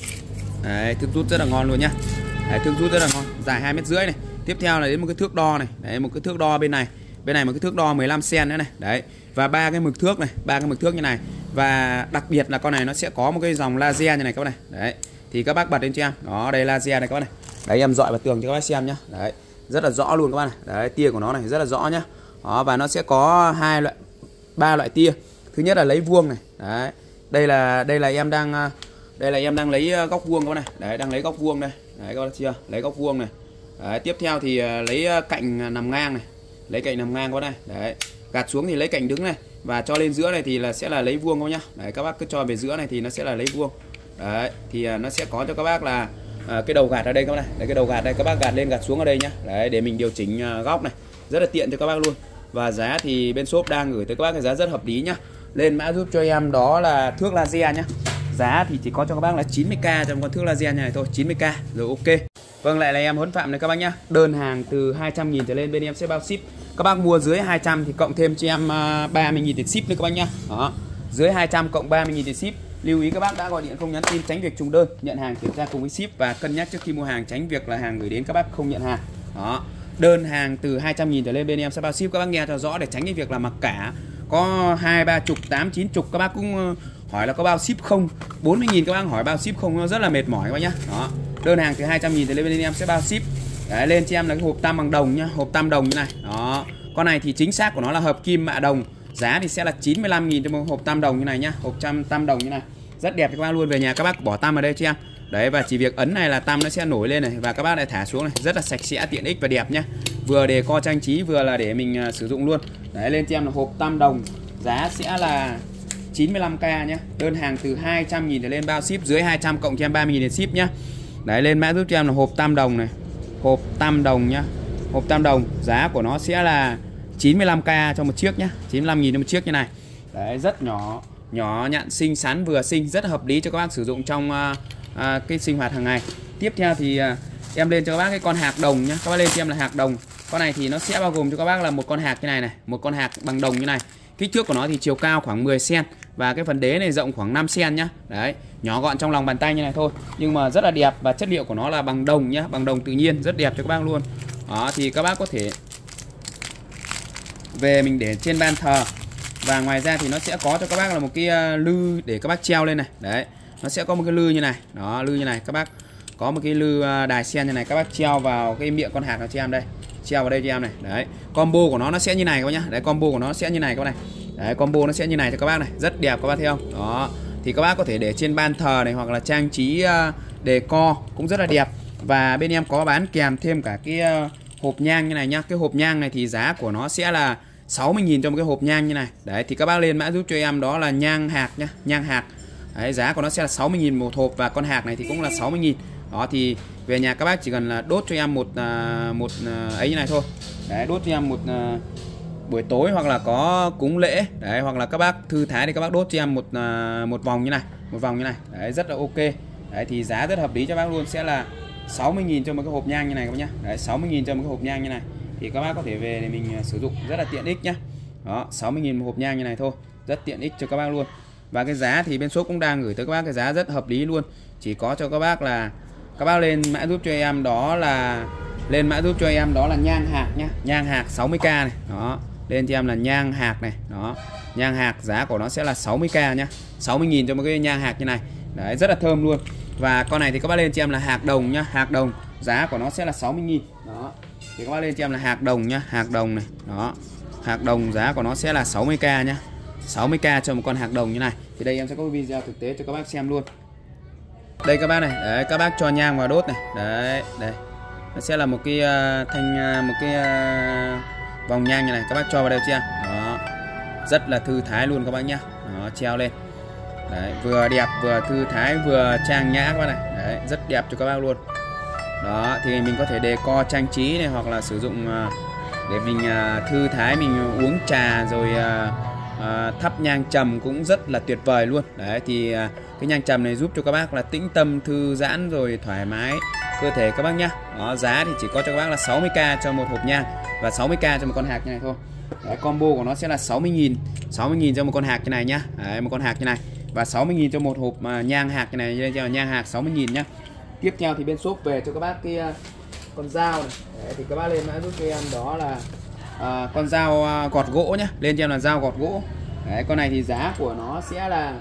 Speaker 1: Đấy, thước rút rất là ngon luôn nhá. Đấy, thước rút rất là ngon, dài hai mét rưỡi này. Tiếp theo là đến một cái thước đo này. Đấy, một cái thước đo bên này. Bên này một cái thước đo mười lăm xen nữa này. Đấy. Và ba cái mực thước này, ba cái mực thước như này. Và đặc biệt là con này nó sẽ có một cái dòng laser như này các bác này. Đấy. Thì các bác bật lên cho em. Đó, đây laser này các bác này. Đấy, em dọi vào tường cho các bác xem nhá. Đấy. Rất là rõ luôn các bác này. Đấy, tia của nó này rất là rõ nhá. Đó, và nó sẽ có hai loại ba loại tia. Thứ nhất là lấy vuông này. Đấy. Đây là đây là em đang đây là em đang lấy góc vuông các bác này. Đấy, đang lấy góc vuông đây. Đấy các bác chưa? Lấy góc vuông này. Đấy, tiếp theo thì lấy cạnh nằm ngang này, lấy cạnh nằm ngang qua đây. Đấy, gạt xuống thì lấy cạnh đứng này và cho lên giữa này thì là sẽ là lấy vuông các nhá. Đấy, các bác cứ cho về giữa này thì nó sẽ là lấy vuông. Đấy, thì nó sẽ có cho các bác là à, cái đầu gạt ở đây các bác này. Đấy, cái đầu gạt đây các bác gạt lên gạt xuống ở đây nhá. Đấy, để mình điều chỉnh góc này, rất là tiện cho các bác luôn. Và giá thì bên shop đang gửi tới các bác cái giá rất hợp lý nhá. Lên mã giúp cho em đó là thước laser nhá. Giá thì chỉ có cho các bác là chín mươi k cho một con thước laser như này thôi, chín mươi k rồi ok. Vâng, lại là em Huấn Phạm này các bác nhá. Đơn hàng từ hai trăm nghìn trở lên bên em sẽ bao ship. Các bác mua dưới hai trăm thì cộng thêm cho em ba mươi nghìn tiền ship nữa các bác nhá. Đó. Dưới hai trăm cộng ba mươi nghìn tiền ship. Lưu ý các bác đã gọi điện không nhắn tin tránh việc trùng đơn, nhận hàng kiểm tra cùng với ship và cân nhắc trước khi mua hàng, tránh việc là hàng gửi đến các bác không nhận hàng. Đó. Đơn hàng từ hai trăm nghìn trở lên bên em sẽ bao ship, các bác nghe cho rõ để tránh cái việc là mặc cả. Có hai ba chục, tám chín chục các bác cũng hỏi là có bao ship không? bốn mươi nghìn các bác hỏi bao ship không, nó rất là mệt mỏi các bác nhá. Đó. Đơn hàng từ hai trăm nghìn trở lên bên em sẽ bao ship. Đấy, lên cho em là cái hộp tam bằng đồng nhá, hộp tam đồng như này. Đó. Con này thì chính xác của nó là hợp kim mạ đồng. Giá thì sẽ là chín mươi lăm nghìn cho một hộp tam đồng như này nhá, hộp trăm tam đồng như này. Rất đẹp cho các bác luôn. Về nhà các bác bỏ tam ở đây cho em. Đấy, và chỉ việc ấn này là tam nó sẽ nổi lên này và các bác lại thả xuống này, rất là sạch sẽ, tiện ích và đẹp nhá. Vừa để co trang trí vừa là để mình uh, sử dụng luôn. Đấy, lên cho em là hộp tam đồng. Giá sẽ là chín mươi lăm k nhá. Đơn hàng từ hai trăm nghìn trở lên bao ship, dưới hai trăm cộng cho em ba mươi nghìn tiền ship nhá. Đấy, lên mã giúp cho em là hộp tam đồng này. Hộp tam đồng nhá. Hộp tam đồng, giá của nó sẽ là chín mươi lăm k cho một chiếc nhá, chín mươi lăm nghìn cho một chiếc như này. Đấy, rất nhỏ, nhỏ nhặn xinh xắn vừa xinh, rất hợp lý cho các bác sử dụng trong uh, uh, cái sinh hoạt hàng ngày. Tiếp theo thì uh, em lên cho các bác cái con hạc đồng nhá. Các bác lên cho em là hạc đồng. Con này thì nó sẽ bao gồm cho các bác là một con hạc như này này, một con hạc bằng đồng như này. Kích thước của nó thì chiều cao khoảng mười xen và cái phần đế này rộng khoảng năm xen nhá. Đấy, nhỏ gọn trong lòng bàn tay như này thôi, nhưng mà rất là đẹp và chất liệu của nó là bằng đồng nhá, bằng đồng tự nhiên, rất đẹp cho các bác luôn. Đó, thì các bác có thể về mình để trên ban thờ Và ngoài ra thì nó sẽ có cho các bác là một cái lư để các bác treo lên này. Đấy, nó sẽ có một cái lư như này. Đó, lư như này, các bác có một cái lư đài sen như này, các bác treo vào cái miệng con hạc nó cho em đây. Treo vào đây cho em này. Đấy, combo của nó nó sẽ như này các bác nhá. Đấy, combo của nó sẽ như này các bác này. Đấy, combo nó sẽ như này cho các bác này, rất đẹp các bác thấy không? Đó, thì các bác có thể để trên ban thờ này hoặc là trang trí uh, decor cũng rất là đẹp. Và bên em có bán kèm thêm cả cái uh, hộp nhang như này nhá. Cái hộp nhang này thì giá của nó sẽ là sáu mươi nghìn cho một cái hộp nhang như này. Đấy, thì các bác lên mã giúp cho em đó là nhang hạc nhá, nhang hạc. Đấy, giá của nó sẽ là sáu mươi nghìn một hộp và con hạc này thì cũng là sáu mươi nghìn. Đó, thì về nhà các bác chỉ cần là đốt cho em một uh, một uh, ấy như này thôi. Đấy, đốt cho em một uh, buổi tối hoặc là có cúng lễ. Đấy, hoặc là các bác thư thái thì các bác đốt cho em một uh, một vòng như này, một vòng như này. Đấy, rất là ok. Đấy, thì giá rất hợp lý cho bác luôn, sẽ là sáu mươi nghìn cho một cái hộp nhang như này các bác nhá. Đấy, sáu mươi nghìn cho một cái hộp nhang như này thì các bác có thể về để mình uh, sử dụng rất là tiện ích nhá. Đó, sáu mươi nghìn một hộp nhang như này thôi, rất tiện ích cho các bác luôn. Và cái giá thì bên shop cũng đang gửi tới các bác cái giá rất hợp lý luôn. Chỉ có cho các bác là các bác lên mã giúp cho em đó là lên mã giúp cho em đó là nhang hạc nhá, nhang hạc sáu mươi k này. Đó, lên cho em là nhang hạc này. Đó, nhang hạc giá của nó sẽ là sáu mươi k nhá, sáu mươi nghìn cho một cái nhang hạc như này. Đấy, rất là thơm luôn. Và con này thì các bác lên cho em là hạc đồng nhá, hạc đồng giá của nó sẽ là sáu mươi nghìn. Đó, thì các bác lên cho em là hạc đồng nhá, hạc đồng này. Đó, hạc đồng giá của nó sẽ là sáu mươi k nhá, sáu mươi k cho một con hạc đồng như này. Thì đây em sẽ có video thực tế cho các bác xem luôn. Đây các bác này, đấy, các bác cho nhang vào đốt này. Đấy, đây. Nó sẽ là một cái uh, thanh uh, một cái uh, vòng nhang như này, các bác cho vào đây chưa? Đó. Rất là thư thái luôn các bác nhá. Đó, treo lên. Đấy, vừa đẹp vừa thư thái vừa trang nhã các bác này. Đấy, rất đẹp cho các bác luôn. Đó, thì mình có thể decor trang trí này hoặc là sử dụng uh, để mình uh, thư thái, mình uống trà rồi uh, uh, thắp nhang trầm cũng rất là tuyệt vời luôn. Đấy, thì uh, cái nhang trầm này giúp cho các bác là tĩnh tâm, thư giãn rồi thoải mái cơ thể các bác nhá. Đó, giá thì chỉ có cho các bác là sáu mươi k cho một hộp nhang và sáu mươi k cho một con hạc như này thôi. Đấy, combo của nó sẽ là sáu mươi nghìn, sáu mươi nghìn cho một con hạc như này nhá. Đấy, một con hạc như này và sáu mươi nghìn cho một hộp uh, nhang hạc như này, đây cho nhang hạc sáu mươi nghìn nhá. Tiếp theo thì bên shop về cho các bác cái uh, con dao này. Đấy, thì các bác lên mã giúp cho em đó là uh, con dao uh, gọt gỗ nhá, lên cho em là dao gọt gỗ. Đấy, con này thì giá của nó sẽ là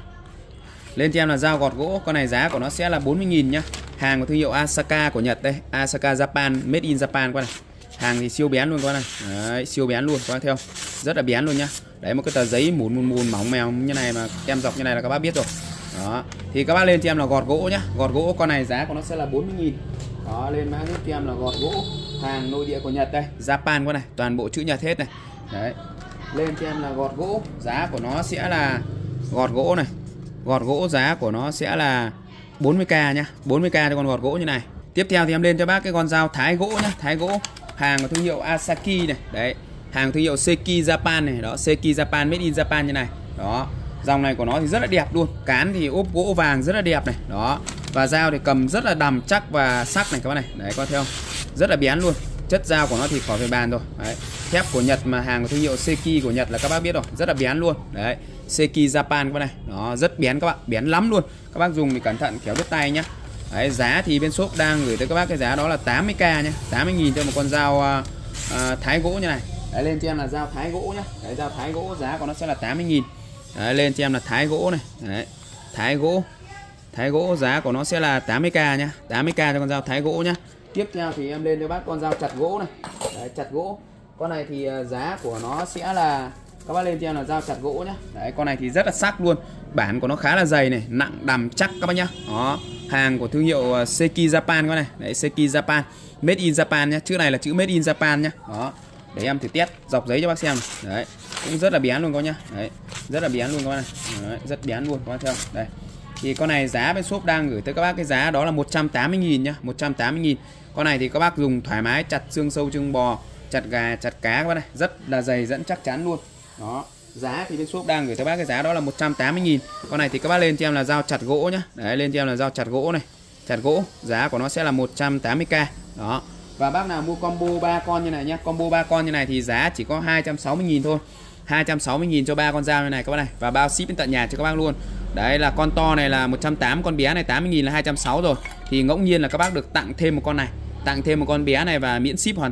Speaker 1: lên cho em là dao gọt gỗ, con này giá của nó sẽ là bốn mươi nghìn nhá. Hàng của thương hiệu Asaka của Nhật đây, Asaka Japan, made in Japan qua này. Hàng thì siêu bén luôn các này. Đấy, siêu bén luôn các bác thấy không? Rất là bén luôn nhá. Đấy, một cái tờ giấy mùn mùn mùn mỏng mèo như này mà kem dọc như này là các bác biết rồi. Đó, thì các bác lên cho em là gọt gỗ nhá. Gọt gỗ con này giá của nó sẽ là bốn mươi nghìn. Đó, lên mã giúp cho em là gọt gỗ, hàng nội địa của Nhật đây, Japan qua này, toàn bộ chữ Nhật hết này. Đấy, lên cho em là gọt gỗ, giá của nó sẽ là gọt gỗ này. Gọt gỗ giá của nó sẽ là bốn mươi k nhá, bốn mươi k cho con gọt gỗ như này. Tiếp theo thì em lên cho bác cái con dao thái gỗ nhá, thái gỗ, hàng của thương hiệu Asaki này. Đấy, hàng thương hiệu Seki Japan này, đó, Seki Japan, made in Japan như này. Đó, dòng này của nó thì rất là đẹp luôn, cán thì ốp gỗ vàng rất là đẹp này. Đó, và dao thì cầm rất là đầm chắc và sắc này các bác này. Đấy, có thấy không? Rất là bén luôn. Chất dao của nó thì khỏi phải bàn rồi. Đấy, thép của Nhật mà hàng của thương hiệu Seki của Nhật là các bác biết rồi, rất là bén luôn. Đấy, Seki Japan các bác này. Đó, rất bén các bạn, bén lắm luôn. Các bác dùng thì cẩn thận kéo đứt tay nhá. Đấy, giá thì bên shop đang gửi tới các bác cái giá đó là tám mươi k nhá, tám mươi nghìn cho một con dao uh, uh, thái gỗ như này. Đấy, lên cho em là dao thái gỗ nhá. Đấy, dao thái gỗ giá của nó sẽ là tám mươi nghìn. Đấy, lên cho em là thái gỗ này. Đấy, thái gỗ. Thái gỗ giá của nó sẽ là tám mươi k nhá, tám mươi k cho con dao thái gỗ nhá. Tiếp theo thì em lên cho bác con dao chặt gỗ này. Đấy, chặt gỗ. Con này thì uh, giá của nó sẽ là các bác lên cho em là dao chặt gỗ nhá. Đấy, con này thì rất là sắc luôn. Bản của nó khá là dày này, nặng đầm chắc các bác nhá. Đó, hàng của thương hiệu uh, Seki Japan các này. Đấy, Seki Japan, made in Japan nhá. Chữ này là chữ made in Japan nhá. Đó, để em thử test dọc giấy cho bác xem này. Đấy, cũng rất là bén luôn các nhá. Đấy, rất là bén luôn các bác này. Đấy, rất bén luôn các bác thấy không? Đây. Thì con này giá bên shop đang gửi tới các bác cái giá đó là một trăm tám mươi nghìn nhá, một trăm tám mươi nghìn. Con này thì các bác dùng thoải mái, chặt xương sâu xương bò, chặt gà, chặt cá các bác này, rất là dày dẫn chắc chắn luôn. Đó, giá thì bên shop đang gửi tới bác cái giá đó là một trăm tám mươi nghìn. Con này thì các bác lên cho em là dao chặt gỗ nhá. Đấy, lên cho em là dao chặt gỗ này. Chặt gỗ, giá của nó sẽ là một trăm tám mươi k. Đó. Và bác nào mua combo ba con như này nhá, combo ba con như này thì giá chỉ có hai trăm sáu mươi nghìn thôi. hai trăm sáu mươi nghìn cho ba con dao như này các bác này, và bao ship đến tận nhà cho các bác luôn. Đấy, là con to này là một trăm tám mươi, con bé này tám mươi nghìn là hai trăm sáu mươi rồi. Thì ngẫu nhiên là các bác được tặng thêm một con này, tặng thêm một con bé này và miễn ship hoàn toàn.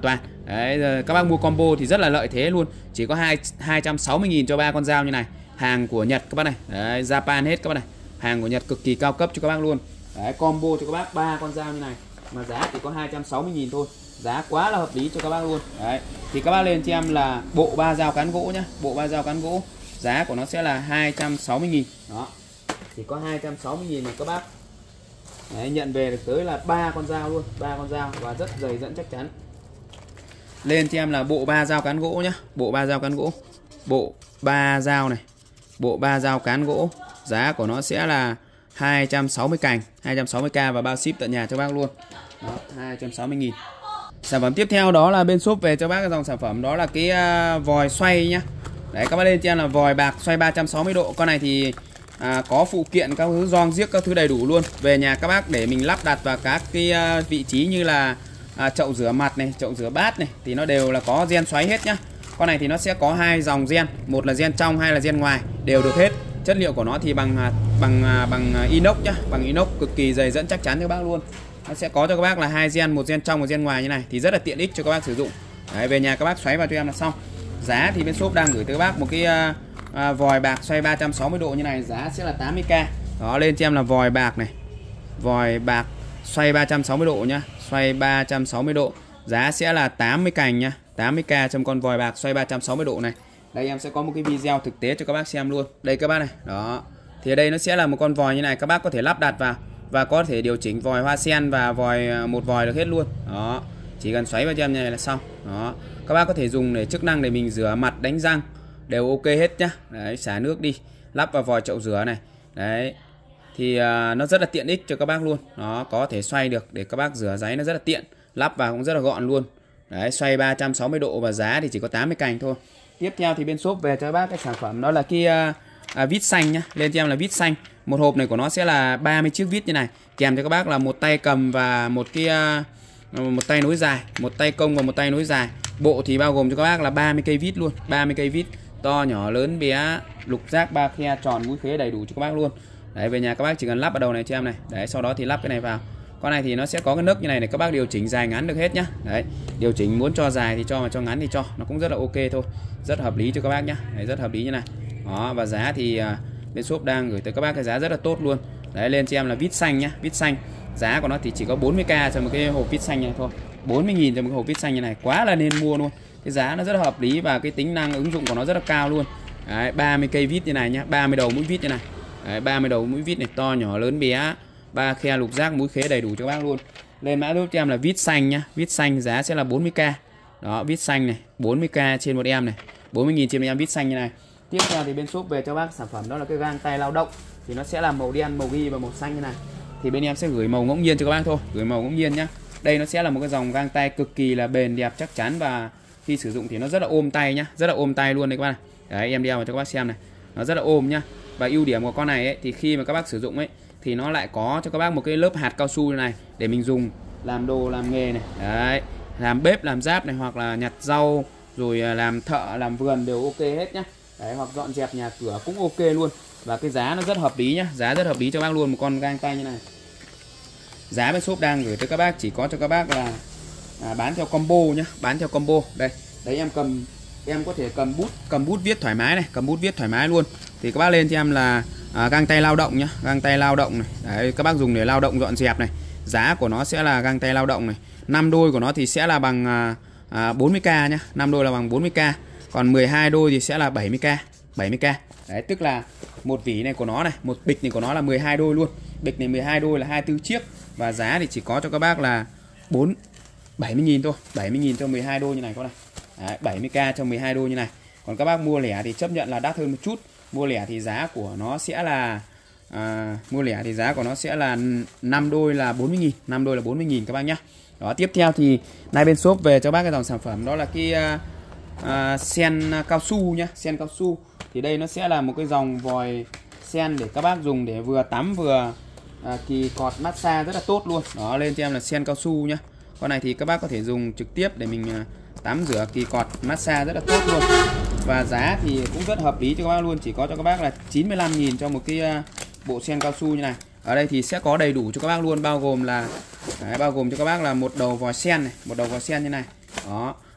Speaker 1: Đấy, giờ các bác mua combo thì rất là lợi thế luôn. Chỉ có hai trăm sáu mươi nghìn cho ba con dao như này. Hàng của Nhật các bác này. Đấy, Japan hết các bác này. Hàng của Nhật cực kỳ cao cấp cho các bác luôn. Đấy, combo cho các bác ba con dao như này mà giá chỉ có hai trăm sáu mươi nghìn thôi. Giá quá là hợp lý cho các bác luôn. Đấy, thì các bác lên cho em là bộ ba dao cán gỗ nhá. Bộ ba dao cán gỗ giá của nó sẽ là hai trăm sáu mươi nghìn. Đó. Chỉ có hai trăm sáu mươi nghìn mà các bác. Đấy, nhận về được tới là ba con dao luôn, ba con dao và rất dày dẫn chắc chắn. Lên cho em là bộ ba dao cán gỗ nhá, bộ ba dao cán gỗ. Bộ ba dao này. Bộ ba dao cán gỗ, giá của nó sẽ là hai trăm sáu mươi cành, hai trăm sáu mươi k và bao ship tận nhà cho bác luôn. Đó, hai trăm sáu mươi nghìn. Sản phẩm tiếp theo đó là bên shop về cho bác cái dòng sản phẩm đó là cái uh, vòi xoay nhá. Đấy, các bác lên cho em là vòi bạc xoay ba trăm sáu mươi độ. Con này thì à, có phụ kiện các thứ gioăng giếc các thứ đầy đủ luôn. Về nhà các bác để mình lắp đặt vào các cái uh, vị trí như là à, chậu rửa mặt này, chậu rửa bát này thì nó đều là có gen xoáy hết nhá. Con này thì nó sẽ có hai dòng gen, một là gen trong, hai là gen ngoài, đều được hết. Chất liệu của nó thì bằng bằng bằng inox nhá, bằng inox cực kỳ dày dẫn chắc chắn cho các bác luôn. Nó sẽ có cho các bác là hai gen, một gen trong, một gen ngoài như này thì rất là tiện ích cho các bác sử dụng. Đấy, về nhà các bác xoáy vào cho em là xong. Giá thì bên shop đang gửi tới các bác một cái à, à, vòi bạc xoay ba trăm sáu mươi độ như này, giá sẽ là tám mươi k. Đó, lên cho em là vòi bạc này. Vòi bạc xoay ba trăm sáu mươi độ nhá, xoay ba trăm sáu mươi độ, giá sẽ là tám mươi cành nhá, tám mươi k trong con vòi bạc xoay ba trăm sáu mươi độ này. Đây em sẽ có một cái video thực tế cho các bác xem luôn. Đây các bác này. Đó. Thì ở đây nó sẽ là một con vòi như này, các bác có thể lắp đặt vào và có thể điều chỉnh vòi hoa sen và vòi một vòi được hết luôn. Đó. Chỉ cần xoáy vào cho em như này là xong. Đó. Các bác có thể dùng để chức năng để mình rửa mặt, đánh răng đều ok hết nhá. Đấy, xả nước đi, lắp vào vòi chậu rửa này. Đấy. Thì uh, nó rất là tiện ích cho các bác luôn. Nó có thể xoay được để các bác rửa giấy nó rất là tiện, lắp vào cũng rất là gọn luôn. Đấy, xoay ba trăm sáu mươi độ và giá thì chỉ có tám mươi cành thôi. Tiếp theo thì bên shop về cho các bác cái sản phẩm đó là cái uh, à, vít xanh nhá. Lên cho em là vít xanh. Một hộp này của nó sẽ là ba mươi chiếc vít như này, kèm cho các bác là một tay cầm và một cái uh, một tay nối dài, một tay công và một tay nối dài. Bộ thì bao gồm cho các bác là ba mươi cây vít luôn, ba mươi cây vít to nhỏ lớn bé, lục giác, ba khe, tròn, mũi khế đầy đủ cho các bác luôn. Đấy, về nhà các bác chỉ cần lắp vào đầu này cho em này. Đấy, sau đó thì lắp cái này vào. Con này thì nó sẽ có cái nấc như này để các bác điều chỉnh dài ngắn được hết nhá. Đấy, điều chỉnh muốn cho dài thì cho, mà cho ngắn thì cho, nó cũng rất là ok thôi. Rất hợp lý cho các bác nhá. Đấy, rất hợp lý như này. Đó, và giá thì à, bên shop đang gửi tới các bác cái giá rất là tốt luôn. Đấy, lên cho em là vít xanh nhá, vít xanh. Giá của nó thì chỉ có bốn mươi k cho một cái hộp vít xanh này thôi. bốn mươi nghìn cho một cái hộp vít xanh như này, quá là nên mua luôn. Cái giá nó rất là hợp lý và cái tính năng ứng dụng của nó rất là cao luôn. Đấy, ba mươi cây vít như này nhá, ba mươi đầu mũi vít như này. Đấy, ba mươi đầu mũi vít này, to nhỏ lớn bé, ba khe, lục giác, mũi khế đầy đủ cho các bác luôn. Lên mã giúp cho em là vít xanh nhá, vít xanh giá sẽ là bốn mươi k. Đó, vít xanh này, bốn mươi k trên một em này, bốn mươi nghìn trên một em vít xanh như này. Tiếp theo thì bên shop về cho bác sản phẩm đó là cái găng tay lao động. Thì nó sẽ là màu đen, màu ghi và màu xanh như này. Thì bên em sẽ gửi màu ngẫu nhiên cho các bác thôi, gửi màu ngẫu nhiên nhá. Đây nó sẽ là một cái dòng găng tay cực kỳ là bền, đẹp, chắc chắn và khi sử dụng thì nó rất là ôm tay nhá, rất là ôm tay luôn đấy các bác này. Đấy, em đeo vào cho các bác xem này. Nó rất là ôm nhá. Và ưu điểm của con này ấy, thì khi mà các bác sử dụng ấy thì nó lại có cho các bác một cái lớp hạt cao su như này để mình dùng làm đồ, làm nghề này. Đấy, làm bếp, làm giáp này, hoặc là nhặt rau, rồi làm thợ, làm vườn đều ok hết nhá. Đấy, hoặc dọn dẹp nhà cửa cũng ok luôn. Và cái giá nó rất hợp lý nhá, giá rất hợp lý cho bác luôn, một con găng tay như này. Giá bên shop đang gửi tới các bác chỉ có cho các bác là à, bán theo combo nhá, bán theo combo. Đây, đấy em cầm, em có thể cầm bút, cầm bút viết thoải mái này, cầm bút viết thoải mái luôn. Thì các bác lên cho em là à, găng tay lao động nhá, găng tay lao động này. Đấy, các bác dùng để lao động dọn dẹp này. Giá của nó sẽ là găng tay lao động này. năm đôi của nó thì sẽ là bằng à, à, bốn mươi k nhá, năm đôi là bằng bốn mươi k. Còn mười hai đôi thì sẽ là bảy mươi k, bảy mươi k. Đấy, tức là một vỉ này của nó này, một bịch này của nó là mười hai đôi luôn. Bịch này mười hai đôi là hai mươi tư chiếc. Và giá thì chỉ có cho các bác là bốn bảy mươi nghìn thôi, bảy mươi nghìn cho mười hai đôi như này con này. Đấy, bảy mươi k cho mười hai đôi như này. Còn các bác mua lẻ thì chấp nhận là đắt hơn một chút. Mua lẻ thì giá của nó sẽ là à, mua lẻ thì giá của nó sẽ là năm đôi là bốn mươi nghìn, năm đôi là bốn mươi nghìn các bác nhá. Đó, tiếp theo thì nay bên shop về cho bác cái dòng sản phẩm đó là cái à, à, sen cao su nhá, sen cao su. Thì đây nó sẽ là một cái dòng vòi sen để các bác dùng để vừa tắm vừa à, kỳ cọt massage rất là tốt luôn. Đó, lên cho em là sen cao su nhá. Con này thì các bác có thể dùng trực tiếp để mình à, tắm rửa kỳ cọt massage rất là tốt luôn. Và giá thì cũng rất hợp lý cho các bác luôn, chỉ có cho các bác là chín mươi lăm nghìn cho một cái à, bộ sen cao su như này. Ở đây thì sẽ có đầy đủ cho các bác luôn, bao gồm là đấy, bao gồm cho các bác là một đầu vòi sen này, một đầu vòi sen như này. Đó,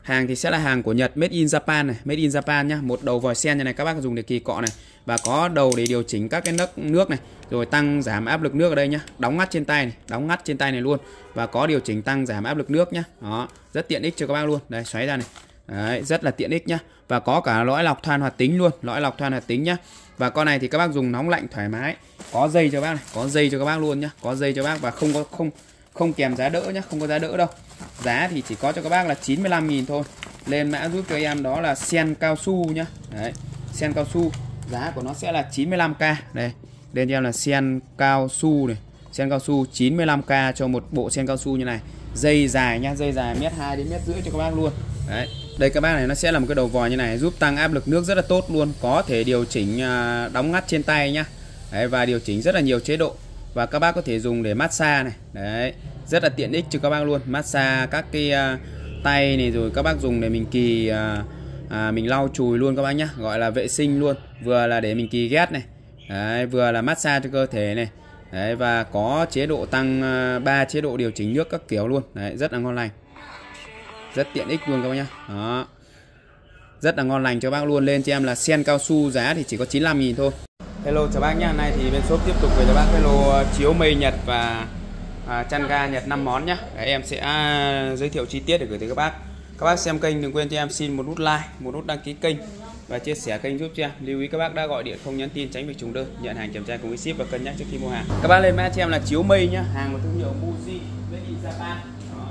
Speaker 1: Hàng thì sẽ là hàng của Nhật, made in Japan này, made in Japan nhá. Một đầu vòi sen như này các bác dùng để kỳ cọ này, và có đầu để điều chỉnh các cái nước nước này, rồi tăng giảm áp lực nước ở đây nhá. Đóng ngắt trên tay này, đóng ngắt trên tay này luôn, và có điều chỉnh tăng giảm áp lực nước nhá. Đó, rất tiện ích cho các bác luôn. Đây, xoáy ra này. Đấy, rất là tiện ích nhá. Và có cả lõi lọc than hoạt tính luôn, lõi lọc than hoạt tính nhá. Và con này thì các bác dùng nóng lạnh thoải mái. Có dây cho bác này, có dây cho các bác luôn nhá, có dây cho bác, và không có không không kèm giá đỡ nhá, không có giá đỡ đâu. Giá thì chỉ có cho các bác là chín mươi lăm nghìn thôi. Lên mã giúp cho em đó là sen cao su nhá. Đấy, sen cao su, giá của nó sẽ là chín mươi lăm k. Đây, lên cho em là sen cao su này, sen cao su chín mươi lăm k cho một bộ sen cao su như này. Dây dài nhá, dây dài mét hai đến mét rưỡi cho các bác luôn. Đấy, đây các bác này, nó sẽ là một cái đầu vòi như này, giúp tăng áp lực nước rất là tốt luôn, có thể điều chỉnh đóng ngắt trên tay nhá. Đấy, và điều chỉnh rất là nhiều chế độ, và các bác có thể dùng để massage này. Đấy, rất là tiện ích cho các bác luôn, massage các cái uh, tay này, rồi các bác dùng để mình kỳ uh, uh, mình lau chùi luôn các bác nhá, gọi là vệ sinh luôn, vừa là để mình kỳ ghét này. Đấy, vừa là massage cho cơ thể này. Đấy, và có chế độ tăng ba uh, chế độ điều chỉnh nước các kiểu luôn. Đấy, rất là ngon lành, rất tiện ích luôn các bác nhá. Đó, rất là ngon lành cho bác luôn. Lên cho em là sen cao su, giá thì chỉ có chín mươi lăm nghìn thôi. Hello chào bác nhá. Hôm nay thì bên shop tiếp tục về cho bác cái lô chiếu mây Nhật và à, chăn ga Nhật năm món nhá. Đấy, em sẽ giới thiệu chi tiết để gửi tới các bác. Các bác xem kênh đừng quên cho em xin một nút like, một nút đăng ký kênh và chia sẻ kênh giúp cho em. Lưu ý các bác đã gọi điện không nhắn tin tránh việc trùng đơn, nhận hàng kiểm tra cùng với ship và cân nhắc trước khi mua hàng. Các bác lên mã cho em là chiếu mây nhá, hàng của thương hiệu Muji, made in Japan. Đó.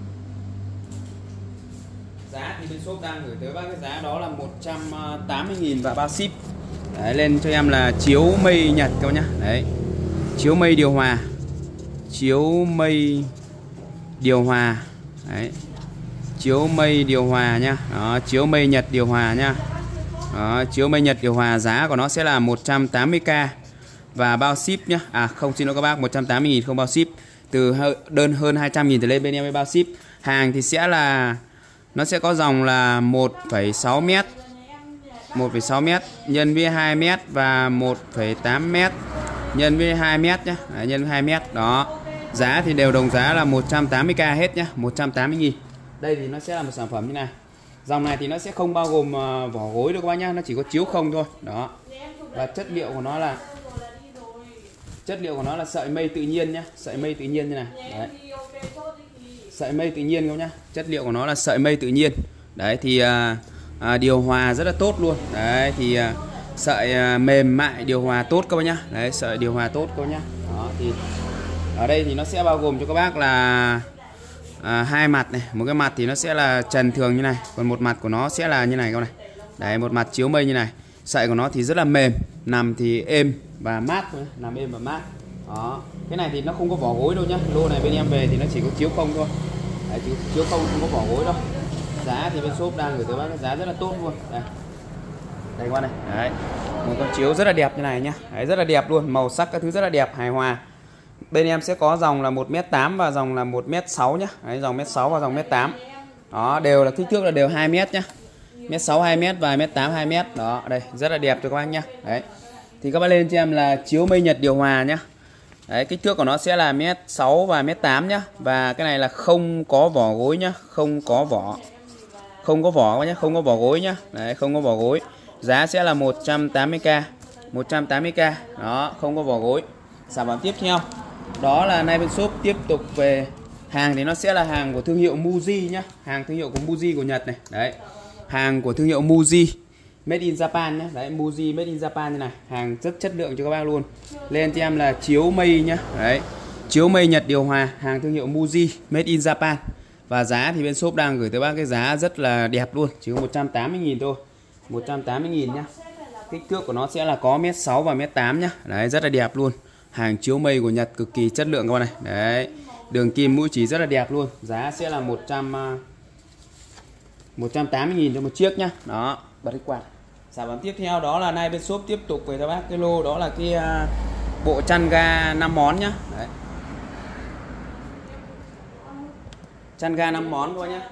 Speaker 1: Giá thì bên shop đang gửi tới bác cái giá đó là một trăm tám mươi nghìn và bao ship. Đấy, lên cho em là chiếu mây Nhật các bác nhá. Đấy, chiếu mây điều hòa, chiếu mây điều hòa. Đấy, chiếu mây điều hòa nhá. Đó, chiếu mây Nhật điều hòa nhá. Đó, chiếu mây Nhật điều hòa, giá của nó sẽ là một trăm tám mươi k và bao ship nhá. À không, xin lỗi các bác, một trăm tám mươi nghìn không bao ship. Từ đơn hơn hai trăm nghìn trở lên bên em mới bao ship. Hàng thì sẽ là nó sẽ có dòng là một phẩy sáu mét, một phẩy sáu mét nhân với hai mét và một phẩy tám mét nhân với hai mét nhá. Đấy, nhân với hai mét. Đó, giá thì đều đồng giá là một trăm tám mươi k hết nhá, một trăm tám mươi nghìn. Đây thì nó sẽ là một sản phẩm như này. Dòng này thì nó sẽ không bao gồm uh, vỏ gối đâu các bác nhá, nó chỉ có chiếu không thôi. Đó. Và chất liệu của nó là chất liệu của nó là sợi mây tự nhiên nhá, sợi mây tự nhiên như này. Đấy, sợi mây tự nhiên các nhá, chất liệu của nó là sợi mây tự nhiên. Đấy thì uh, uh, điều hòa rất là tốt luôn. Đấy thì uh, sợi uh, mềm mại điều hòa tốt các bác nhá. Đấy, sợi điều hòa tốt các bác nhá. Đó thì ở đây thì nó sẽ bao gồm cho các bác là À, hai mặt này, một cái mặt thì nó sẽ là trần thường như này, còn một mặt của nó sẽ là như này các bạn này. Đấy, một mặt chiếu mây như này. Sợi của nó thì rất là mềm, nằm thì êm và mát thôi, nằm êm và mát. Đó, cái này thì nó không có vỏ gối đâu nhá. Lô này bên em về thì nó chỉ có chiếu không thôi. Đấy, chiếu không không có vỏ gối đâu. Giá thì bên shop đang gửi tới bác cái giá rất là tốt luôn. Đây, đây qua này. Đấy, một con chiếu rất là đẹp như này nhá. Đấy, rất là đẹp luôn, màu sắc các thứ rất là đẹp, hài hòa. Bên em sẽ có dòng là một mét tám và dòng là một mét sáu nhá. Đấy, dòng một mét sáu và dòng một mét tám. Đó, đều là kích thước là đều hai mét nhá. một mét sáu hai mét và một mét tám hai mét. Đó, đây, rất là đẹp cho các bác nhá. Đấy. Thì các bác lên cho em là chiếu mây Nhật điều hòa nhá. Đấy, kích thước của nó sẽ là một mét sáu và một mét tám nhá. Và cái này là không có vỏ gối nhá, không có vỏ. Không có vỏ nhá, không có vỏ gối nhá. Đấy, không có vỏ gối. Giá sẽ là một trăm tám mươi k. một trăm tám mươi k. Đó, không có vỏ gối. Sản phẩm tiếp theo đó là nay bên shop tiếp tục về hàng thì nó sẽ là hàng của thương hiệu Muji nhá, hàng thương hiệu của Muji của Nhật này. Đấy, hàng của thương hiệu Muji made in Japan nhá. Đấy, Muji made in Japan như này, hàng rất chất lượng cho các bác luôn. Lên cho em là chiếu mây nhá. Đấy, chiếu mây Nhật điều hòa, hàng thương hiệu Muji made in Japan. Và giá thì bên shop đang gửi tới bác cái giá rất là đẹp luôn, chỉ có một trăm tám mươi nghìn thôi, một trăm tám mươi nghìn nhá. Kích thước của nó sẽ là có một mét sáu và một mét tám nhá. Đấy, rất là đẹp luôn. Hàng chiếu mây của Nhật cực kỳ chất lượng các bạn này. Đấy, đường kim mũi chỉ rất là đẹp luôn. Giá sẽ là một trăm tám mươi nghìn cho một chiếc nhá. Đó, bật cái quạt. Sản phẩm tiếp theo đó là nay bên shop tiếp tục với các bác cái lô đó là cái uh, bộ chăn ga năm món nhá. Đấy, chăn ga năm món các bác nhá.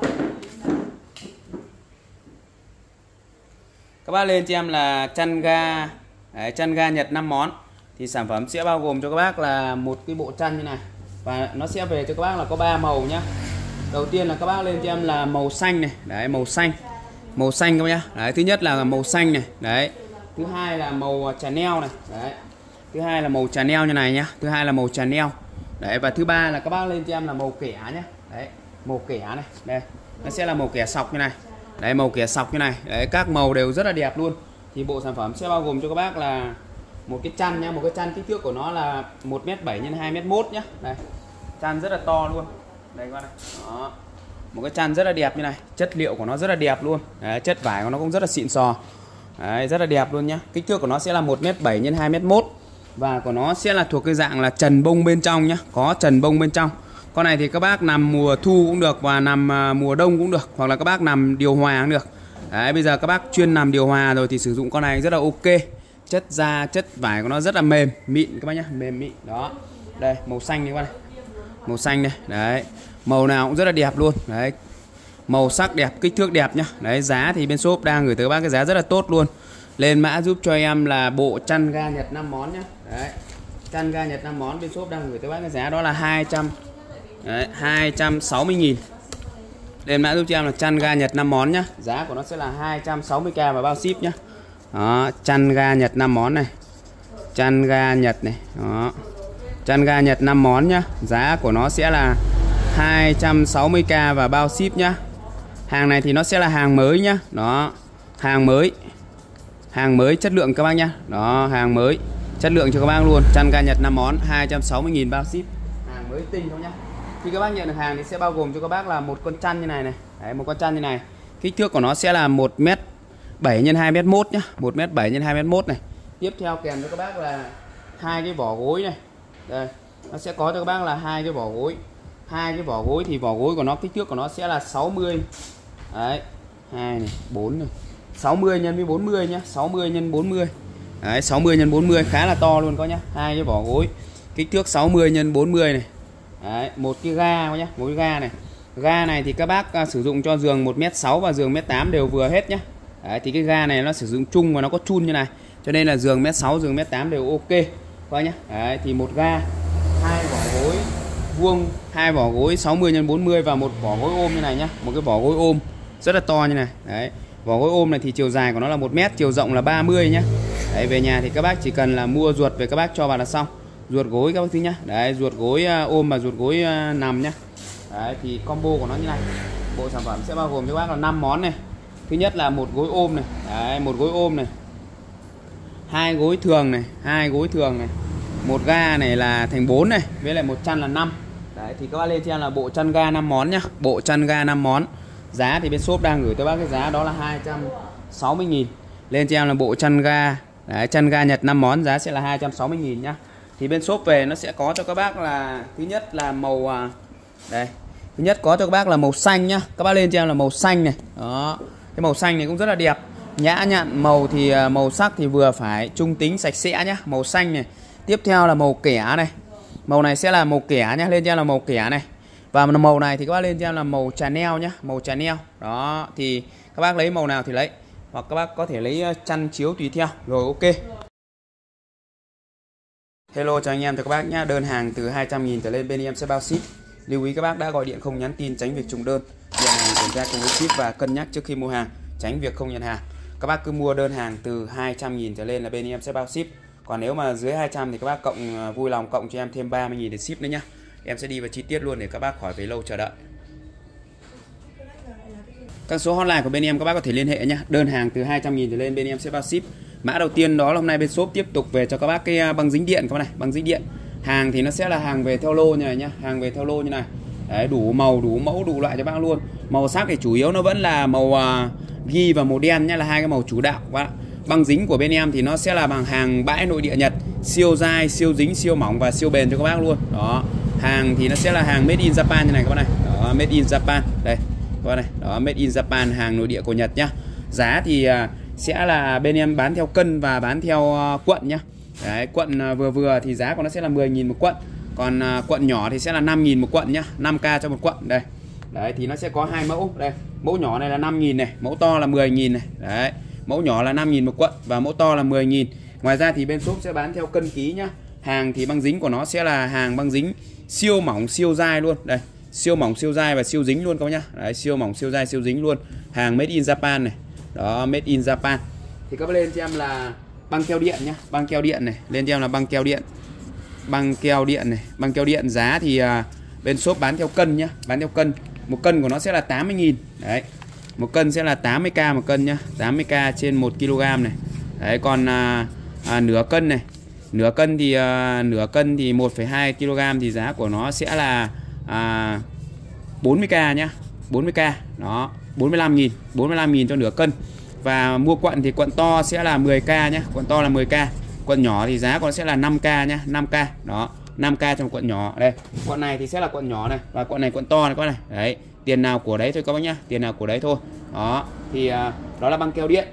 Speaker 1: Các bác lên cho em là chăn ga, đấy, chăn ga Nhật năm món. Thì sản phẩm sẽ bao gồm cho các bác là một cái bộ chăn như này. Và nó sẽ về cho các bác là có ba màu nhá. Đầu tiên là các bác lên cho em là màu xanh này, đấy màu xanh. Màu xanh các bác nhá. Đấy, thứ nhất là màu xanh này, đấy. Thứ hai là màu Chanel này, đấy. Thứ hai là màu Chanel như này nhá. Thứ hai là màu Chanel. Đấy, và thứ ba là các bác lên cho em là màu kẻ nhá. Đấy, màu kẻ này. Đây, nó sẽ là màu kẻ sọc như này. Đấy, màu kẻ sọc như này. Đấy, các màu đều rất là đẹp luôn. Thì bộ sản phẩm sẽ bao gồm cho các bác là một cái chăn nhá, một cái chăn kích thước của nó là một mét bảy nhân hai mét một nhá. Đây. Chăn rất là to luôn. Đây các bác này. Đó. Một cái chăn rất là đẹp như này, chất liệu của nó rất là đẹp luôn. Đấy, chất vải của nó cũng rất là xịn sò. Đấy, rất là đẹp luôn nhá. Kích thước của nó sẽ là một mét bảy nhân hai mét một. Và của nó sẽ là thuộc cái dạng là trần bông bên trong nhá, có trần bông bên trong. Con này thì các bác nằm mùa thu cũng được và nằm mùa đông cũng được, hoặc là các bác nằm điều hòa cũng được. Đấy, bây giờ các bác chuyên nằm điều hòa rồi thì sử dụng con này rất là ok. Chất da, chất vải của nó rất là mềm, mịn các bác nhá, mềm mịn. Đó. Đây, màu xanh này các bác này. Màu xanh đây, đấy. Màu nào cũng rất là đẹp luôn. Đấy. Màu sắc đẹp, kích thước đẹp nhá. Đấy, giá thì bên shop đang gửi tới các bác cái giá rất là tốt luôn. Lên mã giúp cho em là bộ chăn ga Nhật năm món nhá. Đấy. Chăn ga Nhật năm món bên shop đang gửi tới các bác cái giá đó là hai trăm đấy, hai trăm sáu mươi nghìn. Lên mã giúp cho em là chăn ga Nhật năm món nhá. Giá của nó sẽ là hai trăm sáu mươi k và bao ship nhá. Đó, chăn ga Nhật năm món này. Chăn ga Nhật này. Đó. Chăn ga Nhật năm món nhá. Giá của nó sẽ là hai trăm sáu mươi k và bao ship nhá. Hàng này thì nó sẽ là hàng mới nhá. Đó. Hàng mới. Hàng mới chất lượng các bác nhá. Đó, hàng mới chất lượng cho các bác luôn. Chăn ga Nhật năm món hai trăm sáu mươi nghìn bao ship. Hàng mới tinh không nhá. Khi các bác nhận được hàng thì sẽ bao gồm cho các bác là một con chăn như này này. Đấy, một con chăn như này. Kích thước của nó sẽ là một mét bảy nhân hai mét một nhá. một mét bảy nhân hai mét một này. Tiếp theo kèm cho các bác là hai cái vỏ gối này. Đây, nó sẽ có cho các bác là hai cái vỏ gối. Hai cái vỏ gối thì vỏ gối của nó kích thước của nó sẽ là sáu mươi. Đấy, hai này, bốn này. sáu mươi nhân với bốn mươi nhá, sáu mươi nhân bốn mươi. Đấy, sáu mươi nhân bốn mươi khá là to luôn có nhá. Hai cái vỏ gối kích thước sáu mươi nhân bốn mươi này. Đấy, một cái ga có nhá, một cái ga này. Ga này thì các bác uh, sử dụng cho giường một mét sáu và giường một mét tám đều vừa hết nhá. Đấy, thì cái ga này nó sử dụng chung và nó có chun như này. Cho nên là giường một mét sáu, giường một mét tám đều ok. Coi nhá. Đấy, thì một ga, hai vỏ gối vuông, hai vỏ gối sáu mươi nhân bốn mươi và một vỏ gối ôm như này nhá. Một cái vỏ gối ôm rất là to như này. Đấy. Vỏ gối ôm này thì chiều dài của nó là một mét, chiều rộng là ba mươi nhá. Đấy, về nhà thì các bác chỉ cần là mua ruột về các bác cho vào là xong. Ruột gối các bác thứ nhá. Đấy, ruột gối ôm và ruột gối nằm nhá. Đấy, thì combo của nó như này. Bộ sản phẩm sẽ bao gồm cho các bác là năm món này. Thứ nhất là một gối ôm này. Đấy, một gối ôm này. Hai gối thường này, hai gối thường này. Một ga này là thành bốn này, với lại một chăn là năm. Đấy, thì các bác lên cho em là bộ chăn ga năm món nhá. Bộ chăn ga năm món. Giá thì bên shop đang gửi tới bác cái giá đó là hai trăm sáu mươi nghìn. Lên cho em là bộ chăn ga. Đấy, chăn ga Nhật năm món giá sẽ là hai trăm sáu mươi nghìn nhá. Thì bên shop về nó sẽ có cho các bác là thứ nhất là màu đây. Thứ nhất có cho các bác là màu xanh nhá. Các bác lên cho em là màu xanh này. Đó. Cái màu xanh này cũng rất là đẹp. Nhã nhặn, màu thì màu sắc thì vừa phải, trung tính sạch sẽ nhá, màu xanh này. Tiếp theo là màu kẻ này. Màu này sẽ là màu kẻ nhá, lên cho em là màu kẻ này. Và màu này thì các bác lên cho em là màu Chanel nhá, màu Chanel. Đó, thì các bác lấy màu nào thì lấy, hoặc các bác có thể lấy chăn chiếu tùy theo. Rồi ok. Hello chào anh em, chào các bác nhá. Đơn hàng từ hai trăm nghìn trở lên bên em sẽ bao ship. Lưu ý các bác đã gọi điện không nhắn tin tránh việc trùng đơn. Nhận hàng kiểm tra cùng với ship và cân nhắc trước khi mua hàng, tránh việc không nhận hàng. Các bác cứ mua đơn hàng từ hai trăm nghìn trở lên là bên em sẽ bao ship. Còn nếu mà dưới hai trăm thì các bác cộng vui lòng cộng cho em thêm ba mươi nghìn để ship nữa nhá. Em sẽ đi vào chi tiết luôn để các bác khỏi phải lâu chờ đợi. Các số hotline của bên em các bác có thể liên hệ nhé. Đơn hàng từ hai trăm nghìn trở lên bên em sẽ bao ship. Mã đầu tiên đó là hôm nay bên shop tiếp tục về cho các bác cái băng dính điện các bác này, băng dính điện. Hàng thì nó sẽ là hàng về theo lô như này nhá, hàng về theo lô như này. Đấy, đủ màu, đủ mẫu, đủ loại cho bác luôn. Màu sắc thì chủ yếu nó vẫn là màu uh, ghi và màu đen nhá, là hai cái màu chủ đạo các bác. Băng dính của bên em thì nó sẽ là bằng hàng bãi nội địa Nhật, siêu dai, siêu dính, siêu mỏng và siêu bền cho các bác luôn. Đó. Hàng thì nó sẽ là hàng made in Japan như này các bác này. Đó, made in Japan. Đây. Các bác này. Đó, made in Japan, hàng nội địa của Nhật nhá. Giá thì uh, sẽ là bên em bán theo cân và bán theo uh, quận nhá. Đấy, quận uh, vừa vừa thì giá của nó sẽ là mười nghìn một quận. Còn uh, quận nhỏ thì sẽ là năm nghìn một quận nhá, năm k cho một quận. Đây. Đấy thì nó sẽ có hai mẫu. Đây, mẫu nhỏ này là năm nghìn này, mẫu to là mười nghìn này. Đấy. Mẫu nhỏ là năm nghìn một quận và mẫu to là mười nghìn. Ngoài ra thì bên shop sẽ bán theo cân ký nhá. Hàng thì băng dính của nó sẽ là hàng băng dính siêu mỏng, siêu dai luôn. Đây, siêu mỏng siêu dai và siêu dính luôn các bác nhá. Đấy, siêu mỏng siêu dai siêu dính luôn, hàng made in Japan này. Đó, made in Japan. Thì các bác lên cho em là băng keo điện nhá, băng keo điện này, lên cho em là băng keo điện. Băng keo điện này, băng keo điện giá thì à, bên shop bán theo cân nhá, bán theo cân. Một cân của nó sẽ là tám mươi nghìn. Đấy. Một cân sẽ là tám mươi k một cân nhá, tám mươi k trên một ki lô gam này. Đấy, còn à, à, nửa cân này. Nửa cân thì à, nửa cân thì một phẩy hai ki lô gam thì giá của nó sẽ là à, bốn mươi k nhá, bốn mươi k. Đó, bốn mươi lăm nghìn, bốn mươi lăm nghìn cho nửa cân. Và mua quận thì quận to sẽ là mười k nhá, quận to là mười k. Quận nhỏ thì giá của nó sẽ là năm k nhá, năm k. Đó, năm k trong quận nhỏ. Đây, quận này thì sẽ là quận nhỏ này, và quận này quận to này các này. Đấy, tiền nào của đấy thôi các bác nhá, tiền nào của đấy thôi. Đó, thì à, đó là băng keo điện.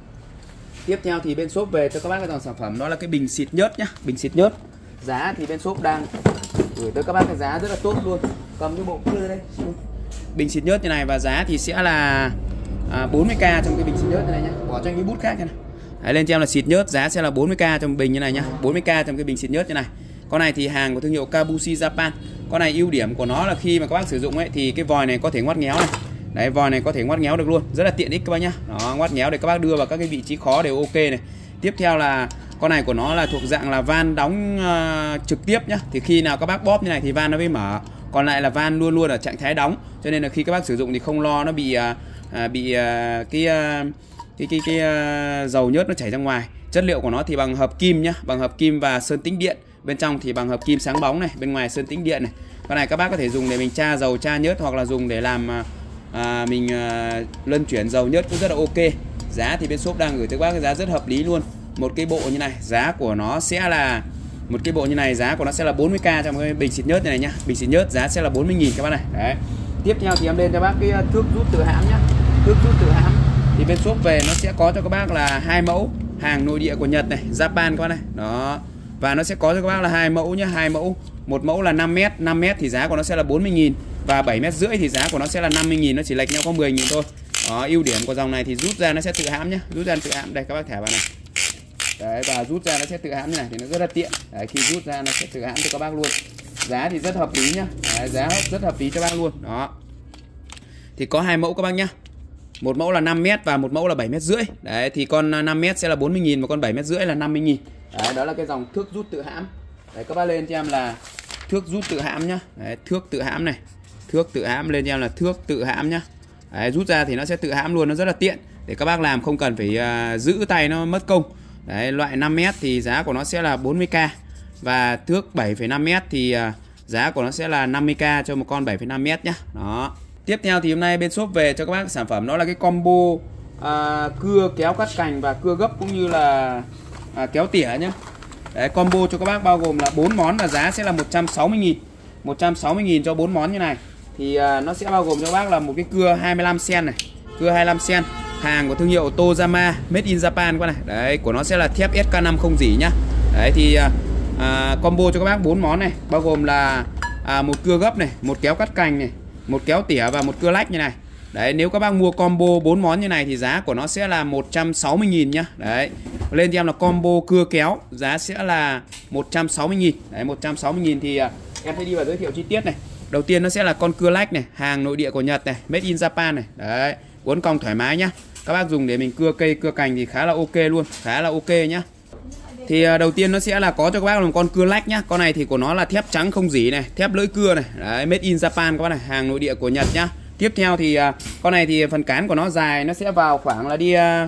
Speaker 1: Tiếp theo thì bên shop về cho các bác cái dòng sản phẩm đó là cái bình xịt nhớt nhá, bình xịt nhớt. Giá thì bên shop đang gửi tới các bác cái giá rất là tốt luôn. Cầm cái bộ kia đây. Bình xịt nhớt như này và giá thì sẽ là à, bốn mươi k trong cái bình xịt nhớt như này nhá. Bỏ cho anh cái bút khác này. Đấy, lên cho em là xịt nhớt, giá sẽ là bốn mươi k trong bình như này nhá, bốn mươi k trong cái bình xịt nhớt như này. Con này thì hàng của thương hiệu Kabushi Japan. Con này ưu điểm của nó là khi mà các bác sử dụng ấy thì cái vòi này có thể ngoắt ngéo này. Đấy, vòi này có thể ngoắt ngéo được luôn, rất là tiện ích các bác nhá. Đó, ngoắt ngéo để các bác đưa vào các cái vị trí khó đều ok này. Tiếp theo là con này của nó là thuộc dạng là van đóng uh, trực tiếp nhá. Thì khi nào các bác bóp như này thì van nó mới mở. Còn lại là van luôn luôn ở trạng thái đóng. Cho nên là khi các bác sử dụng thì không lo nó bị uh, uh, bị uh, cái uh, cái cái, cái uh, dầu nhớt nó chảy ra ngoài. Chất liệu của nó thì bằng hợp kim nhá, bằng hợp kim và sơn tĩnh điện. Bên trong thì bằng hợp kim sáng bóng này, bên ngoài sơn tĩnh điện này. Con này các bác có thể dùng để mình tra dầu, tra nhớt, hoặc là dùng để làm à, mình à, luân chuyển dầu nhớt cũng rất là ok. Giá thì bên shop đang gửi tới các bác cái giá rất hợp lý luôn. Một cái bộ như này giá của nó sẽ là một cái bộ như này giá của nó sẽ là bốn mươi k trong cái bình xịt nhớt này, này nhá. Bình xịt nhớt giá sẽ là bốn mươi nghìn các bác này. Đấy. Tiếp theo thì em lên cho bác cái thước rút tự hãm nhá. Thước rút tự hãm thì bên shop về nó sẽ có cho các bác là hai mẫu, hàng nội địa của Nhật này, Japan các bác này. Đó. Và nó sẽ có cho các bác là hai mẫu nhá, hai mẫu. Một mẫu là năm mét, năm mét thì giá của nó sẽ là bốn mươi nghìn, và bảy mét rưỡi thì giá của nó sẽ là năm mươi nghìn, nó chỉ lệch nhau có mười nghìn thôi. Đó, ưu điểm của dòng này thì rút ra nó sẽ tự hãm nhá, rút ra tự hãm đây các bác thả vào này. Đấy, và rút ra nó sẽ tự hãm như này thì nó rất là tiện. Đấy, khi rút ra nó sẽ tự hãm cho các bác luôn. Giá thì rất hợp lý nhá. Đấy, giá rất hợp lý cho bác luôn. Đó. Thì có hai mẫu các bác nhá. Một mẫu là năm mét và một mẫu là bảy mét rưỡi. Đấy, thì con năm mét sẽ là bốn mươi nghìn và con bảy mét rưỡi là năm mươi nghìn. Đấy, đó là cái dòng thước rút tự hãm. Đấy, các bác lên cho em là thước rút tự hãm nhá. Đấy, thước tự hãm này. Thước tự hãm lên cho em là thước tự hãm nhá. Đấy, rút ra thì nó sẽ tự hãm luôn, nó rất là tiện để các bác làm không cần phải uh, giữ tay nó mất công. Đấy, loại năm mét thì giá của nó sẽ là bốn mươi k, và thước bảy phẩy năm mét thì uh, giá của nó sẽ là năm mươi k cho một con bảy phẩy năm mét nhá. Đó. Tiếp theo thì hôm nay bên shop về cho các bác sản phẩm đó là cái combo uh, cưa kéo cắt cành và cưa gấp cũng như là uh, kéo tỉa nhá. Đấy, combo cho các bác bao gồm là bốn món và giá sẽ là một trăm sáu mươi nghìn. một trăm sáu mươi nghìn cho bốn món như này. Thì uh, nó sẽ bao gồm cho các bác là một cái cưa hai mươi lăm xen này, cưa hai mươi lăm xen, hàng của thương hiệu Tojama, made in Japan qua này. Đấy, của nó sẽ là thép S K năm không rỉ nhá. Đấy thì uh, uh, combo cho các bác bốn món này, bao gồm là uh, một cưa gấp này, một kéo cắt cành này, một kéo tỉa và một cưa lách như này. Đấy, nếu các bác mua combo bốn món như này thì giá của nó sẽ là một trăm sáu mươi nghìn nhá. Đấy. Lên cho em là combo cưa kéo, giá sẽ là một trăm sáu mươi nghìn. Đấy, một trăm sáu mươi nghìn thì uh, em sẽ đi vào giới thiệu chi tiết này. Đầu tiên nó sẽ là con cưa lách này, hàng nội địa của Nhật này, made in Japan này. Đấy, uốn cong thoải mái nhá. Các bác dùng để mình cưa cây, cưa cành thì khá là ok luôn, khá là ok nhá. Thì uh, đầu tiên nó sẽ là có cho các bác là một con cưa lách nhá. Con này thì của nó là thép trắng không rỉ này, thép lưỡi cưa này. Đấy, made in Japan các bác này, hàng nội địa của Nhật nhá. Tiếp theo thì uh, con này thì phần cán của nó dài, nó sẽ vào khoảng là đi uh,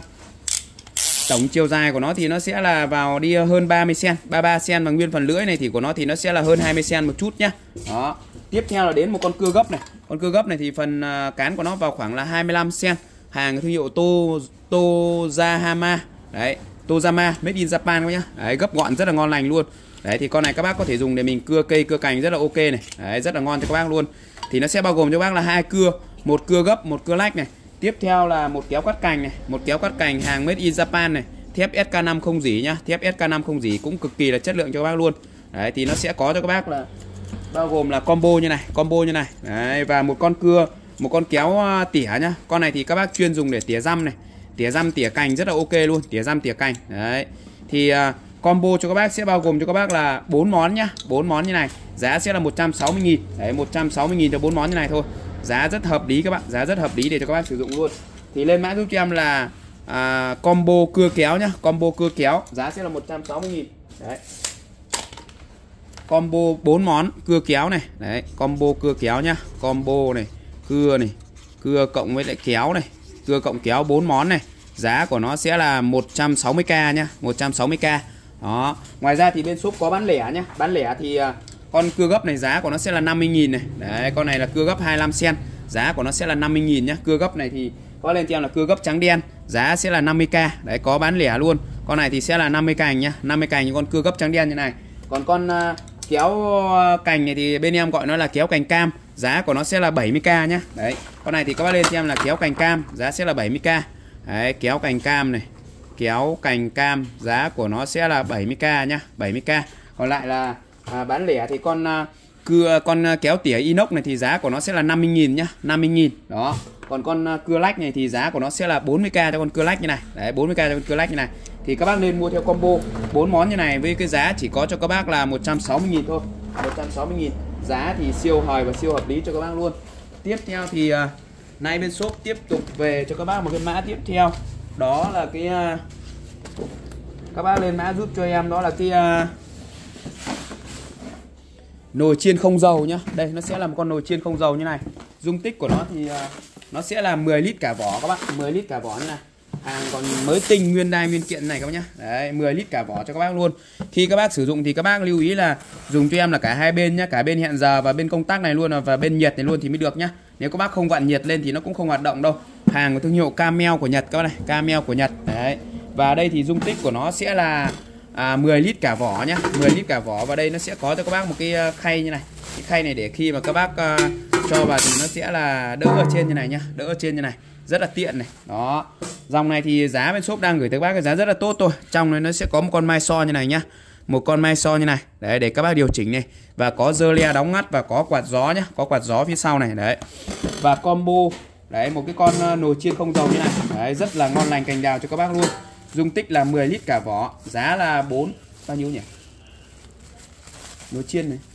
Speaker 1: tổng chiều dài của nó thì nó sẽ là vào đi hơn ba mươi xen, ba mươi ba xen, và nguyên phần lưỡi này thì của nó thì nó sẽ là hơn hai mươi xen một chút nhá. Đó. Tiếp theo là đến một con cưa gấp này. Con cưa gấp này thì phần uh, cán của nó vào khoảng là hai mươi lăm xen, hàng thương hiệu To Tojama. Đấy, Tojama, made in Japan các nhá. Đấy, gấp gọn rất là ngon lành luôn. Đấy thì con này các bác có thể dùng để mình cưa cây, cưa cành rất là ok này. Đấy, rất là ngon cho các bác luôn. Thì nó sẽ bao gồm cho các bác là hai cưa, một cưa gấp, một cưa lách này. Tiếp theo là một kéo cắt cành này, một kéo cắt cành hàng made in Japan này, thép S K năm không rỉ nhá, thép S K năm không rỉ cũng cực kỳ là chất lượng cho các bác luôn. Đấy thì nó sẽ có cho các bác là bao gồm là combo như này, combo như này. Đấy, và một con cưa, một con kéo tỉa nhá. Con này thì các bác chuyên dùng để tỉa răm này, tỉa răm tỉa cành rất là ok luôn, tỉa răm tỉa cành. Đấy. Thì uh, Combo cho các bác sẽ bao gồm cho các bác là bốn món nhá, bốn món như này. Giá sẽ là một trăm sáu mươi nghìn. Đấy, một trăm sáu mươi nghìn cho bốn món như này thôi. Giá rất hợp lý các bạn, giá rất hợp lý để cho các bác sử dụng luôn. Thì lên mã giúp cho em là à, combo cưa kéo nhá, combo cưa kéo, giá sẽ là một trăm sáu mươi nghìn. Đấy. Combo bốn món cưa kéo này. Đấy, combo cưa kéo nhá. Combo này, cưa này, cưa cộng với lại kéo này, cưa cộng kéo bốn món này. Giá của nó sẽ là một trăm sáu mươi k nhá, một trăm sáu mươi k. Đó. Ngoài ra thì bên shop có bán lẻ nhá. Bán lẻ thì uh, con cưa gấp này giá của nó sẽ là năm mươi nghìn này. Đấy, con này là cưa gấp hai mươi lăm xen, giá của nó sẽ là năm mươi nghìn nhá. Cưa gấp này thì có lên cho em là cưa gấp trắng đen, giá sẽ là năm mươi k. Đấy, có bán lẻ luôn. Con này thì sẽ là năm mươi cành nhá, năm mươi cành những con cưa gấp trắng đen như này. Còn con uh, kéo cành này thì bên em gọi nó là kéo cành cam, giá của nó sẽ là bảy mươi k nhá. Đấy, con này thì các bác lên cho em là kéo cành cam, giá sẽ là bảy mươi k. Đấy, kéo cành cam này, kéo cành cam, giá của nó sẽ là bảy mươi k nhá, bảy mươi k. Còn lại là à, bán lẻ thì con à, cưa con kéo tỉa inox này thì giá của nó sẽ là năm mươi nghìn nhá, năm mươi nghìn. Đó. Còn con à, cưa lách này thì giá của nó sẽ là bốn mươi k cho con cưa lách như này. Đấy, bốn mươi k cho con cưa lách như này. Thì các bác nên mua theo combo bốn món như này với cái giá chỉ có cho các bác là một trăm sáu mươi nghìn thôi. một trăm sáu mươi nghìn. Giá thì siêu hời và siêu hợp lý cho các bác luôn. Tiếp theo thì à, nay bên shop tiếp tục về cho các bác một cái mã tiếp theo. Đó là cái uh, các bác lên mã giúp cho em đó là cái uh, nồi chiên không dầu nhá. Đây nó sẽ là một con nồi chiên không dầu như này. Dung tích của nó thì uh, nó sẽ là mười lít cả vỏ các bác, mười lít cả vỏ như này. Hàng còn mới tinh nguyên đai nguyên kiện này các bác nhá. Đấy, mười lít cả vỏ cho các bác luôn. Khi các bác sử dụng thì các bác lưu ý là dùng cho em là cả hai bên nhá, cả bên hẹn giờ và bên công tắc này luôn và bên nhiệt này luôn thì mới được nhá. Nếu các bác không vặn nhiệt lên thì nó cũng không hoạt động đâu. Hàng của thương hiệu Camel của Nhật các bác này, Camel của Nhật. Đấy. Và đây thì dung tích của nó sẽ là à, mười lít cả vỏ nhá, mười lít cả vỏ. Và đây nó sẽ có cho các bác một cái khay như này. Cái khay này để khi mà các bác uh, cho vào thì nó sẽ là đỡ ở trên như này nhá, đỡ ở trên như này. Rất là tiện này. Đó. Dòng này thì giá bên shop đang gửi tới các bác cái giá rất là tốt thôi. Trong này nó sẽ có một con mai so như này nhá. Một con mai so như này. Đấy, để các bác điều chỉnh này. Và có dơ le đóng ngắt và có quạt gió nhá, có quạt gió phía sau này. Đấy. Và combo đấy, một cái con nồi chiên không dầu như này. Đấy, rất là ngon lành cành đào cho các bác luôn. Dung tích là mười lít cả vỏ, giá là bốn bao nhiêu nhỉ? Nồi chiên này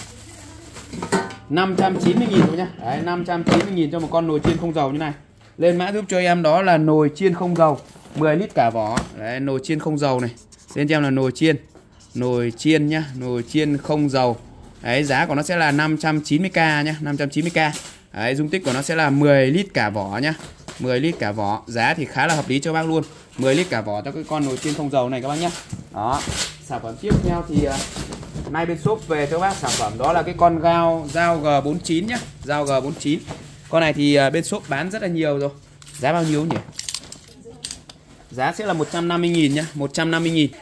Speaker 1: năm trăm chín mươi nghìn thôi nhá. Đấy, năm trăm chín mươi nghìn cho một con nồi chiên không dầu như này. Lên mã giúp cho em đó là nồi chiên không dầu, mười lít cả vỏ. Đấy, nồi chiên không dầu này. Lên cho em là nồi chiên. Nồi chiên nhá, nồi chiên không dầu. Đấy, giá của nó sẽ là năm trăm chín mươi k nhá, năm trăm chín mươi k. Đấy, dung tích của nó sẽ là mười lít cả vỏ nhá. mười lít cả vỏ, giá thì khá là hợp lý cho bác luôn. mười lít cả vỏ cho cái con nồi chiên không dầu này các bác nhá. Đó. Sản phẩm tiếp theo thì uh, nay bên shop về cho bác sản phẩm đó là cái con dao dao G bốn mươi chín nhá, dao G bốn mươi chín. Con này thì uh, bên shop bán rất là nhiều rồi. Giá bao nhiêu nhỉ? Giá sẽ là một trăm năm mươi nghìn nhá, một trăm năm mươi nghìn.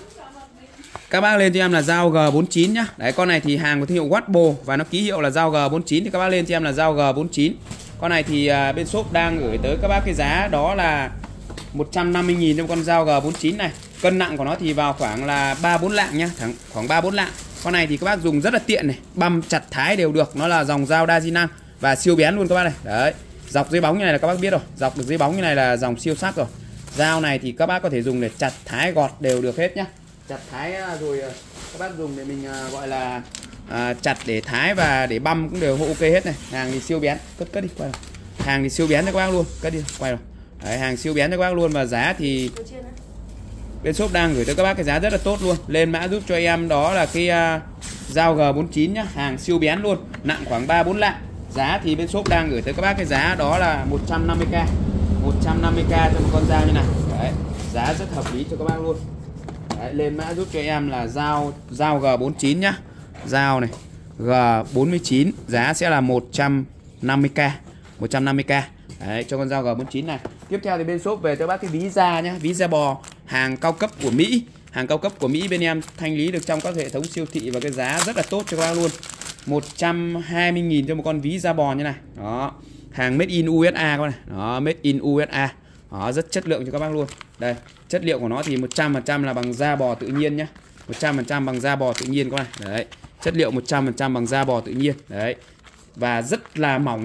Speaker 1: Các bác lên cho em là dao G bốn mươi chín nhá. Đấy, con này thì hàng của thương hiệu Watbo và nó ký hiệu là dao G bốn mươi chín thì các bác lên cho em là dao G bốn mươi chín. Con này thì uh, bên shop đang gửi tới các bác cái giá đó là một trăm năm mươi nghìn cho con dao G bốn mươi chín này. Cân nặng của nó thì vào khoảng là ba bốn lạng nhá, thẳng khoảng ba bốn lạng. Con này thì các bác dùng rất là tiện này, băm chặt thái đều được, nó là dòng dao đa di năng và siêu bén luôn các bác này. Đấy, dọc dưới bóng như này là các bác biết rồi, dọc được dưới bóng như này là dòng siêu sắc rồi. Dao này thì các bác có thể dùng để chặt thái gọt đều được hết nhá. Chặt thái rồi các bác dùng để mình gọi là à, chặt để thái và để băm cũng đều ok hết này. Hàng thì siêu bén, cất cất đi quay rồi. Hàng thì siêu bén cho các bác luôn, cất đi quay rồi. Đấy, hàng siêu bén cho các bác luôn và giá thì bên shop đang gửi tới các bác cái giá rất là tốt luôn. Lên mã giúp cho em đó là cái uh, dao G bốn mươi chín nhá, hàng siêu bén luôn, nặng khoảng ba bốn lạng. Giá thì bên shop đang gửi tới các bác cái giá đó là một trăm năm mươi k. một trăm năm mươi k cho một con dao như này. Đấy, giá rất hợp lý cho các bác luôn. Đấy, lên mã giúp cho em là dao dao G bốn mươi chín nhá. Dao này G bốn mươi chín giá sẽ là một trăm năm mươi k, một trăm năm mươi k. Đấy, cho con dao G bốn mươi chín này. Tiếp theo thì bên shop về cho bác cái ví da nhá, ví da bò, hàng cao cấp của Mỹ. Hàng cao cấp của Mỹ bên em thanh lý được trong các hệ thống siêu thị và cái giá rất là tốt cho các bác luôn. một trăm hai mươi nghìn cho một con ví da bò như này. Đó. Hàng made in u ét a con này. Đó, made in u ét a. Đó, rất chất lượng cho các bác luôn. Đây, chất liệu của nó thì một trăm phần trăm là bằng da bò tự nhiên nhá. một trăm phần trăm bằng da bò tự nhiên con này. Đấy. Chất liệu một trăm phần trăm bằng da bò tự nhiên. Đấy. Và rất là mỏng luôn.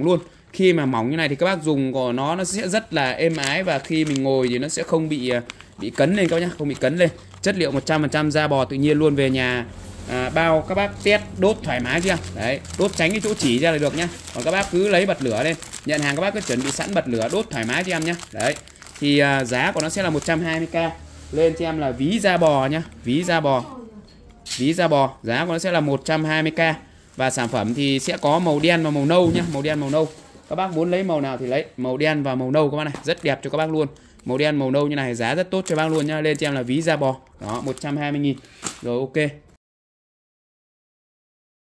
Speaker 1: khi mà mỏng như này thì các bác dùng của nó nó sẽ rất là êm ái, và khi mình ngồi thì nó sẽ không bị bị cấn lên các bác nhá, không bị cấn lên. Chất liệu một trăm phần trăm da bò tự nhiên luôn. Về nhà à, bao các bác test đốt thoải mái chưa? Đấy, đốt tránh cái chỗ chỉ ra là được nhá. Còn các bác cứ lấy bật lửa lên, nhận hàng các bác cứ chuẩn bị sẵn bật lửa đốt thoải mái cho em nhá. Đấy. Thì à, giá của nó sẽ là một trăm hai mươi k. Lên cho em là ví da bò nhá, ví da bò. Ví da bò, giá của nó sẽ là một trăm hai mươi k. Và sản phẩm thì sẽ có màu đen và màu nâu nhá, màu đen màu nâu. Các bác muốn lấy màu nào thì lấy, màu đen và màu nâu các bác này, rất đẹp cho các bác luôn. Màu đen màu nâu như này giá rất tốt cho bác luôn nhá. Lên cho em là ví da bò. Đó, một trăm hai mươi nghìn. Rồi ok.